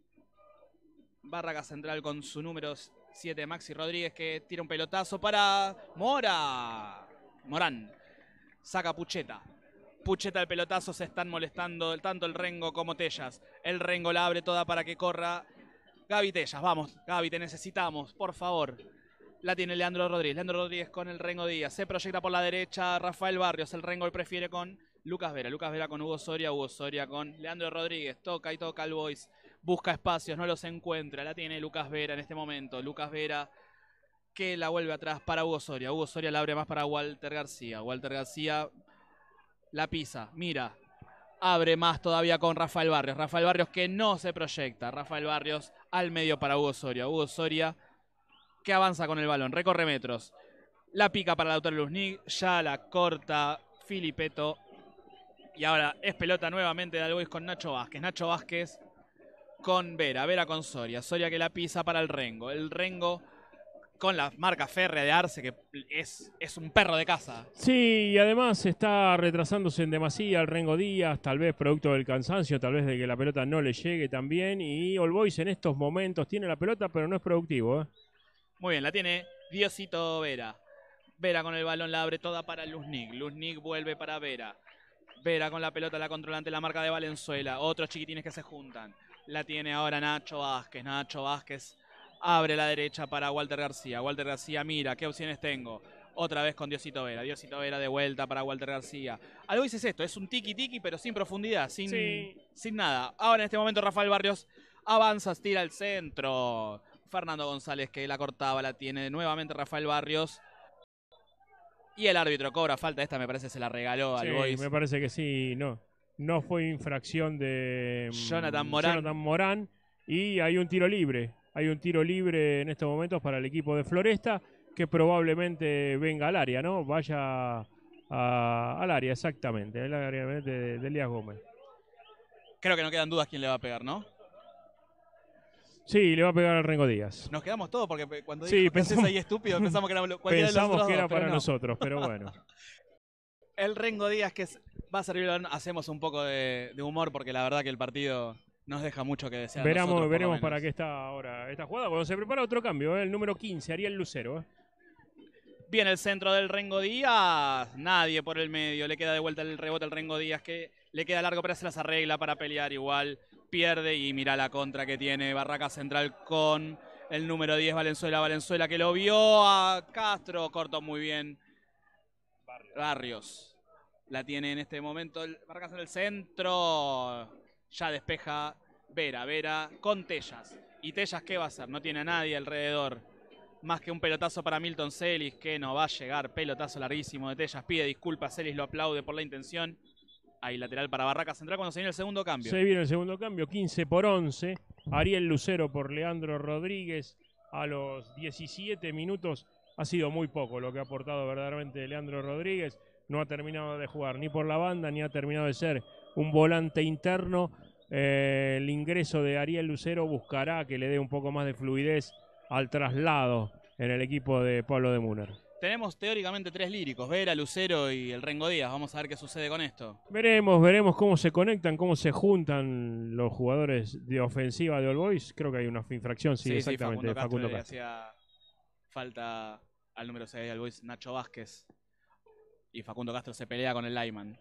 Barracas Central con su número siete, Maxi Rodríguez, que tira un pelotazo para Mora. Morán. Saca Pucheta. Pucheta el pelotazo, se están molestando tanto el Rengo como Tellas. El Rengo la abre toda para que corra Gaby Tellas. Vamos, Gaby, te necesitamos, por favor. La tiene Leandro Rodríguez. Leandro Rodríguez con el Rengo Díaz. Se proyecta por la derecha Rafael Barrios. El Rengo prefiere con Lucas Vera. Lucas Vera con Hugo Soria. Hugo Soria con Leandro Rodríguez. Toca y toca el Boys. Busca espacios, no los encuentra. La tiene Lucas Vera en este momento. Lucas Vera que la vuelve atrás para Hugo Soria. Hugo Soria la abre más para Walter García. Walter García la pisa, mira. Abre más todavía con Rafael Barrios. Rafael Barrios que no se proyecta. Rafael Barrios al medio para Hugo Soria. Hugo Soria que avanza con el balón. Recorre metros. La pica para Lautaro Luznig. Ya la corta Filipeto. Y ahora es pelota nuevamente de Albois con Nacho Vázquez. Nacho Vázquez con Vera. Vera con Soria. Soria que la pisa para el Rengo. El Rengo con la marca férrea de Arce, que es, es un perro de casa. Sí, y además está retrasándose en demasía el Rengo Díaz, tal vez producto del cansancio, tal vez de que la pelota no le llegue tan bien. Y All Boys en estos momentos tiene la pelota, pero no es productivo, ¿eh? Muy bien, la tiene Diosito Vera. Vera con el balón la abre toda para Luznig. Luznig vuelve para Vera. Vera con la pelota la controla ante la marca de Valenzuela. Otros chiquitines que se juntan. La tiene ahora Nacho Vázquez. Nacho Vázquez abre la derecha para Walter García. Walter García mira, ¿qué opciones tengo? Otra vez con Diosito Vera. Diosito Vera de vuelta para Walter García. Algo es esto, es un tiki-tiki, pero sin profundidad, sin, Sí. sin nada. Ahora en este momento Rafael Barrios avanza, tira al centro. Fernando González que la cortaba, la tiene nuevamente Rafael Barrios. Y el árbitro cobra falta, esta me parece se la regaló al Sí, Boys. me parece que sí, no. No fue infracción de mm, Jonathan Morán. Jonathan Morán. Y hay un tiro libre. Hay un tiro libre en estos momentos para el equipo de Floresta que probablemente venga al área, ¿no? Vaya a- al área, exactamente. Al área de, de Elías Gómez. Creo que no quedan dudas quién le va a pegar, ¿no? Sí, le va a pegar al Rengo Díaz. Nos quedamos todos porque cuando Sí, dijo pensamos- Francesa y estúpido pensamos que era cualquiera de los Pensamos otros que era dos, pero para no. nosotros, pero bueno. El Rengo Díaz que es- va a servir, hacemos un poco de, de humor porque la verdad que el partido nos deja mucho que desear. Veremos, nosotros, por lo veremos menos. para qué está ahora esta jugada. Cuando se prepara otro cambio, ¿eh? El número quince, Ariel Lucero. ¿eh? Viene el centro del Rengo Díaz, nadie por el medio, le queda de vuelta el rebote al Rengo Díaz que le queda largo pero se las arregla para pelear igual, pierde y mira la contra que tiene Barraca Central con el número diez Valenzuela, Valenzuela que lo vio a Castro, cortó muy bien Barrios, la tiene en este momento el Barracas en el centro, ya despeja Vera, Vera con Tellas, y Tellas ¿qué va a hacer? No tiene a nadie alrededor. Más que un pelotazo para Milton Celis, que no va a llegar. Pelotazo larguísimo de Tellas. Pide disculpas, Celis lo aplaude por la intención. Ahí lateral para Barraca Central cuando se viene el segundo cambio. Se viene el segundo cambio, quince por once. Ariel Lucero por Leandro Rodríguez a los diecisiete minutos. Ha sido muy poco lo que ha aportado verdaderamente Leandro Rodríguez. No ha terminado de jugar ni por la banda, ni ha terminado de ser un volante interno. Eh, el ingreso de Ariel Lucero buscará que le dé un poco más de fluidez al traslado en el equipo de Pablo de Muner. Tenemos teóricamente tres líricos, Vera, Lucero y el Rengo Díaz. Vamos a ver qué sucede con esto. Veremos, veremos cómo se conectan, cómo se juntan los jugadores de ofensiva de All Boys. Creo que hay una infracción, sí, exactamente, de Facundo Castro Facundo le Castro. hacía falta al número seis del Boys, Nacho Vázquez. Y Facundo Castro se pelea con el Lyman.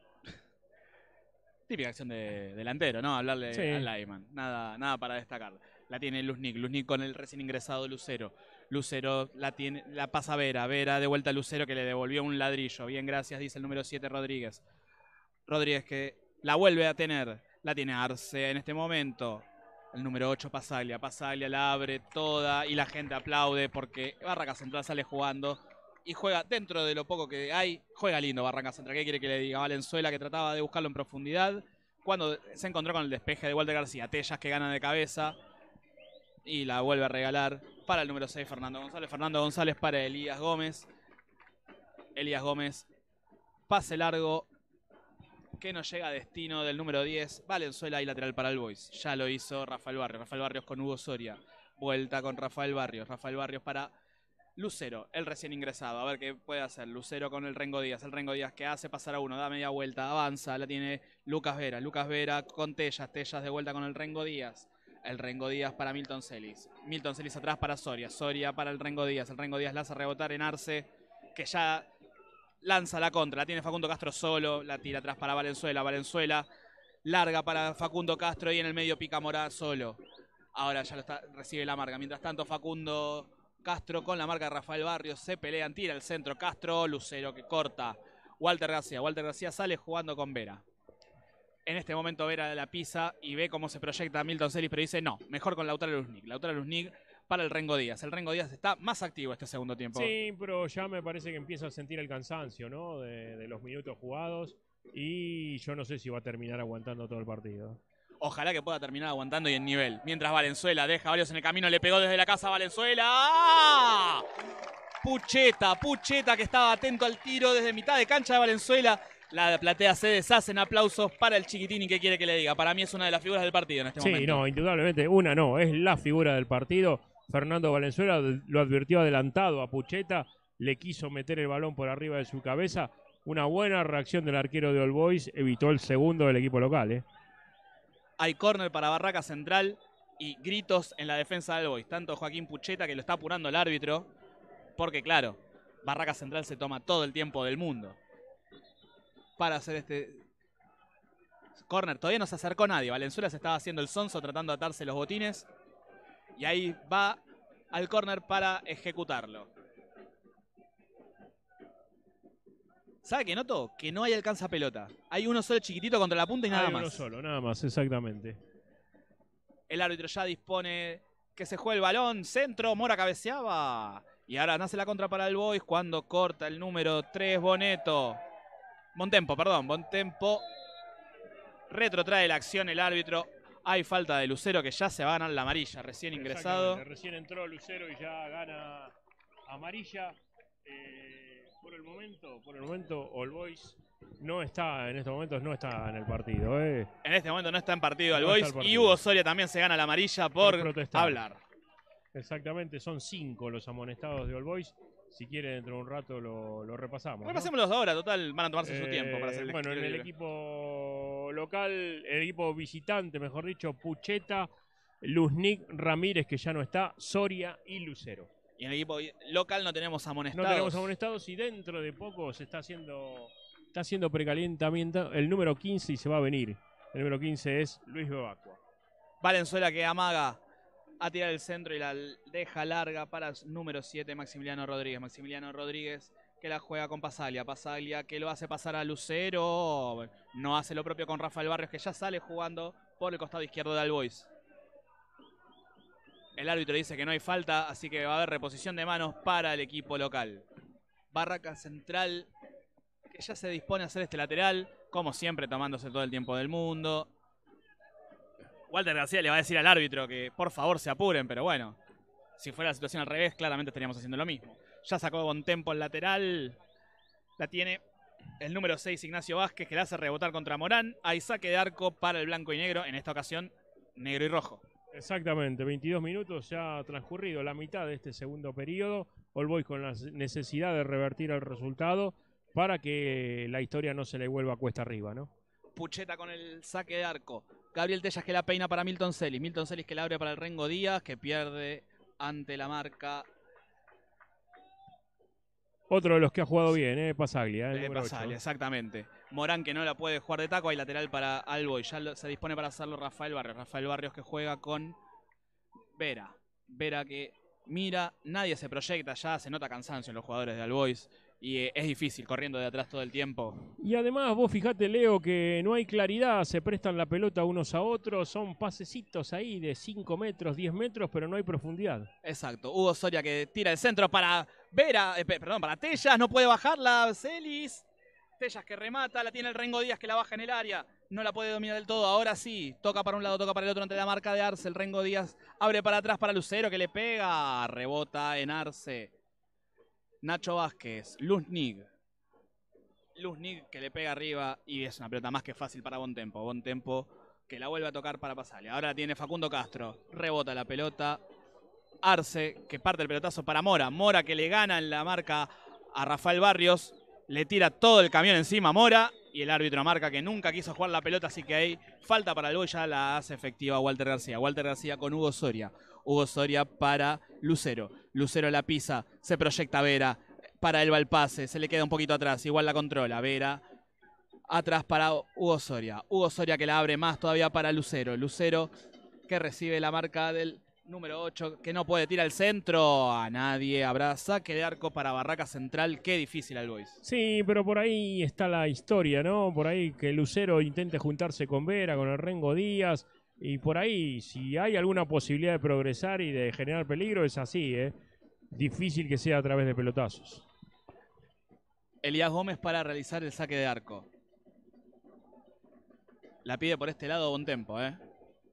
Típica acción de delantero, ¿no? Hablarle Sí. al Lyman. Nada, nada para destacar. La tiene Luznik. Luznik con el recién ingresado Lucero. Lucero la tiene, la pasa a Vera. Vera de vuelta a Lucero que le devolvió un ladrillo. Bien, gracias, dice el número siete Rodríguez. Rodríguez que la vuelve a tener. La tiene Arce en este momento. El número ocho Pasaglia. Pasaglia la abre toda y la gente aplaude porque Barraca Central sale jugando y juega dentro de lo poco que hay, juega lindo Barraca Central. ¿Qué quiere que le diga? Valenzuela, que trataba de buscarlo en profundidad, cuando se encontró con el despeje de Walter García. Tellas, que gana de cabeza y la vuelve a regalar para el número seis, Fernando González. Fernando González para Elías Gómez. Elías Gómez, pase largo que no llega a destino del número diez. Valenzuela y lateral para el Boys. Ya lo hizo Rafael Barrios. Rafael Barrios con Hugo Soria. Vuelta con Rafael Barrios. Rafael Barrios para Lucero, el recién ingresado. A ver qué puede hacer. Lucero con el Rengo Díaz. El Rengo Díaz que hace pasar a uno. Da media vuelta. Avanza. La tiene Lucas Vera. Lucas Vera con Tellas. Tellas de vuelta con el Rengo Díaz. El Rengo Díaz para Milton Celis. Milton Celis atrás para Soria. Soria para el Rengo Díaz. El Rengo Díaz la hace rebotar en Arce, que ya lanza la contra. La tiene Facundo Castro solo. La tira atrás para Valenzuela. Valenzuela larga para Facundo Castro y en el medio pica Morá solo. Ahora ya lo está, recibe la marca. Mientras tanto Facundo Castro con la marca de Rafael Barrios se pelean. Tira el centro Castro. Lucero que corta. Walter García. Walter García sale jugando con Vera. En este momento Vera la pisa y ve cómo se proyecta Milton Celis, pero dice no, mejor con Lautaro Luznik. Lautaro Luznik para el Rengo Díaz. El Rengo Díaz está más activo este segundo tiempo. Sí, pero ya me parece que empieza a sentir el cansancio, ¿no? De, de los minutos jugados. Y yo no sé si va a terminar aguantando todo el partido. Ojalá que pueda terminar aguantando y en nivel. Mientras Valenzuela deja varios en el camino, le pegó desde la casa a Valenzuela. ¡Ah! Pucheta, Pucheta que estaba atento al tiro desde mitad de cancha de Valenzuela. La platea se deshace en aplausos para el Chiquitini. ¿Qué quiere que le diga? Para mí es una de las figuras del partido en este sí, momento. Sí, no, indudablemente. Una no, es la figura del partido. Fernando Valenzuela lo advirtió adelantado a Pucheta. Le quiso meter el balón por arriba de su cabeza. Una buena reacción del arquero de All Boys. Evitó el segundo del equipo local, ¿eh? Hay córner para Barraca Central y gritos en la defensa del All Boys. Tanto Joaquín Pucheta, que lo está apurando el árbitro. Porque, claro, Barraca Central se toma todo el tiempo del mundo para hacer este córner. Todavía no se acercó nadie. Valenzuela se estaba haciendo el sonso tratando de atarse los botines. Y ahí va al córner para ejecutarlo. ¿Sabe qué noto? Que no hay alcanza pelota. Hay uno solo chiquitito contra la punta y nada hay más. Uno solo, nada más, exactamente. El árbitro ya dispone que se juegue el balón. Centro, Mora cabeceaba. Y ahora nace la contra para el Boys cuando corta el número tres, Boneto. Bontempo, perdón, Bontempo retrotrae la acción el árbitro. Hay falta de Lucero que ya se va a ganar la amarilla, recién ingresado. Recién entró Lucero y ya gana amarilla. Eh, por el momento, por el momento, All Boys no está, en estos momentos no está en el partido. Eh. En este momento no está en partido All No Boys y Hugo Soria también se gana la amarilla por, por hablar. Exactamente, son cinco los amonestados de All Boys. Si quiere, dentro de un rato lo, lo repasamos. Repasémoslos ¿no? ahora, total, van a tomarse eh, su tiempo para hacer el Bueno, en el equipo local, el equipo visitante, mejor dicho, Pucheta, Luznik, Ramírez, que ya no está, Soria y Lucero. Y en el equipo local no tenemos amonestados. No tenemos amonestados y dentro de poco se está haciendo, está haciendo precalentamiento el número quince y se va a venir. El número quince es Luis Bebacua. Valenzuela que amaga a tirar el centro y la deja larga para el número siete, Maximiliano Rodríguez. Maximiliano Rodríguez que la juega con Pasaglia. Pasaglia que lo hace pasar a Lucero. No hace lo propio con Rafael Barrios, que ya sale jugando por el costado izquierdo de All Boys. El árbitro dice que no hay falta, así que va a haber reposición de manos para el equipo local. Barraca Central que ya se dispone a hacer este lateral, como siempre tomándose todo el tiempo del mundo. Walter García le va a decir al árbitro que por favor se apuren, pero bueno, si fuera la situación al revés, claramente estaríamos haciendo lo mismo. Ya sacó Bontempo el lateral, la tiene el número seis, Ignacio Vázquez, que la hace rebotar contra Morán. Hay saque de arco para el blanco y negro, en esta ocasión negro y rojo. Exactamente, veintidós minutos ya ha transcurrido la mitad de este segundo periodo. All Boys con la necesidad de revertir el resultado para que la historia no se le vuelva cuesta arriba, ¿no? Pucheta con el saque de arco. Gabriel Tellas que la peina para Milton Celis. Milton Celis que la abre para el Rengo Díaz, que pierde ante la marca. Otro de los que ha jugado bien, ¿eh? Pasaglia. Eh, Pasaglia, exactamente. Morán que no la puede jugar de taco. Hay lateral para All Boys. Ya lo, se dispone para hacerlo Rafael Barrios. Rafael Barrios que juega con Vera. Vera que mira. Nadie se proyecta ya. Se nota cansancio en los jugadores de All Boys. y eh, es difícil corriendo de atrás todo el tiempo. Y además vos fijate, Leo, que no hay claridad, se prestan la pelota unos a otros, son pasecitos ahí de cinco metros, diez metros, pero no hay profundidad. Exacto, Hugo Soria que tira el centro para Vera, eh, perdón, para Tellas, no puede bajarla Celis. Tellas que remata, la tiene el Rengo Díaz que la baja en el área, no la puede dominar del todo, ahora sí, toca para un lado, toca para el otro ante la marca de Arce, el Rengo Díaz abre para atrás para Lucero que le pega, rebota en Arce. Nacho Vázquez, Luznig. Luznig que le pega arriba y es una pelota más que fácil para Bontempo. Bontempo que la vuelve a tocar para pasarle. Ahora la tiene Facundo Castro. Rebota la pelota. Arce que parte el pelotazo para Mora. Mora que le gana en la marca a Rafael Barrios. Le tira todo el camión encima a Mora. Y el árbitro marca que nunca quiso jugar la pelota. Así que ahí falta para el gol. Ya la hace efectiva Walter García. Walter García con Hugo Soria. Hugo Soria para Lucero. Lucero la pisa, se proyecta Vera. Para él va el pase, se le queda un poquito atrás. Igual la controla. Vera atrás para Hugo Soria. Hugo Soria que la abre más todavía para Lucero. Lucero que recibe la marca del número ocho. Que no puede tirar el centro. A nadie. Habrá saque de arco para Barraca Central. Qué difícil al Boys. Sí, pero por ahí está la historia, ¿no? Por ahí que Lucero intente juntarse con Vera, con el Rengo Díaz. Y por ahí, si hay alguna posibilidad de progresar y de generar peligro, es así, ¿eh? Difícil que sea a través de pelotazos. Elías Gómez para realizar el saque de arco. La pide por este lado Bontempo, ¿eh?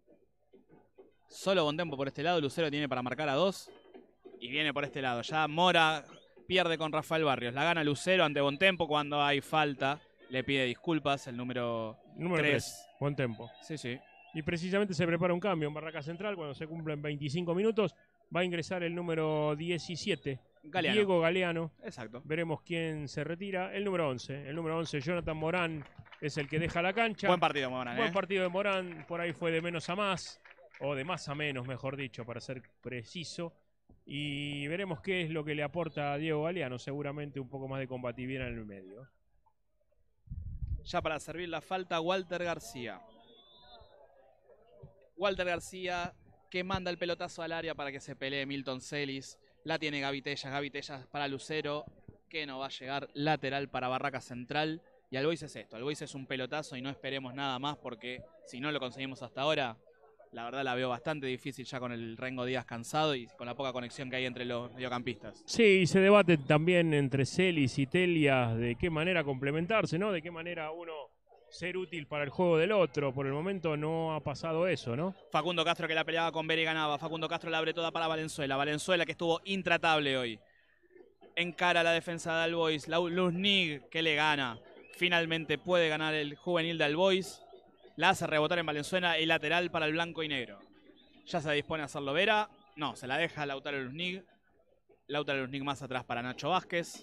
Solo Bontempo por este lado. Lucero tiene para marcar a dos. Y viene por este lado. Ya Mora pierde con Rafael Barrios. La gana Lucero ante Bontempo cuando hay falta. Le pide disculpas el número, Número tres. tres, Bontempo. Sí, sí. Y precisamente se prepara un cambio en Barraca Central. Cuando se cumplen veinticinco minutos, va a ingresar el número diecisiete, Galeano. Diego Galeano. Exacto. Veremos quién se retira. El número once. El número once, Jonathan Morán, es el que deja la cancha. Buen partido, Morán, Buen ¿eh? partido de Morán. Por ahí fue de menos a más. O de más a menos, mejor dicho, para ser preciso. Y veremos qué es lo que le aporta a Diego Galeano. Seguramente un poco más de combatividad en el medio. Ya para servir la falta, Walter García. Walter García que manda el pelotazo al área para que se pelee Milton Celis. La tiene Gaby Tellas. Gaby Tellas para Lucero, que no va a llegar. Lateral para Barraca Central. Y al Boys es esto. Al Boys es un pelotazo y no esperemos nada más porque si no lo conseguimos hasta ahora, la verdad la veo bastante difícil ya con el Rengo Díaz cansado y con la poca conexión que hay entre los mediocampistas. Sí, se debate también entre Celis y Telias de qué manera complementarse, ¿no? De qué manera uno ser útil para el juego del otro. Por el momento no ha pasado eso, ¿no? Facundo Castro que la peleaba con Vera y ganaba. Facundo Castro la abre toda para Valenzuela. Valenzuela que estuvo intratable hoy. Encara la defensa de Albois. Luznig que le gana. Finalmente puede ganar el juvenil de Albois. La hace rebotar en Valenzuela. El lateral para el blanco y negro. Ya se dispone a hacerlo Vera. No, se la deja Lautaro Luznig. Lautaro Luznig más atrás para Nacho Vázquez.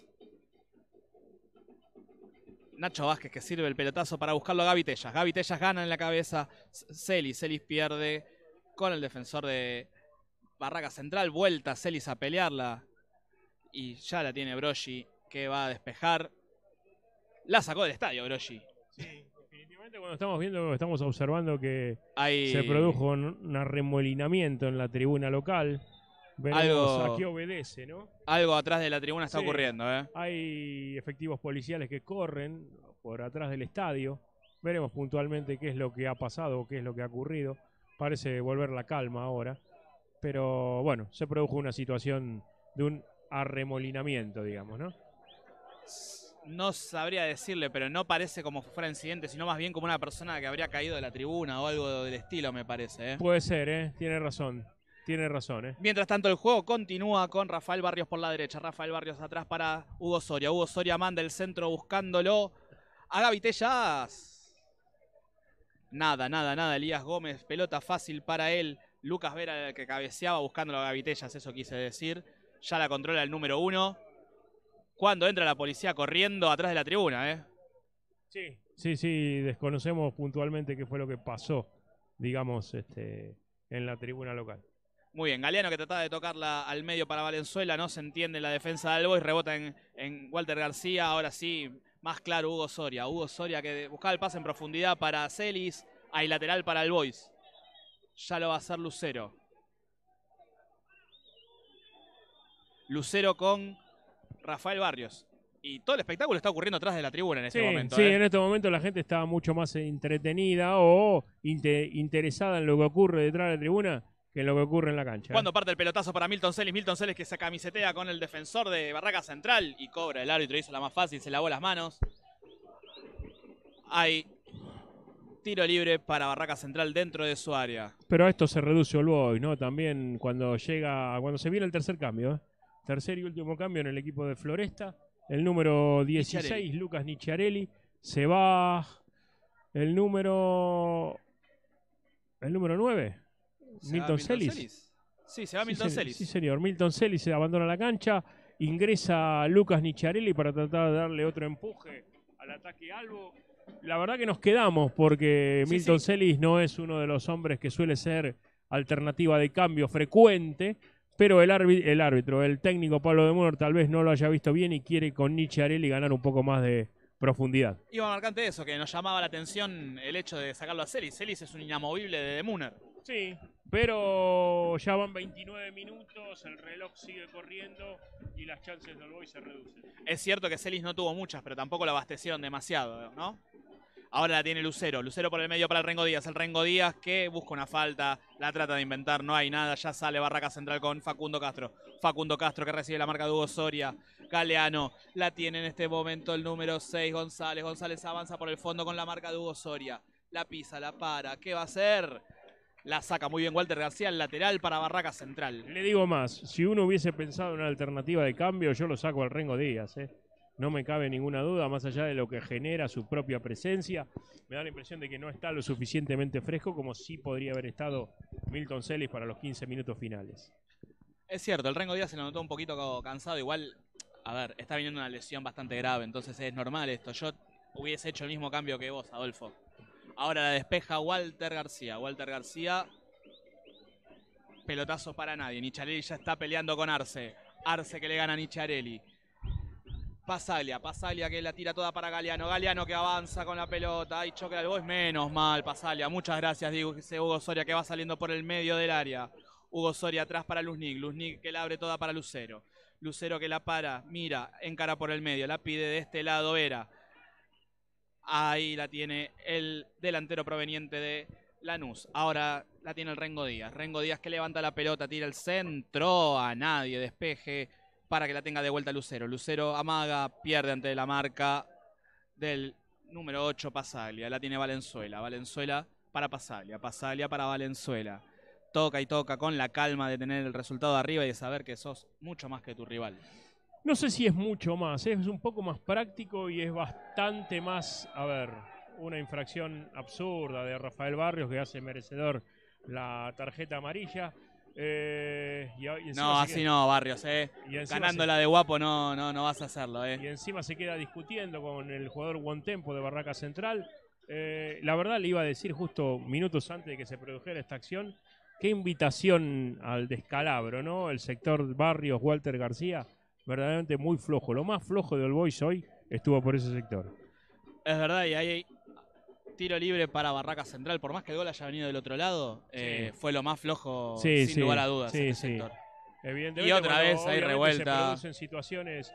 Nacho Vázquez que sirve el pelotazo para buscarlo a Gaby Tellas. Gaby Tellas gana en la cabeza. Celis. Celis pierde con el defensor de Barraca Central. Vuelta Celis a pelearla. Y ya la tiene Broggi que va a despejar. La sacó del estadio Broggi. Sí, definitivamente cuando estamos viendo, estamos observando que Hay... se produjo un, un arremolinamiento en la tribuna local. Veremos Algo- a qué obedece, ¿no? Algo atrás de la tribuna está Sí. ocurriendo, ¿eh? Hay efectivos policiales que corren por atrás del estadio. Veremos puntualmente qué es lo que ha pasado o qué es lo que ha ocurrido. Parece volver la calma ahora. Pero bueno, se produjo una situación de un arremolinamiento, digamos, ¿no? No sabría decirle, pero no parece como si fuera incidente, sino más bien como una persona que habría caído de la tribuna o algo del estilo, me parece, ¿eh? Puede ser, ¿eh? Tiene razón. Tiene razón, ¿eh? Mientras tanto, el juego continúa con Rafael Barrios por la derecha. Rafael Barrios atrás para Hugo Soria. Hugo Soria manda el centro buscándolo a Gaby Tellas. Nada, nada, nada. Elías Gómez, pelota fácil para él. Lucas Vera, el que cabeceaba buscándolo a Gaby Tellas, eso quise decir. Ya la controla el número uno. Cuando entra la policía corriendo atrás de la tribuna, ¿eh? Sí, sí, sí. Desconocemos puntualmente qué fue lo que pasó, digamos, este, en la tribuna local. Muy bien, Galeano que trataba de tocarla al medio para Valenzuela, no se entiende la defensa de Albois, rebota en, en Walter García, ahora sí, más claro Hugo Soria. Hugo Soria que buscaba el pase en profundidad para Celis, hay lateral para Albois. Ya lo va a hacer Lucero. Lucero con Rafael Barrios. Y todo el espectáculo está ocurriendo atrás de la tribuna en este Sí, momento. sí, ¿eh? en este momento la gente está mucho más entretenida o inte- interesada en lo que ocurre detrás de la tribuna que en lo que ocurre en la cancha. Cuando parte el pelotazo para Milton Celis, Milton Celis que se camisetea con el defensor de Barraca Central y cobra. El árbitro hizo la más fácil, se lavó las manos. Hay tiro libre para Barraca Central dentro de su área. Pero a esto se reduce All Boys, ¿no? También cuando llega, cuando se viene el tercer cambio, ¿eh? Tercer y último cambio en el equipo de Floresta. El número dieciséis, Nicciarelli. Lucas Nicciarelli. Se va el número... ¿El número nueve? ¿Se va Milton Celis. Sí, se va Sí, Milton se- Celis. Sí, señor. Milton Celis se abandona la cancha. Ingresa Lucas Nicciarelli para tratar de darle otro empuje al ataque Albo. La verdad que nos quedamos porque Sí, Milton sí. Celis no es uno de los hombres que suele ser alternativa de cambio frecuente, pero el, árbi- el árbitro, el técnico Pablo de Muner tal vez no lo haya visto bien y quiere con Nicciarelli ganar un poco más de profundidad. Iba marcante eso, que nos llamaba la atención el hecho de sacarlo a Celis. Celis es un inamovible de Muner. Sí, pero ya van veintinueve minutos, el reloj sigue corriendo y las chances del Boys se reducen. Es cierto que Celis no tuvo muchas, pero tampoco lo abastecieron demasiado, ¿no? Ahora la tiene Lucero. Lucero por el medio para el Rengo Díaz. El Rengo Díaz que busca una falta, la trata de inventar, no hay nada. Ya sale Barraca Central con Facundo Castro. Facundo Castro que recibe la marca de Hugo Soria. Galeano la tiene en este momento el número seis, González. González avanza por el fondo con la marca de Hugo Soria. La pisa, la para. ¿Qué va a hacer? La saca muy bien Walter García, el lateral para Barraca Central. Le digo más, si uno hubiese pensado en una alternativa de cambio, yo lo saco al Rengo Díaz, ¿eh? No me cabe ninguna duda, más allá de lo que genera su propia presencia. Me da la impresión de que no está lo suficientemente fresco como sí podría haber estado Milton Celis para los quince minutos finales. Es cierto, el Rengo Díaz se lo notó un poquito cansado. Igual, a ver, está viniendo una lesión bastante grave, entonces es normal esto. Yo hubiese hecho el mismo cambio que vos, Adolfo. Ahora la despeja Walter García. Walter García, pelotazo para nadie. Nicciarelli ya está peleando con Arce. Arce que le gana a Nicciarelli. Pasaglia, Pasaglia que la tira toda para Galeano. Galeano que avanza con la pelota. Hay choque al Boys, menos mal, Pasaglia. Muchas gracias, digo, dice Hugo Soria que va saliendo por el medio del área. Hugo Soria atrás para Luznik. Luznik que la abre toda para Lucero. Lucero que la para, mira, encara por el medio. La pide de este lado Vera. Ahí la tiene el delantero proveniente de Lanús. Ahora la tiene el Rengo Díaz. Rengo Díaz que levanta la pelota, tira el centro. A nadie, despeje para que la tenga de vuelta Lucero. Lucero amaga, pierde ante la marca del número ocho, Pasaglia. La tiene Valenzuela. Valenzuela para Pasaglia. Pasaglia para Valenzuela. Toca y toca con la calma de tener el resultado de arriba y de saber que sos mucho más que tu rival. No sé si es mucho más, es un poco más práctico y es bastante más, a ver, una infracción absurda de Rafael Barrios que hace merecedor la tarjeta amarilla. Eh, y, y encima No, se así queda- no, Barrios, eh. y encima Ganándola se- de guapo no, no, no vas a hacerlo, y eh. encima se queda discutiendo con el jugador Buentempo de Barraca Central. Eh, la verdad le iba a decir justo minutos antes de que se produjera esta acción, qué invitación al descalabro, ¿no? El sector Barrios, Walter García, verdaderamente muy flojo. Lo más flojo de All Boys hoy estuvo por ese sector. Es verdad, y ahí hay tiro libre para Barraca Central. Por más que el gol haya venido del otro lado, eh, fue lo más flojo, Sí, sin sí, lugar a dudas, sí, en el sí. sector. Evidentemente, Y otra cuando vez ahí obviamente revuelta. se producen situaciones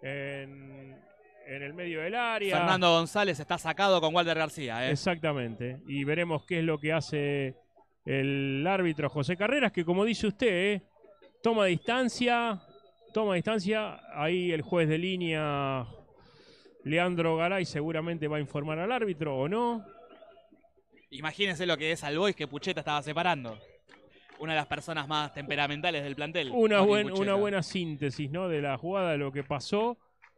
en, en el medio del área. Fernando González está sacado con Walter García, eh. Exactamente. Y veremos qué es lo que hace el árbitro José Carreras, que como dice usted, ¿eh? toma distancia, toma distancia. Ahí el juez de línea, Leandro Garay, seguramente va a informar al árbitro o no. Imagínense lo que es al Boys que Pucheta estaba separando. Una de las personas más temperamentales del plantel. Una, Joaquín buen- Pucheta. una buena síntesis, ¿no? De la jugada, de lo que pasó.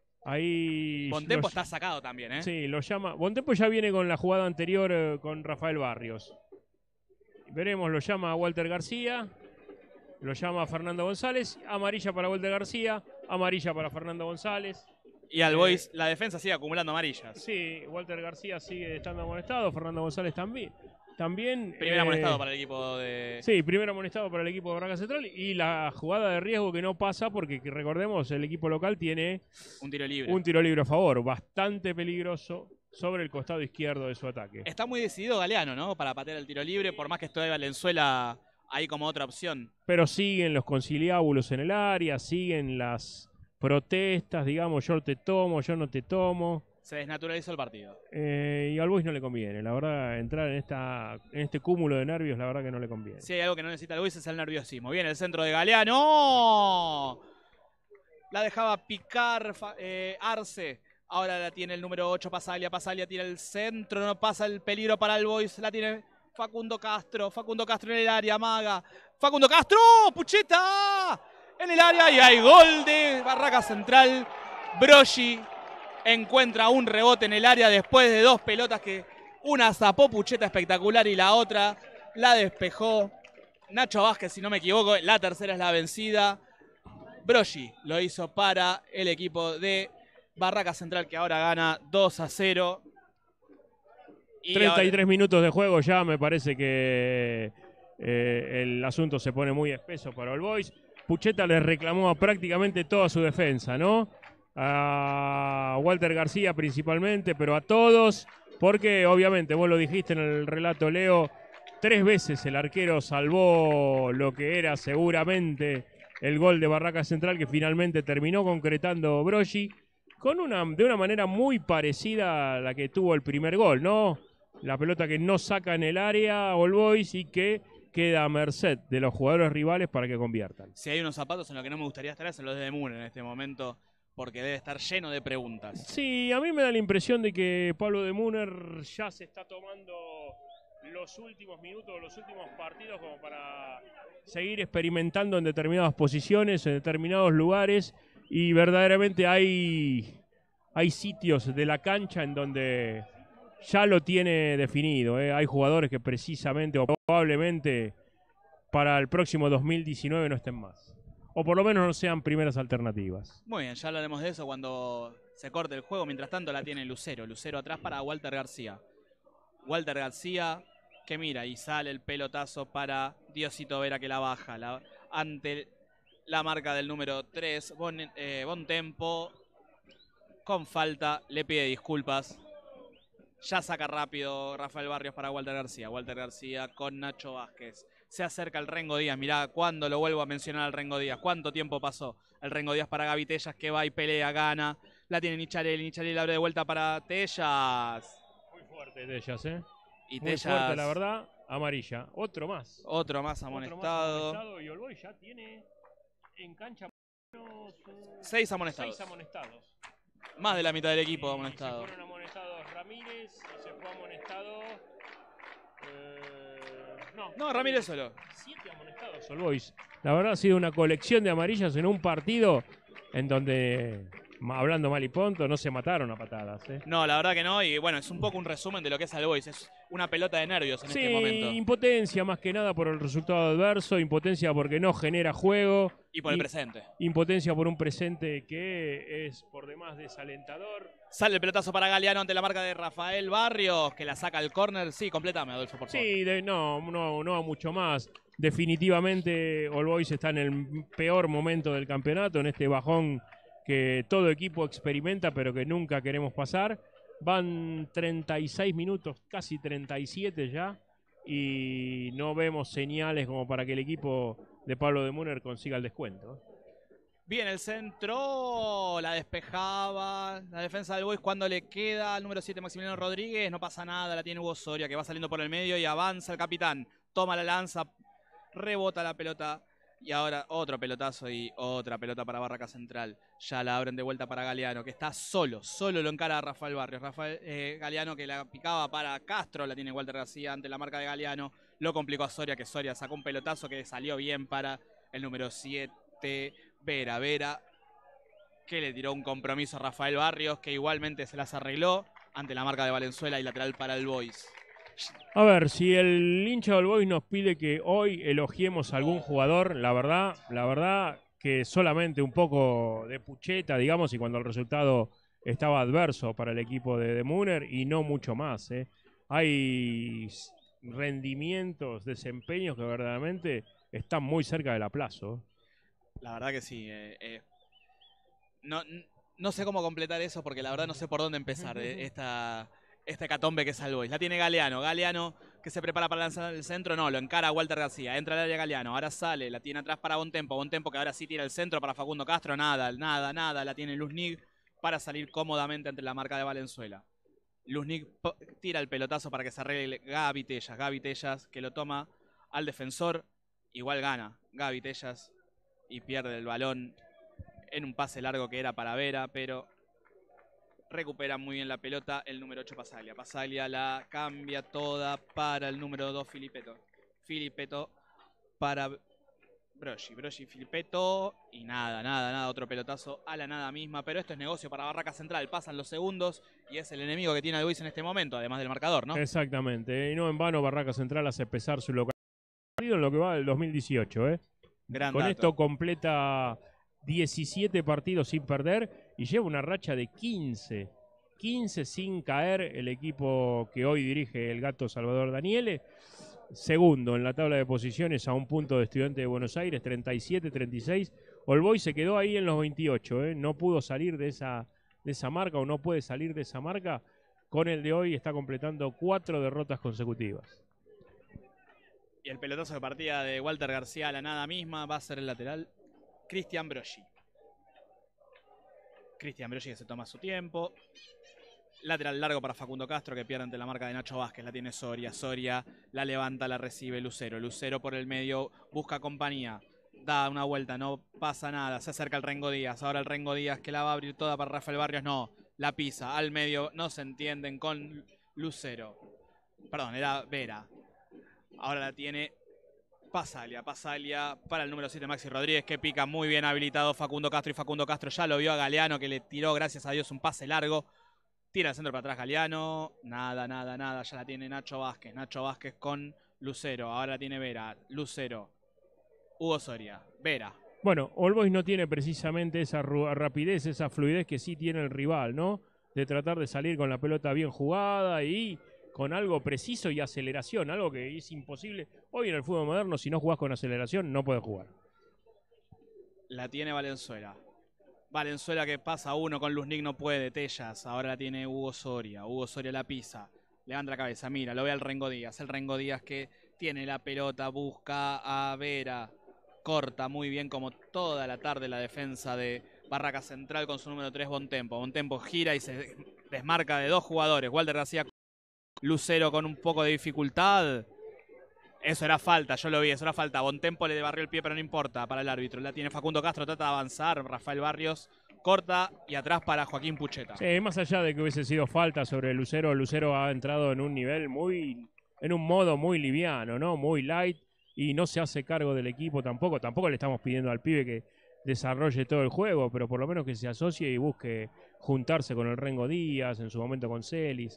Ahí. Bontempo lo- está sacado también, ¿eh? Sí, lo llama. Bontempo ya viene con la jugada anterior eh, con Rafael Barrios. Veremos, lo llama a Walter García. Lo llama a Fernando González. Amarilla para Walter García. Amarilla para Fernando González. Y al Eh, Boys la defensa sigue acumulando amarillas. Sí, Walter García sigue estando amonestado. Fernando González también. También. Primer eh, amonestado para el equipo de... Sí, primero amonestado para el equipo de Barraca Central. Y la jugada de riesgo que no pasa porque, que recordemos, el equipo local tiene Un tiro libre. un tiro libre a favor. Bastante peligroso sobre el costado izquierdo de su ataque. Está muy decidido Galeano, ¿no? Para patear el tiro libre, por más que esté Valenzuela ahí como otra opción. Pero siguen los conciliábulos en el área, siguen las protestas, digamos, yo te tomo, yo no te tomo. Se desnaturalizó el partido. Eh, y al Boys no le conviene, la verdad, entrar en esta en este cúmulo de nervios, la verdad que no le conviene. Si hay algo que no necesita el Boys es el nerviosismo. Viene el centro de Galeano. La dejaba picar eh, Arce. Ahora la tiene el número ocho, Pasalia. Pasalia tira el centro, no pasa el peligro para el Boys. La tiene Facundo Castro. Facundo Castro en el área, Maga. Facundo Castro, Pucheta. En el área y hay gol de Barraca Central. Broggi encuentra un rebote en el área después de dos pelotas que una zapó Pucheta espectacular y la otra la despejó Nacho Vázquez, si no me equivoco. La tercera es la vencida. Broggi lo hizo para el equipo de Barraca Central, que ahora gana dos a cero. Y treinta y tres ahora... minutos de juego ya, me parece que eh, el asunto se pone muy espeso para el Boys. Pucheta le reclamó a prácticamente toda su defensa, ¿no? A Walter García principalmente, pero a todos, porque obviamente, vos lo dijiste en el relato, Leo, tres veces el arquero salvó lo que era seguramente el gol de Barraca Central, que finalmente terminó concretando Broggi, con una, de una manera muy parecida a la que tuvo el primer gol, ¿no? La pelota que no saca en el área All Boys y que queda a merced de los jugadores rivales para que conviertan. Si hay unos zapatos en los que no me gustaría estar es en los de Moon en este momento, porque debe estar lleno de preguntas. Sí, a mí me da la impresión de que Pablo de Muner ya se está tomando los últimos minutos, los últimos partidos como para seguir experimentando en determinadas posiciones, en determinados lugares, y verdaderamente hay, hay sitios de la cancha en donde ya lo tiene definido, ¿eh? Hay jugadores que precisamente o probablemente para el próximo dos mil diecinueve no estén más. O por lo menos no sean primeras alternativas. Muy bien, ya hablaremos de eso cuando se corte el juego. Mientras tanto la tiene Lucero. Lucero atrás para Walter García. Walter García que mira y sale el pelotazo para Diosito Vera, que la baja. La, ante la marca del número tres, Bon, eh, Bontempo, con falta, le pide disculpas. Ya saca rápido Rafael Barrios para Walter García. Walter García con Nacho Vázquez. Se acerca el Rengo Díaz. Mirá cuándo lo vuelvo a mencionar al Rengo Díaz. ¿Cuánto tiempo pasó? El Rengo Díaz para Gaby Tellas, que va y pelea, gana. La tiene Nicharelli. Nicharelli abre de vuelta para Tellas. Muy fuerte Tellas, ¿eh? Y Muy Tellas, fuerte, la verdad. Amarilla. Otro más. Otro más amonestado. Otro más amonestado y All Boys ya tiene en cancha menos, eh, seis amonestados. Seis amonestados. Más de la mitad del equipo y amonestado. Se fueron amonestados Ramírez y se fue amonestado... Eh, no, no, Ramírez solo. Siete amonestados All Boys. La verdad ha sido una colección de amarillas en un partido en donde, hablando mal y pronto, no se mataron a patadas, ¿eh? No, la verdad que no. Y bueno, es un poco un resumen de lo que es All Boys. Es una pelota de nervios en sí, este momento. Impotencia más que nada por el resultado adverso, impotencia porque no genera juego. Y por el presente. Impotencia por un presente que es por demás desalentador. Sale el pelotazo para Galeano ante la marca de Rafael Barrios, que la saca al córner. Sí, completame, Adolfo, por favor. Sí, de, no, no, no mucho más. Definitivamente All Boys está en el peor momento del campeonato, en este bajón que todo equipo experimenta pero que nunca queremos pasar. Van treinta y seis minutos, casi treinta y siete ya, y no vemos señales como para que el equipo de Pablo de Muner consiga el descuento. Bien, el centro, la despejaba, la defensa del Boys cuando le queda al número siete Maximiliano Rodríguez, no pasa nada, la tiene Hugo Soria que va saliendo por el medio y avanza el capitán, toma la lanza, rebota la pelota y ahora otro pelotazo y otra pelota para Barraca Central. Ya la abren de vuelta para Galeano, que está solo, solo lo encara a Rafael Barrios. Rafael eh, Galeano que la picaba para Castro, la tiene Walter García ante la marca de Galeano, lo complicó a Soria, que Soria sacó un pelotazo que salió bien para el número siete. Vera, Vera, que le tiró un compromiso a Rafael Barrios, que igualmente se las arregló ante la marca de Valenzuela y lateral para el Boys. A ver, si el hincha del Boys nos pide que hoy elogiemos a algún jugador, la verdad, la verdad que solamente un poco de Pucheta, digamos, y cuando el resultado estaba adverso para el equipo de, de Muner y no mucho más, ¿eh? Hay rendimientos, desempeños que verdaderamente están muy cerca del aplazo. La verdad que sí. Eh, eh, no, no sé cómo completar eso porque la verdad no sé por dónde empezar. Eh, esta, este catombe que es All Boys. La tiene Galeano. Galeano que se prepara para lanzar el centro. No, lo encara Walter García. Entra al área Galeano. Ahora sale. La tiene atrás para Bontempo. Bontempo que ahora sí tira el centro para Facundo Castro. Nada, nada, nada. La tiene Luznig para salir cómodamente entre la marca de Valenzuela. Luznig tira el pelotazo para que se arregle Gaby Tellas. Gaby Tellas que lo toma al defensor. Igual gana Gaby Tellas y pierde el balón en un pase largo que era para Vera, pero recupera muy bien la pelota el número ocho Pasaglia. Pasaglia la cambia toda para el número dos Filipetto. Filipetto para Broggi. Broggi, Filipetto y nada, nada, nada. Otro pelotazo a la nada misma. Pero esto es negocio para Barraca Central. Pasan los segundos y es el enemigo que tiene All Boys en este momento, además del marcador, ¿no? Exactamente. Y no en vano Barraca Central hace pesar su local en lo que va del dos mil dieciocho. ¿eh? Gran Con dato. esto completa diecisiete partidos sin perder y lleva una racha de quince. quince sin caer el equipo que hoy dirige el Gato Salvador Daniele. Segundo en la tabla de posiciones a un punto de Estudiantes de Buenos Aires, treinta y siete treinta y seis. All Boys se quedó ahí en los veintiocho. ¿eh? No pudo salir de esa, de esa marca o no puede salir de esa marca. Con el de hoy está completando cuatro derrotas consecutivas. Y el pelotazo de partida de Walter García a la nada misma va a ser el lateral Cristian Broggi. Cristian Broggi que se toma su tiempo. Lateral largo para Facundo Castro que pierde ante la marca de Nacho Vázquez. La tiene Soria. Soria la levanta, la recibe Lucero. Lucero por el medio busca compañía. Da una vuelta, no pasa nada. Se acerca el Rengo Díaz. Ahora el Rengo Díaz que la va a abrir toda para Rafael Barrios. No, la pisa al medio. No se entienden con Lucero. Perdón, era Vera. Ahora la tiene Pasaglia. Pasaglia para el número siete Maxi Rodríguez que pica muy bien habilitado Facundo Castro. Y Facundo Castro ya lo vio a Galeano que le tiró, gracias a Dios, un pase largo. Tira el centro para atrás Galeano. Nada, nada, nada. Ya la tiene Nacho Vázquez. Nacho Vázquez con Lucero. Ahora la tiene Vera. Lucero. Hugo Soria. Vera. Bueno, All Boys no tiene precisamente esa rapidez, esa fluidez que sí tiene el rival, ¿no? De tratar de salir con la pelota bien jugada y con algo preciso y aceleración. Algo que es imposible. Hoy en el fútbol moderno, si no jugás con aceleración, no puedes jugar. La tiene Valenzuela. Valenzuela que pasa uno con Luznig, no puede. Tellas. Ahora la tiene Hugo Soria. Hugo Soria la pisa. Levanta la cabeza. Mira, lo ve al Rengo Díaz. El Rengo Díaz que tiene la pelota. Busca a Vera. Corta muy bien como toda la tarde la defensa de Barraca Central con su número tres Bontempo. Bontempo gira y se desmarca de dos jugadores. Walter García. Lucero con un poco de dificultad. Eso era falta, yo lo vi, eso era falta. Bontempo le barrió el pie, pero no importa para el árbitro. La tiene Facundo Castro, trata de avanzar. Rafael Barrios corta y atrás para Joaquín Pucheta. Sí, más allá de que hubiese sido falta sobre Lucero, Lucero ha entrado en un nivel muy, en un modo muy liviano, ¿no? Muy light y no se hace cargo del equipo tampoco. Tampoco le estamos pidiendo al pibe que desarrolle todo el juego, pero por lo menos que se asocie y busque juntarse con el Rengo Díaz, en su momento con Celis.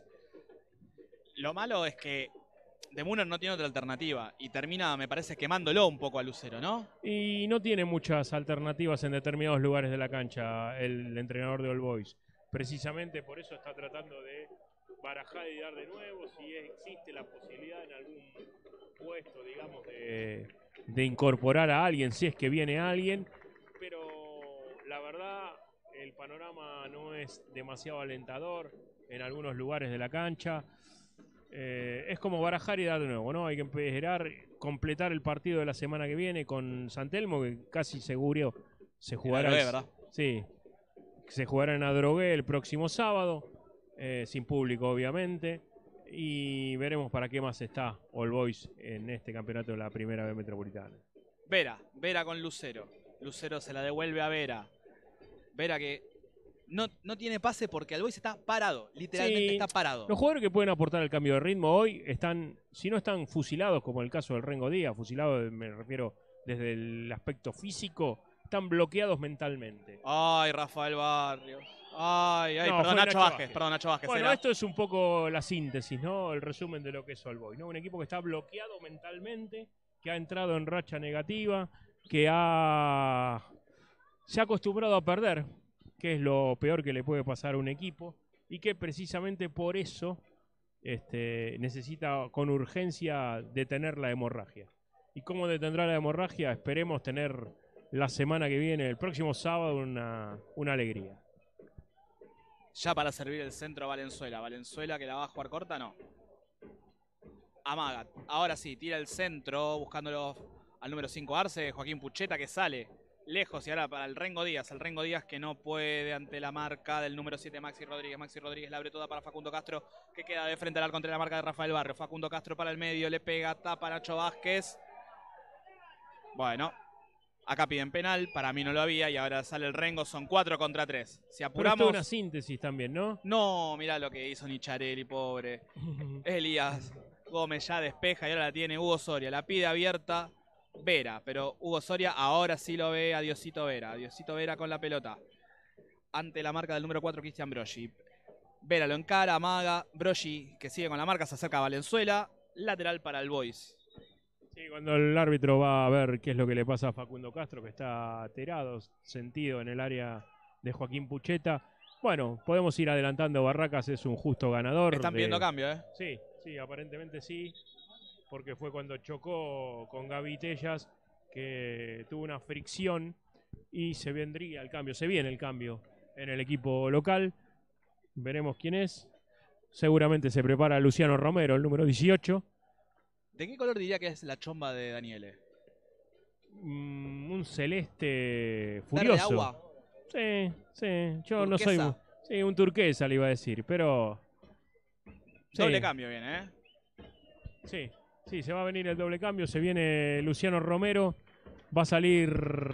Lo malo es que De Munner no tiene otra alternativa y termina, me parece, quemándolo un poco a Lucero, ¿no? Y no tiene muchas alternativas en determinados lugares de la cancha el entrenador de All Boys. Precisamente por eso está tratando de barajar y dar de nuevo si existe la posibilidad en algún puesto, digamos, de, de incorporar a alguien, si es que viene alguien. Pero la verdad, el panorama no es demasiado alentador en algunos lugares de la cancha. Eh, es como barajar y dar de nuevo, ¿no? Hay que esperar, completar el partido de la semana que viene con San Telmo, que casi seguro se jugará. Adrogué, ¿verdad? Sí, se jugará en Adrogué el próximo sábado, eh, sin público, obviamente. Y veremos para qué más está All Boys en este campeonato de la Primera B Metropolitana. Vera, Vera con Lucero. Lucero se la devuelve a Vera. Vera que No, no tiene pase porque All Boys está parado, literalmente sí, está parado. Los jugadores que pueden aportar el cambio de ritmo hoy están, si no están fusilados, como el caso del Rengo Díaz, fusilados me refiero desde el aspecto físico, están bloqueados mentalmente. Ay, Rafael Barrios. Ay, ay, No, perdón, fue Nacho Nacho Vázquez, Vázquez. perdón, Nacho Vázquez. Bueno, era. esto es un poco la síntesis, ¿no? El resumen de lo que es All Boys, ¿no? Un equipo que está bloqueado mentalmente, que ha entrado en racha negativa, que ha se ha acostumbrado a perder, que es lo peor que le puede pasar a un equipo, y que precisamente por eso este, necesita con urgencia detener la hemorragia. ¿Y cómo detendrá la hemorragia? Esperemos tener la semana que viene, el próximo sábado, una, una alegría. Ya para servir el centro Valenzuela. Valenzuela que la va a jugar corta, no. Amaga. Ahora sí, tira el centro buscándolo al número cinco Arce. Joaquín Pucheta que sale lejos y ahora para el Rengo Díaz. El Rengo Díaz que no puede ante la marca del número siete Maxi Rodríguez. Maxi Rodríguez la abre toda para Facundo Castro que queda de frente al arco contra la marca de Rafael Barrio. Facundo Castro para el medio, le pega, tapa Nacho Vázquez. Bueno, acá piden penal, para mí no lo había y ahora sale el Rengo, son cuatro contra tres. Si Pero apuramos... esto es una síntesis también, ¿no? No, mirá lo que hizo Nicharelli, pobre. Elías Gómez ya despeja y ahora la tiene Hugo Soria. La pide abierta Vera, pero Hugo Soria ahora sí lo ve a Diosito Vera. A Diosito Vera con la pelota. Ante la marca del número cuatro, Cristian Broggi. Vera lo encara, amaga. Broggi, que sigue con la marca, se acerca a Valenzuela. Lateral para el Boys. Sí, cuando el árbitro va a ver qué es lo que le pasa a Facundo Castro, que está aterado, sentido en el área de Joaquín Pucheta. Bueno, podemos ir adelantando. Barracas es un justo ganador. Están de... pidiendo cambio, ¿eh? Sí, sí, aparentemente sí. Porque fue cuando chocó con Gaby Tellas, que tuvo una fricción y se vendría el cambio. Se viene el cambio en el equipo local. Veremos quién es. Seguramente se prepara Luciano Romero, el número dieciocho. ¿De qué color diría que es la chomba de Daniele? Mm, un celeste ¿Verde furioso. agua? Sí, sí. Yo no ¿Turquesa? soy... Sí, un turquesa le iba a decir, pero... Sí. Doble cambio viene, ¿eh? Sí, sí, se va a venir el doble cambio. Se viene Luciano Romero. Va a salir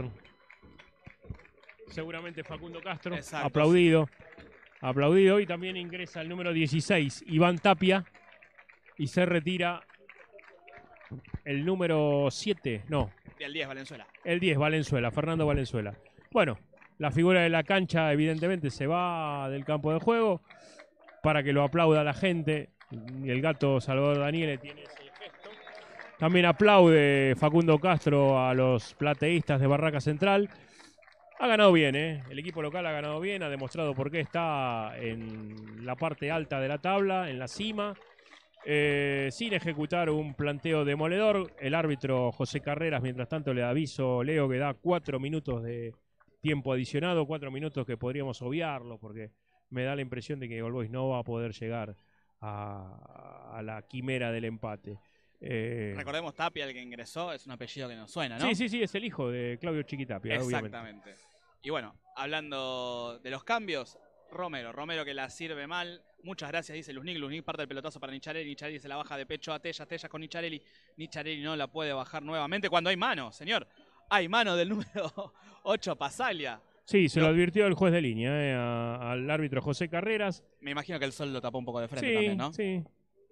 seguramente Facundo Castro. Exacto. Aplaudido. Aplaudido. Y también ingresa el número dieciséis, Iván Tapia. Y se retira el número siete. No, Y el diez, Valenzuela. el diez, Valenzuela. Fernando Valenzuela. Bueno, la figura de la cancha evidentemente se va del campo de juego para que lo aplauda la gente. Y el gato Salvador Daniele tiene ese gesto. También aplaude Facundo Castro a los plateístas de Barraca Central. Ha ganado bien, ¿eh? El equipo local ha ganado bien, ha demostrado por qué está en la parte alta de la tabla, en la cima, eh, sin ejecutar un planteo demoledor. El árbitro José Carreras, mientras tanto, le aviso, Leo, que da cuatro minutos de tiempo adicionado, cuatro minutos que podríamos obviarlo, porque me da la impresión de que All Boys no va a poder llegar a, a la quimera del empate. Eh, Recordemos, Tapia, el que ingresó, es un apellido que nos suena, ¿no? Sí, sí, sí, es el hijo de Claudio Chiquitapia, obviamente. Exactamente. Y bueno, hablando de los cambios, Romero, Romero que la sirve mal. Muchas gracias, dice Luznik. Luznik parte el pelotazo para Nicharelli. Nicharelli se la baja de pecho a Tellas. Tellas con Nicharelli. Nicharelli no la puede bajar nuevamente cuando hay mano, señor. Hay mano del número ocho, Pasaglia. Sí, se No. lo advirtió el juez de línea eh, a- al árbitro José Carreras. Me imagino que el sol lo tapó un poco de frente Sí, también, ¿no? sí.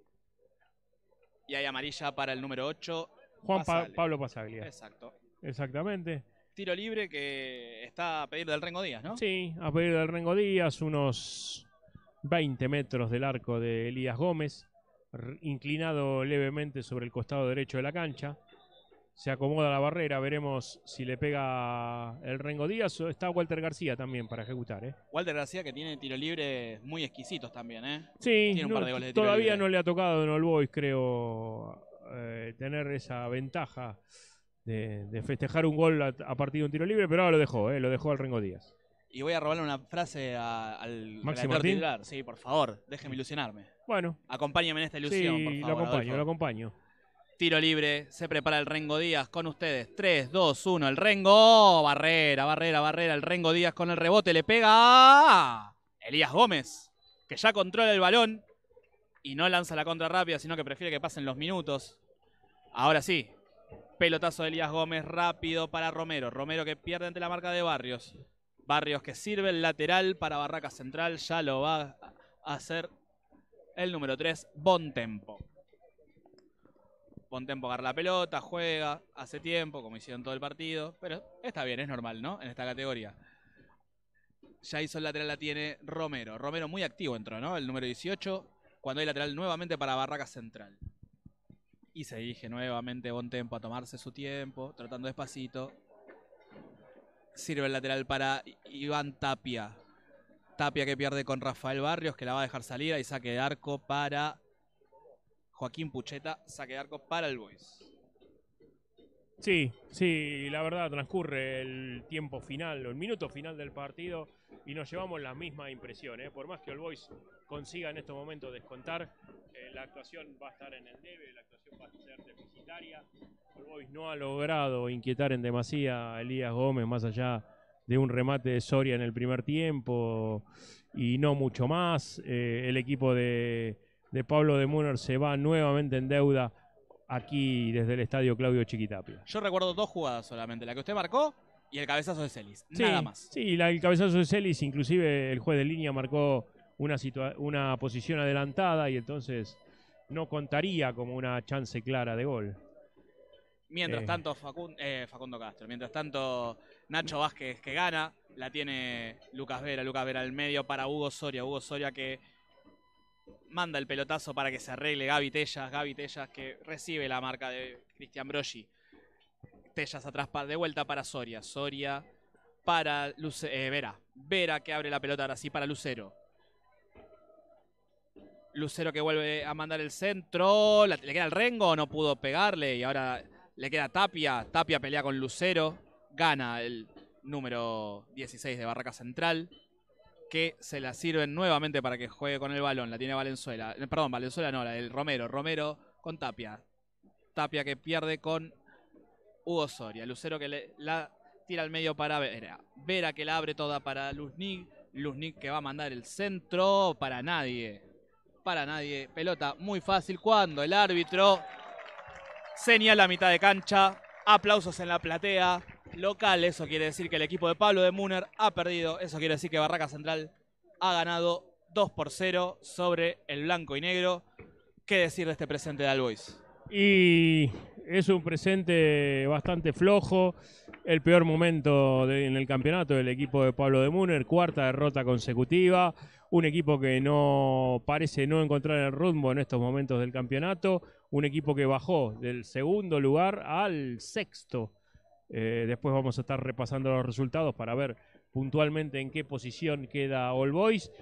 Y hay amarilla para el número ocho, Juan Pa- Pasaglia. Pablo Pasaglia. Exacto. Exactamente. Tiro libre que está a pedir del Rengo Díaz, ¿no? Sí, a pedir del Rengo Díaz, unos veinte metros del arco de Elías Gómez, r- inclinado levemente sobre el costado derecho de la cancha. Se acomoda la barrera, veremos si le pega el Rengo Díaz. O está Walter García también para ejecutar, ¿eh? Walter García que tiene tiro libre muy exquisitos también, ¿eh? Sí, Tiene un no, par de goles de tiro todavía libre. no le ha tocado en All Boys, creo, eh, tener esa ventaja de, de festejar un gol a, a partir de un tiro libre, pero ahora lo dejó, eh, lo dejó al Rengo Díaz. Y voy a robarle una frase a- al Maxi relator Martín. titular. Sí, por favor, déjeme ilusionarme. Bueno, Acompáñeme en esta ilusión, sí, por lo favor. acompaño, Adolfo. lo acompaño. Tiro libre, se prepara el Rengo Díaz con ustedes. tres, dos, uno, el Rengo. Barrera, barrera, barrera. El Rengo Díaz con el rebote le pega. Elías Gómez, que ya controla el balón y no lanza la contra rápida, sino que prefiere que pasen los minutos. Ahora sí, pelotazo de Elías Gómez rápido para Romero. Romero que pierde ante la marca de Barrios. Barrios que sirve el lateral para Barraca Central. Ya lo va a hacer el número tres, Bontempo. Bontempo agarra la pelota, juega, hace tiempo, como hicieron todo el partido. Pero está bien, es normal, ¿no? En esta categoría. Ya hizo el lateral, la tiene Romero. Romero muy activo entró, ¿no? El número dieciocho. Cuando hay lateral nuevamente para Barraca Central. Y se dirige nuevamente Bontempo a tomarse su tiempo, tratando despacito. Sirve el lateral para Iván Tapia. Tapia que pierde con Rafael Barrios, que la va a dejar salir. Ahí saque de arco para Joaquín Pucheta, saque de arco para el Boys. Sí, sí, la verdad transcurre el tiempo final, el minuto final del partido y nos llevamos la misma impresión, ¿eh? Por más que All Boys consiga en estos momentos descontar, eh, la actuación va a estar en el debe, la actuación va a ser deficitaria. All Boys no ha logrado inquietar en demasía a Elías Gómez, más allá de un remate de Soria en el primer tiempo y no mucho más. Eh, el equipo de, de Pablo de Muner se va nuevamente en deuda aquí desde el estadio Claudio Chiquitapia. Yo recuerdo dos jugadas solamente, la que usted marcó y el cabezazo de Celis, Sí, nada más. Sí, la, el cabezazo de Celis, inclusive el juez de línea marcó una, una posición adelantada y entonces no contaría como una chance clara de gol. Mientras Eh. tanto, Facundo, eh, Facundo Castro, mientras tanto, Nacho Vázquez que gana, la tiene Lucas Vera, Lucas Vera al medio para Hugo Soria, Hugo Soria que manda el pelotazo para que se arregle Gaby Tellas, Gaby Tellas que recibe la marca de Cristian Broggi. Tellas atrás de vuelta para Soria, Soria para Luce eh, Vera, Vera que abre la pelota ahora sí para Lucero. Lucero que vuelve a mandar el centro, ¿le queda el Rengo o no pudo pegarle? Y ahora le queda Tapia, Tapia pelea con Lucero, gana el número dieciséis de Barraca Central, que se la sirven nuevamente para que juegue con el balón, la tiene Valenzuela, perdón, Valenzuela no, la del Romero, Romero con Tapia, Tapia que pierde con Hugo Soria, Lucero que le, la tira al medio para Vera, Vera que la abre toda para Luznik, Luznik que va a mandar el centro para nadie, para nadie, pelota muy fácil cuando el árbitro señala a mitad de cancha, aplausos en la platea local, eso quiere decir que el equipo de Pablo de Muner ha perdido, eso quiere decir que Barraca Central ha ganado dos por cero sobre el blanco y negro. ¿Qué decir de este presente de All Boys? Y es un presente bastante flojo, el peor momento de, en el campeonato del equipo de Pablo de Muner, cuarta derrota consecutiva, un equipo que no parece no encontrar el rumbo en estos momentos del campeonato, un equipo que bajó del segundo lugar al sexto. Eh, después vamos a estar repasando los resultados para ver puntualmente en qué posición queda All Boys.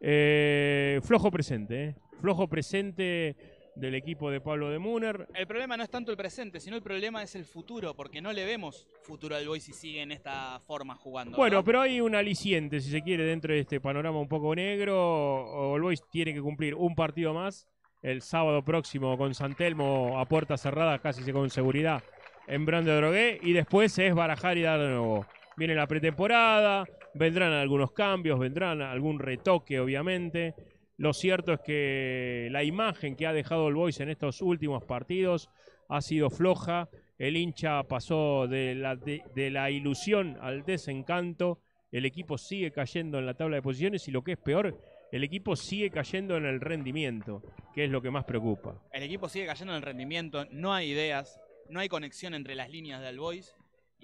Eh, flojo presente, eh. flojo presente del equipo de Pablo de Muner. El problema no es tanto el presente, sino el problema es el futuro, porque no le vemos futuro al Boys si sigue en esta forma jugando. Bueno, ¿no? pero hay un aliciente, si se quiere, dentro de este panorama un poco negro. All Boys tiene que cumplir un partido más el sábado próximo con San Telmo a puertas cerradas, casi con seguridad, en Brand de Drogué, y después es barajar y dar de nuevo. Viene la pretemporada, vendrán algunos cambios, vendrán algún retoque, obviamente. Lo cierto es que la imagen que ha dejado All Boys en estos últimos partidos ha sido floja. El hincha pasó de la, de, de la ilusión al desencanto. El equipo sigue cayendo en la tabla de posiciones y lo que es peor, el equipo sigue cayendo en el rendimiento, que es lo que más preocupa. El equipo sigue cayendo en el rendimiento, no hay ideas, no hay conexión entre las líneas de All Boys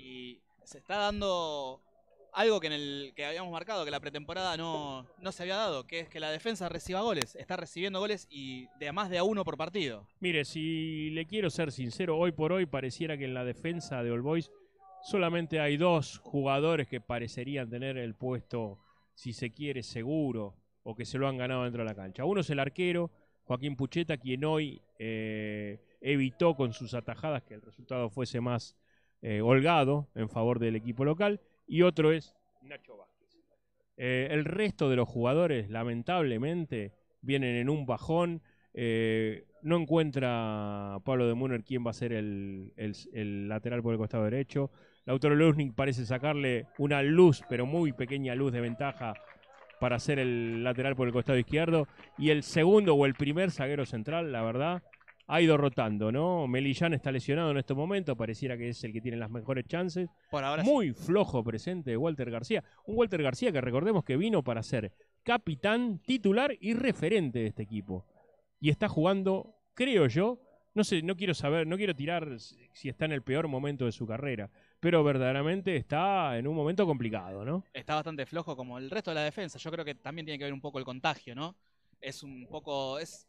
y se está dando algo que en el que habíamos marcado, que la pretemporada no, no se había dado, que es que la defensa reciba goles, está recibiendo goles y de más de a uno por partido. Mire, si le quiero ser sincero, hoy por hoy pareciera que en la defensa de All Boys solamente hay dos jugadores que parecerían tener el puesto, si se quiere, seguro, o que se lo han ganado dentro de la cancha. Uno es el arquero, Joaquín Pucheta, quien hoy eh, evitó con sus atajadas que el resultado fuese más eh, holgado en favor del equipo local, y otro es Nacho Vázquez. Eh, el resto de los jugadores, lamentablemente, vienen en un bajón. Eh, no encuentra Pablo de Muner quién va a ser el, el, el lateral por el costado derecho. Lautaro Luznik parece sacarle una luz, pero muy pequeña luz de ventaja para ser el lateral por el costado izquierdo. Y el segundo o el primer zaguero central, la verdad, ha ido rotando, ¿no? Melillán está lesionado en estos momentos, pareciera que es el que tiene las mejores chances. Por ahora Muy sí. flojo presente de Walter García. Un Walter García que recordemos que vino para ser capitán, titular y referente de este equipo. Y está jugando, creo yo, no sé, no quiero saber, no quiero tirar si está en el peor momento de su carrera, pero verdaderamente está en un momento complicado, ¿no? Está bastante flojo como el resto de la defensa. Yo creo que también tiene que ver un poco el contagio, ¿no? Es un poco... es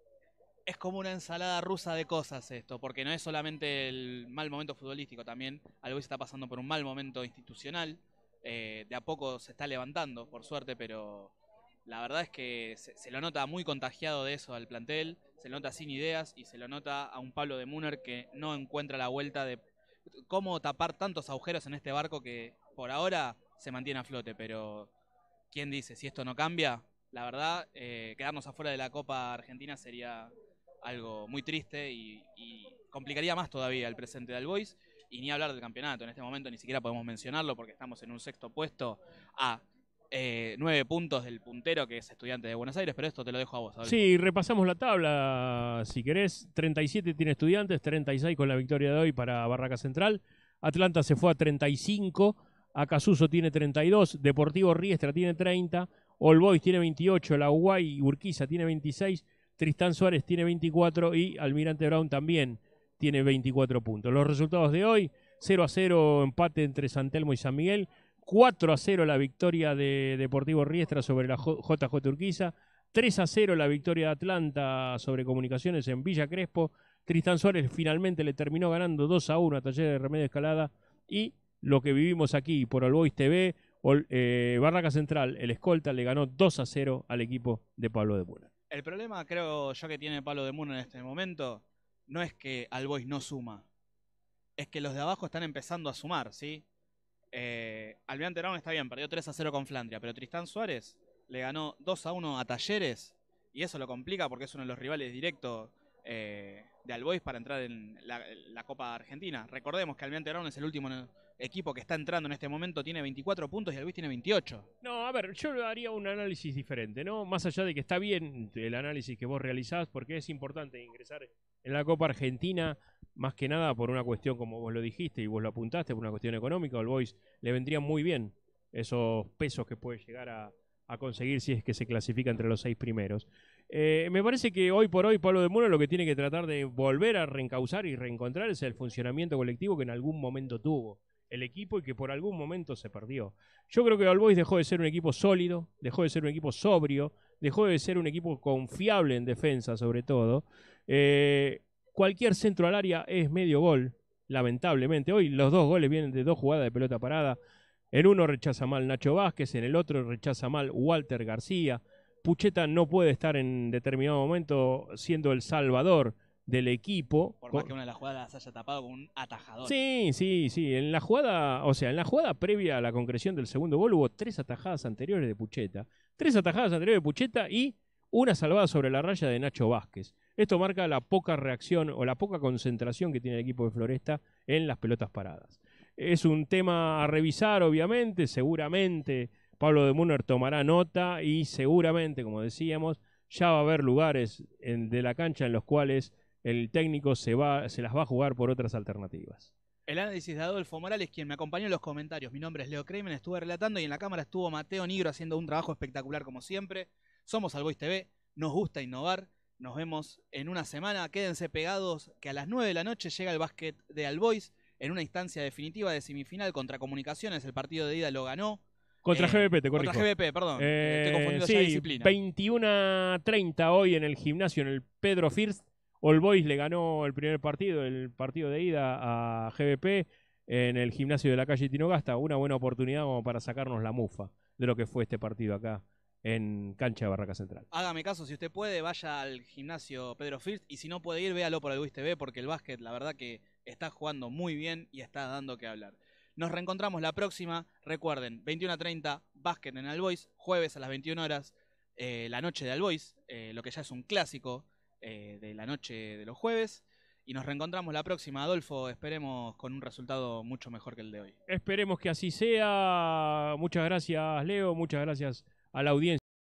Es como una ensalada rusa de cosas esto, porque no es solamente el mal momento futbolístico, también All Boys está pasando por un mal momento institucional. Eh, de a poco se está levantando, por suerte, pero la verdad es que se, se lo nota muy contagiado de eso al plantel, se lo nota sin ideas y se lo nota a un Pablo de Muner que no encuentra la vuelta de cómo tapar tantos agujeros en este barco que por ahora se mantiene a flote, pero ¿quién dice? Si esto no cambia, la verdad, eh, quedarnos afuera de la Copa Argentina sería algo muy triste y, y complicaría más todavía el presente de All Boys. Y ni hablar del campeonato, en este momento ni siquiera podemos mencionarlo porque estamos en un sexto puesto a eh, nueve puntos del puntero que es Estudiantes de Buenos Aires, pero esto te lo dejo a vos. Adolfo. Sí, repasamos la tabla, si querés. treinta y siete tiene Estudiantes, treinta y seis con la victoria de hoy para Barraca Central. Atlanta se fue a treinta y cinco, Acasuso tiene treinta y dos, Deportivo Riestra tiene treinta, All Boys tiene veintiocho, La Uruguay y Urquiza tiene veintiséis, Tristán Suárez tiene veinticuatro y Almirante Brown también tiene veinticuatro puntos. Los resultados de hoy: cero a cero empate entre San Telmo y San Miguel, cuatro a cero la victoria de Deportivo Riestra sobre la J J Urquiza, tres a cero la victoria de Atlanta sobre Comunicaciones en Villa Crespo. Tristán Suárez finalmente le terminó ganando dos a uno a Talleres de Remedio Escalada. Y lo que vivimos aquí por All Boys T V, eh, Barraca Central, el escolta, le ganó dos a cero al equipo de Pablo de Muna. El problema, creo yo, que tiene Pablo de Muna en este momento no es que All Boys no suma, es que los de abajo están empezando a sumar, ¿sí? Eh, Almirante Brown está bien, perdió tres a cero con Flandria, pero Tristán Suárez le ganó dos a uno a Talleres y eso lo complica porque es uno de los rivales directos eh, de All Boys para entrar en la, la Copa Argentina. Recordemos que Almirante Brown es el último equipo que está entrando en este momento, tiene veinticuatro puntos y All Boys tiene veintiocho. No, a ver, yo haría un análisis diferente, ¿no? Más allá de que está bien el análisis que vos realizás, porque es importante ingresar en la Copa Argentina, más que nada por una cuestión, como vos lo dijiste y vos lo apuntaste, por una cuestión económica. All Boys le vendrían muy bien esos pesos que puede llegar a, a conseguir si es que se clasifica entre los seis primeros. Eh, me parece que hoy por hoy Pablo de Muna lo que tiene que tratar de volver a reencauzar y reencontrar es el funcionamiento colectivo que en algún momento tuvo el equipo y que por algún momento se perdió. Yo creo que All Boys dejó de ser un equipo sólido, dejó de ser un equipo sobrio, dejó de ser un equipo confiable en defensa sobre todo. Eh, cualquier centro al área es medio gol, lamentablemente. Hoy los dos goles vienen de dos jugadas de pelota parada. En uno rechaza mal Nacho Vázquez, en el otro rechaza mal Walter García. Pucheta no puede estar en determinado momento siendo el salvador del equipo. Por más que una de las jugadas las haya tapado con un atajador. Sí, sí, sí. En la jugada, o sea, en la jugada previa a la concreción del segundo gol hubo tres atajadas anteriores de Pucheta. Tres atajadas anteriores de Pucheta y una salvada sobre la raya de Nacho Vázquez. Esto marca la poca reacción o la poca concentración que tiene el equipo de Floresta en las pelotas paradas. Es un tema a revisar, obviamente. Seguramente Pablo de Muna tomará nota y seguramente, como decíamos, ya va a haber lugares en, de la cancha en los cuales el técnico se, va, se las va a jugar por otras alternativas. El análisis de Adolfo Morales, quien me acompañó en los comentarios. Mi nombre es Leo Kramer, estuve relatando y en la cámara estuvo Mateo Nigro haciendo un trabajo espectacular como siempre. Somos All Boys T V, nos gusta innovar. Nos vemos en una semana. Quédense pegados que a las nueve de la noche llega el básquet de All Boys en una instancia definitiva de semifinal contra Comunicaciones. El partido de ida lo ganó. Contra eh, G B P, te corrijo. Contra G B P, perdón. Eh, Estoy confundiendo sí, ya disciplina. veintiuno a treinta hoy en el gimnasio, en el Pedro First. All Boys le ganó el primer partido, el partido de ida a G B P en el gimnasio de la calle Tinogasta. Una buena oportunidad como para sacarnos la mufa de lo que fue este partido acá en cancha de Barraca Central. Hágame caso, si usted puede, vaya al gimnasio Pedro First, y si no puede ir, véalo por All Boys T V, porque el básquet, la verdad que está jugando muy bien y está dando que hablar. Nos reencontramos la próxima. Recuerden, veintiuno a treinta, básquet en All Boys, jueves a las veintiuna horas, eh, la noche de All Boys, eh, lo que ya es un clásico eh, de la noche de los jueves. Y nos reencontramos la próxima, Adolfo, esperemos con un resultado mucho mejor que el de hoy. Esperemos que así sea. Muchas gracias, Leo, muchas gracias a la audiencia.